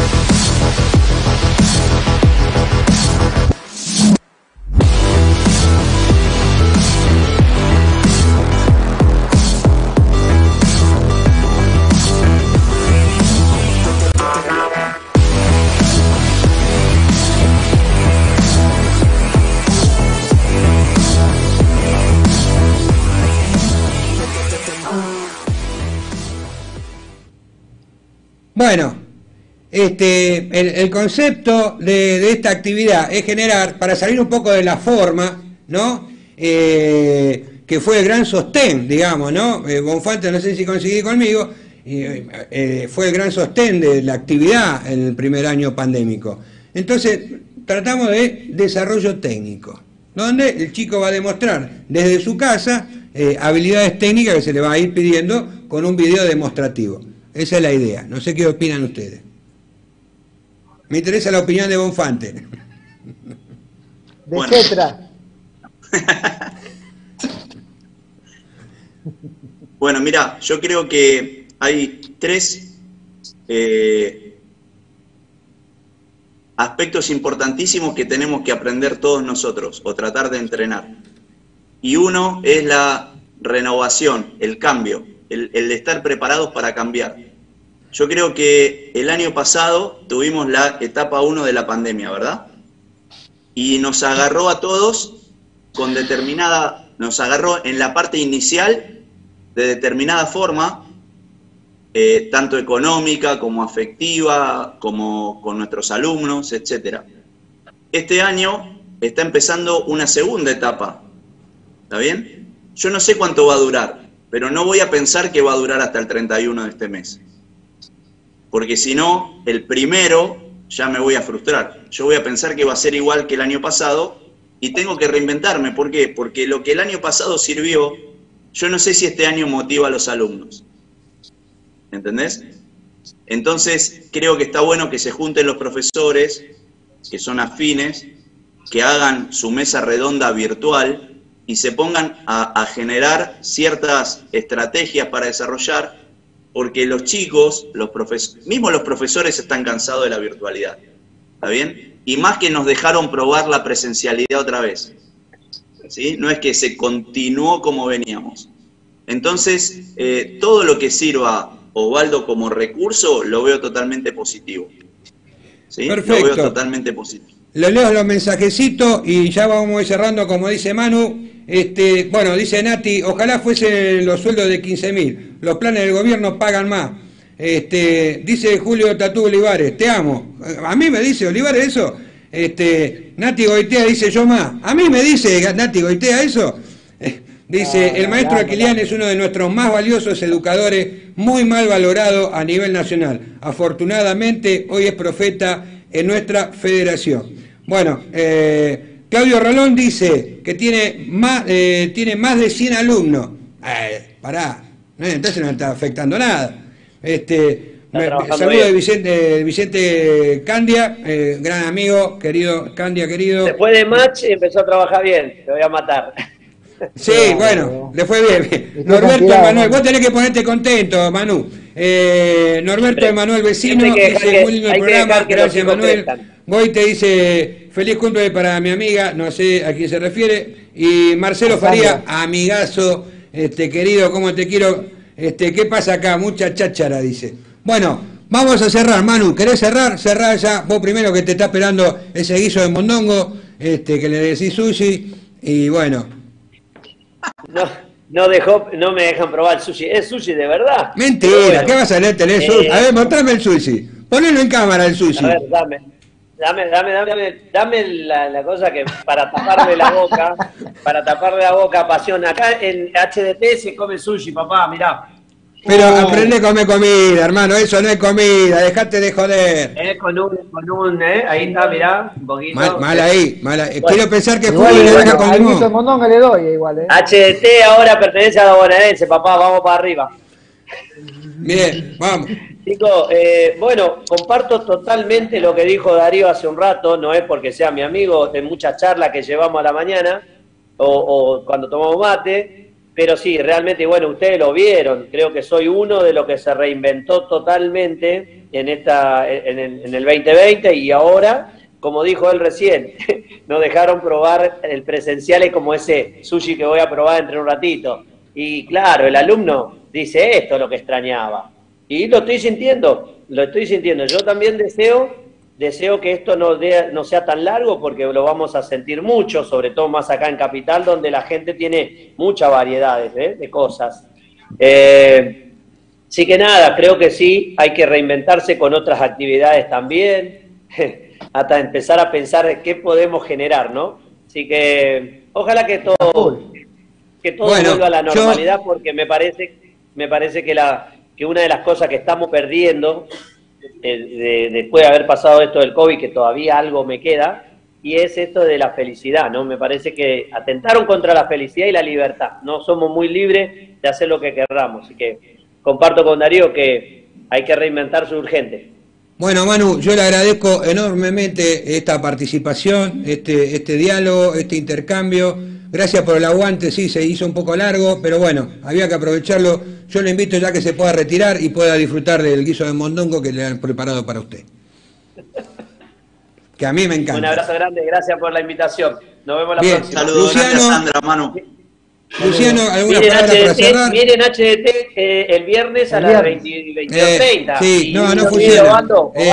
Bueno, el concepto de esta actividad es generar, para salir un poco de la forma, ¿no? Que fue el gran sostén, digamos, ¿no? Bonfante, no sé si coincidí conmigo, fue el gran sostén de la actividad en el primer año pandémico. Entonces, tratamos de desarrollo técnico, donde el chico va a demostrar desde su casa habilidades técnicas que se le va a ir pidiendo con un video demostrativo. Esa es la idea. No sé qué opinan ustedes. Me interesa la opinión de Bonfante. De Cetra. Bueno, mira, yo creo que hay tres aspectos importantísimos que tenemos que aprender todos nosotros, o tratar de entrenar. Y uno es la renovación, el cambio, el estar preparados para cambiar. Yo creo que el año pasado tuvimos la etapa 1 de la pandemia, ¿verdad? Y nos agarró a todos con determinada, nos agarró en la parte inicial de determinada forma, tanto económica como afectiva, como con nuestros alumnos, etc. Este año está empezando una segunda etapa, ¿está bien? Yo no sé cuánto va a durar, pero no voy a pensar que va a durar hasta el 31 de este mes. Porque si no, el primero ya me voy a frustrar. Yo voy a pensar que va a ser igual que el año pasado y tengo que reinventarme. ¿Por qué? Porque lo que el año pasado sirvió, yo no sé si este año motiva a los alumnos. ¿Entendés? Entonces, creo que está bueno que se junten los profesores, que son afines, que hagan su mesa redonda virtual y se pongan a generar ciertas estrategias para desarrollar, porque los chicos, mismos los profesores están cansados de la virtualidad, ¿está bien? Y más que nos dejaron probar la presencialidad otra vez, ¿sí? No es que se continuó como veníamos. Entonces, todo lo que sirva, Osvaldo, como recurso, lo veo totalmente positivo, ¿sí? Perfecto. Lo veo totalmente positivo. Le leo los mensajecitos y ya vamos a ir cerrando, como dice Manu. Bueno, dice Nati, ojalá fuesen los sueldos de 15.000, los planes del gobierno pagan más. Dice Julio Tatú Olivares, te amo. A mí me dice Olivares eso. Nati Goitea dice yo más. A mí me dice Nati Goitea eso. Dice, el maestro Aquilián es uno de nuestros más valiosos educadores, muy mal valorado a nivel nacional. Afortunadamente, hoy es profeta en nuestra federación. Bueno, Claudio Rolón dice que tiene más de 100 alumnos. Pará, entonces no está afectando nada. Saludo de Vicente Candia, gran amigo, querido Candia, querido. Después de match empezó a trabajar bien, te voy a matar. Sí, bueno, le fue bien. Norberto Emanuel, vos tenés que ponerte contento, Manu. Norberto Emanuel Vecino dice, muy lindo el programa, gracias Manuel. Voy te dice, feliz cumple para mi amiga, no sé a quién se refiere. Y Marcelo Faría, amigazo, querido, cómo te quiero. ¿Qué pasa acá? Mucha cháchara, dice. Bueno, vamos a cerrar, Manu, ¿querés cerrar? Cerrá ya, vos primero que te está esperando ese guiso de mondongo, que le decís sushi, y bueno. No me dejan probar el sushi. ¿Es sushi de verdad? Mentira, bueno, ¿qué vas a leer? ¿Tenés sushi? A ver, mostrame el sushi. Ponelo en cámara el sushi. A ver, dame la cosa que para taparle la boca, pasión. Acá en HDT se come sushi, papá, mirá. Pero aprende a comer comida, hermano, eso no es comida, dejate de joder. Ahí está, mirá, un poquito. Mal ahí. Bueno, quiero pensar que Igual, Julio le deja con al limón. guiso de mondonga le doy igual, HDT ahora pertenece a la bonaerense, papá, vamos para arriba. Bien, vamos. Chicos, bueno, comparto totalmente lo que dijo Darío hace un rato, no es porque sea mi amigo, en muchas charlas que llevamos a la mañana, o cuando tomamos mate, pero sí, realmente, bueno, ustedes lo vieron, creo que soy uno de los que se reinventó totalmente en el 2020 y ahora, como dijo él recién, nos dejaron probar el presencial, es como ese sushi que voy a probar entre un ratito. Y claro, el alumno dice, esto es lo que extrañaba. Y lo estoy sintiendo. Yo también deseo que esto no sea tan largo porque lo vamos a sentir mucho, sobre todo más acá en Capital, donde la gente tiene muchas variedades de cosas. Así que nada, creo que sí, hay que reinventarse con otras actividades también, hasta empezar a pensar qué podemos generar, ¿no? Así que ojalá que todo vuelva a la normalidad, porque me parece que una de las cosas que estamos perdiendo después de haber pasado esto del COVID, que todavía algo me queda, y es esto de la felicidad, ¿no? Me parece que atentaron contra la felicidad y la libertad. No somos muy libres de hacer lo que querramos. Así que comparto con Darío que hay que reinventarse urgente. Bueno, Manu, yo le agradezco enormemente esta participación, este diálogo, este intercambio. Gracias por el aguante, sí, se hizo un poco largo, pero bueno, había que aprovecharlo. Yo le invito ya que se pueda retirar y pueda disfrutar del guiso de mondongo que le han preparado para usted. Que a mí me encanta. Un abrazo grande, gracias por la invitación. Nos vemos la próxima. Saludos, gracias Sandra, Manu. Luciano, ¿alguna palabra para cerrar? Miren HDT el viernes a las 22:30. Sí, no funciona.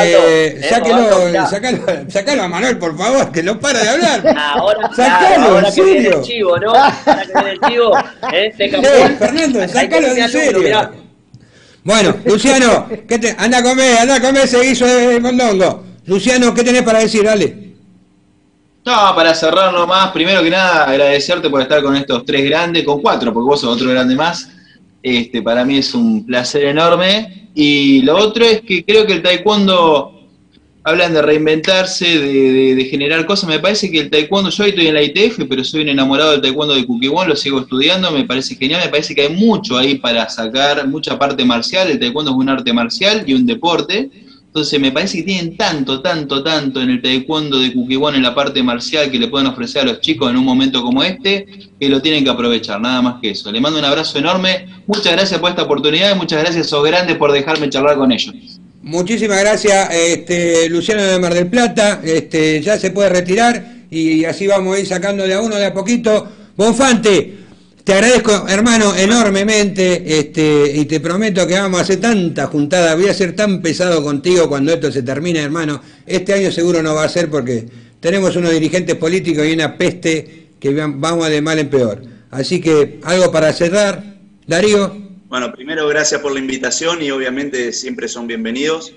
Sácalo a Manuel, por favor, que no para de hablar. Ahora que viene el chivo, ¿no? Ahora que viene el chivo, Fernando, sácalo en serio. Bueno, Luciano, anda a comer ese guiso de mondongo. Luciano, ¿qué tenés para decir? Dale. No, para cerrar nomás, primero que nada, agradecerte por estar con estos tres grandes, con cuatro, porque vos sos otro grande más. Para mí es un placer enorme. Y lo otro es que creo que el taekwondo, hablan de reinventarse, de generar cosas. Me parece que el taekwondo, yo hoy estoy en la ITF, pero soy un enamorado del taekwondo de Kukkiwon, lo sigo estudiando, me parece genial, me parece que hay mucho ahí para sacar, mucha parte marcial. El taekwondo es un arte marcial y un deporte. Entonces me parece que tienen tanto en el taekwondo de Kukkiwon, en la parte marcial, que le pueden ofrecer a los chicos en un momento como este, que lo tienen que aprovechar, nada más que eso. Le mando un abrazo enorme, muchas gracias por esta oportunidad y muchas gracias, sos grandes, por dejarme charlar con ellos. Muchísimas gracias, Luciano de Mar del Plata, ya se puede retirar y así vamos a ir sacando de a uno, de a poquito. Bonfante, te agradezco, hermano, enormemente, y te prometo que vamos a hacer tanta juntada, voy a ser tan pesado contigo cuando esto se termine, hermano. Este año seguro no va a ser porque tenemos unos dirigentes políticos y una peste que vamos de mal en peor. Así que, algo para cerrar, Darío. Bueno, primero gracias por la invitación y obviamente siempre son bienvenidos.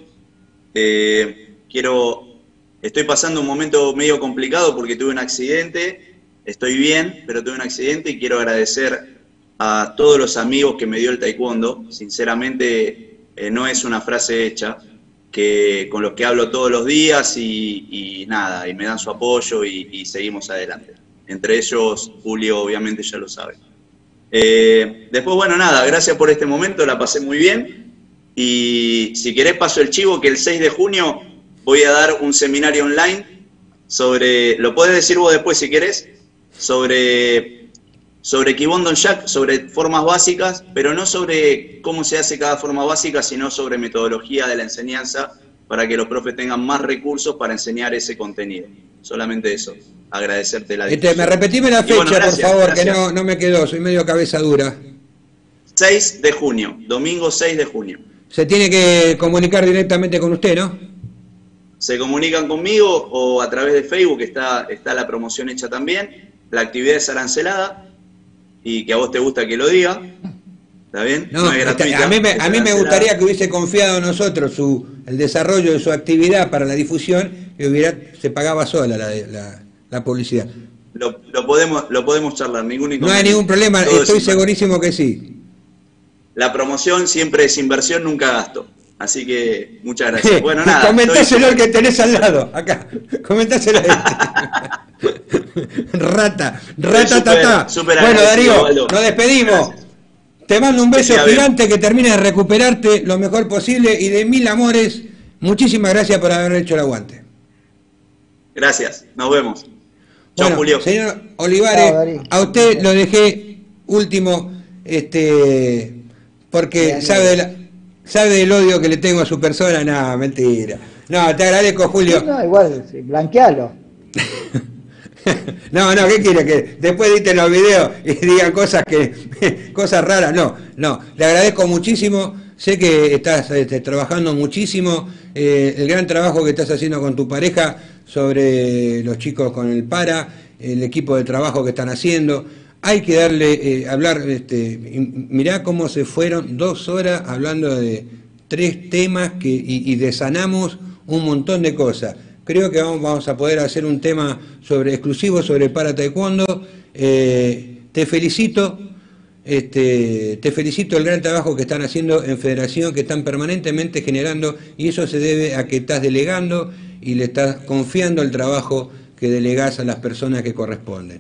Estoy pasando un momento medio complicado porque tuve un accidente. Estoy bien, pero tuve un accidente y quiero agradecer a todos los amigos que me dio el taekwondo. Sinceramente, no es una frase hecha, con los que hablo todos los días y nada, y me dan su apoyo y seguimos adelante. Entre ellos, Julio, obviamente ya lo sabe. Después, bueno, nada, gracias por este momento, la pasé muy bien. Y si querés paso el chivo, que el 6 de junio voy a dar un seminario online sobre, lo podés decir vos después si querés, sobre Kibon Donyak, sobre formas básicas, pero no sobre cómo se hace cada forma básica, sino sobre metodología de la enseñanza para que los profes tengan más recursos para enseñar ese contenido. Solamente eso, agradecerte la difusión. Repetime la fecha, gracias, por favor, gracias. Que no me quedó, soy medio cabeza dura. 6 de junio, domingo 6 de junio. Se tiene que comunicar directamente con usted, ¿no? Se comunican conmigo o a través de Facebook, está la promoción hecha también. La actividad es arancelada y que a vos te gusta que lo diga. ¿Está bien? No es gratuita. A mí me gustaría que hubiese confiado en nosotros el desarrollo de su actividad para la difusión y se pagaba sola la publicidad. Lo podemos charlar, ningún inconveniente. No hay ningún problema, estoy segurísimo que sí. la promoción siempre es inversión, nunca gasto. Así que muchas gracias. Bueno, nada. Comentáselo al que tenés al lado, acá. Comentáselo a este. Rata, tata. Bueno, Darío, Valdo. nos despedimos. Gracias. Te mando un beso gigante, que termines de recuperarte lo mejor posible y de mil amores. Muchísimas gracias por haber hecho el aguante. Gracias, nos vemos. Chao, Bueno, Julio. señor Olivares, a usted lo dejé último, porque sabe del odio que le tengo a su persona. No, mentira. No, te agradezco, Julio. No, igual, blanquealo. No, ¿qué quiere? Que después editen los videos y digan cosas raras. No, le agradezco muchísimo. Sé que estás trabajando muchísimo, el gran trabajo que estás haciendo con tu pareja sobre los chicos con el para, el equipo de trabajo que están haciendo. Hay que darle, hablar, mirá cómo se fueron 2 horas hablando de 3 temas y desanamos un montón de cosas. Creo que vamos a poder hacer un tema exclusivo sobre el para taekwondo. Te felicito. Te felicito el gran trabajo que están haciendo en federación, que están permanentemente generando, y eso se debe a que estás delegando y le estás confiando el trabajo que delegás a las personas que corresponden.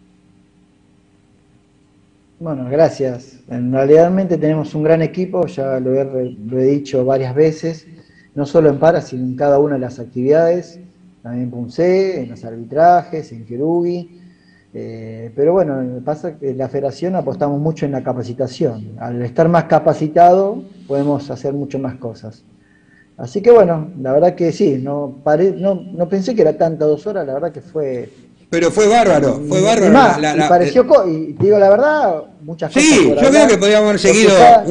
Bueno, gracias. Realmente tenemos un gran equipo, ya lo he dicho varias veces, no solo en para, sino en cada una de las actividades, también en Punce, en los arbitrajes, en Kerugi. Pero bueno, pasa que en la federación apostamos mucho en la capacitación. Al estar más capacitado podemos hacer mucho más cosas. Así que bueno, la verdad que sí, no pensé que era tanta 2 horas, la verdad que fue... Pero fue bárbaro, fue bárbaro. Y pareció, y te digo la verdad, muchas cosas. Sí, yo creo que podríamos haber seguido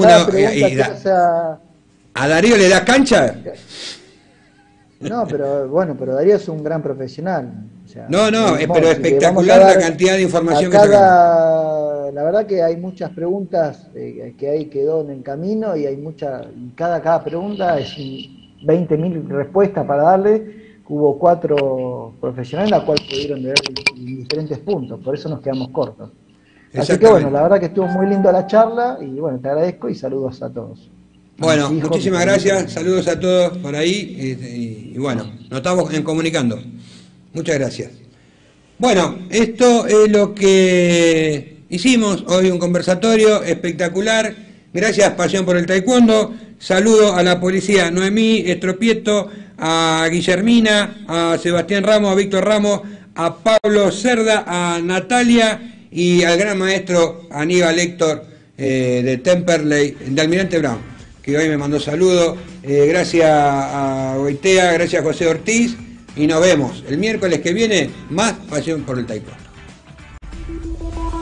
¿A Darío le das cancha? No, pero bueno, Darío es un gran profesional. O sea, pero espectacular la cantidad de información que sacamos. La verdad que hay muchas preguntas que ahí quedó en el camino, y hay cada pregunta es 20.000 respuestas para darle. Hubo 4 profesionales, la cual pudieron ver diferentes puntos, por eso nos quedamos cortos. Así que bueno, la verdad que estuvo muy lindo la charla, y bueno, te agradezco y saludos a todos. Bueno, muchísimas gracias, saludos a todos por ahí, y bueno, nos estamos comunicando. Muchas gracias. Bueno, esto es lo que hicimos hoy, un conversatorio espectacular. Gracias, Pasión por el Taekwondo. Saludo a la policía Noemí Estropieto, a Guillermina, a Sebastián Ramos, a Víctor Ramos, a Pablo Cerda, a Natalia y al gran maestro Aníbal Héctor de Temperley, de Almirante Brown, que hoy me mandó saludos. Gracias a Goitea, gracias a José Ortiz, y nos vemos el miércoles que viene, más Pasión por el Taekwondo.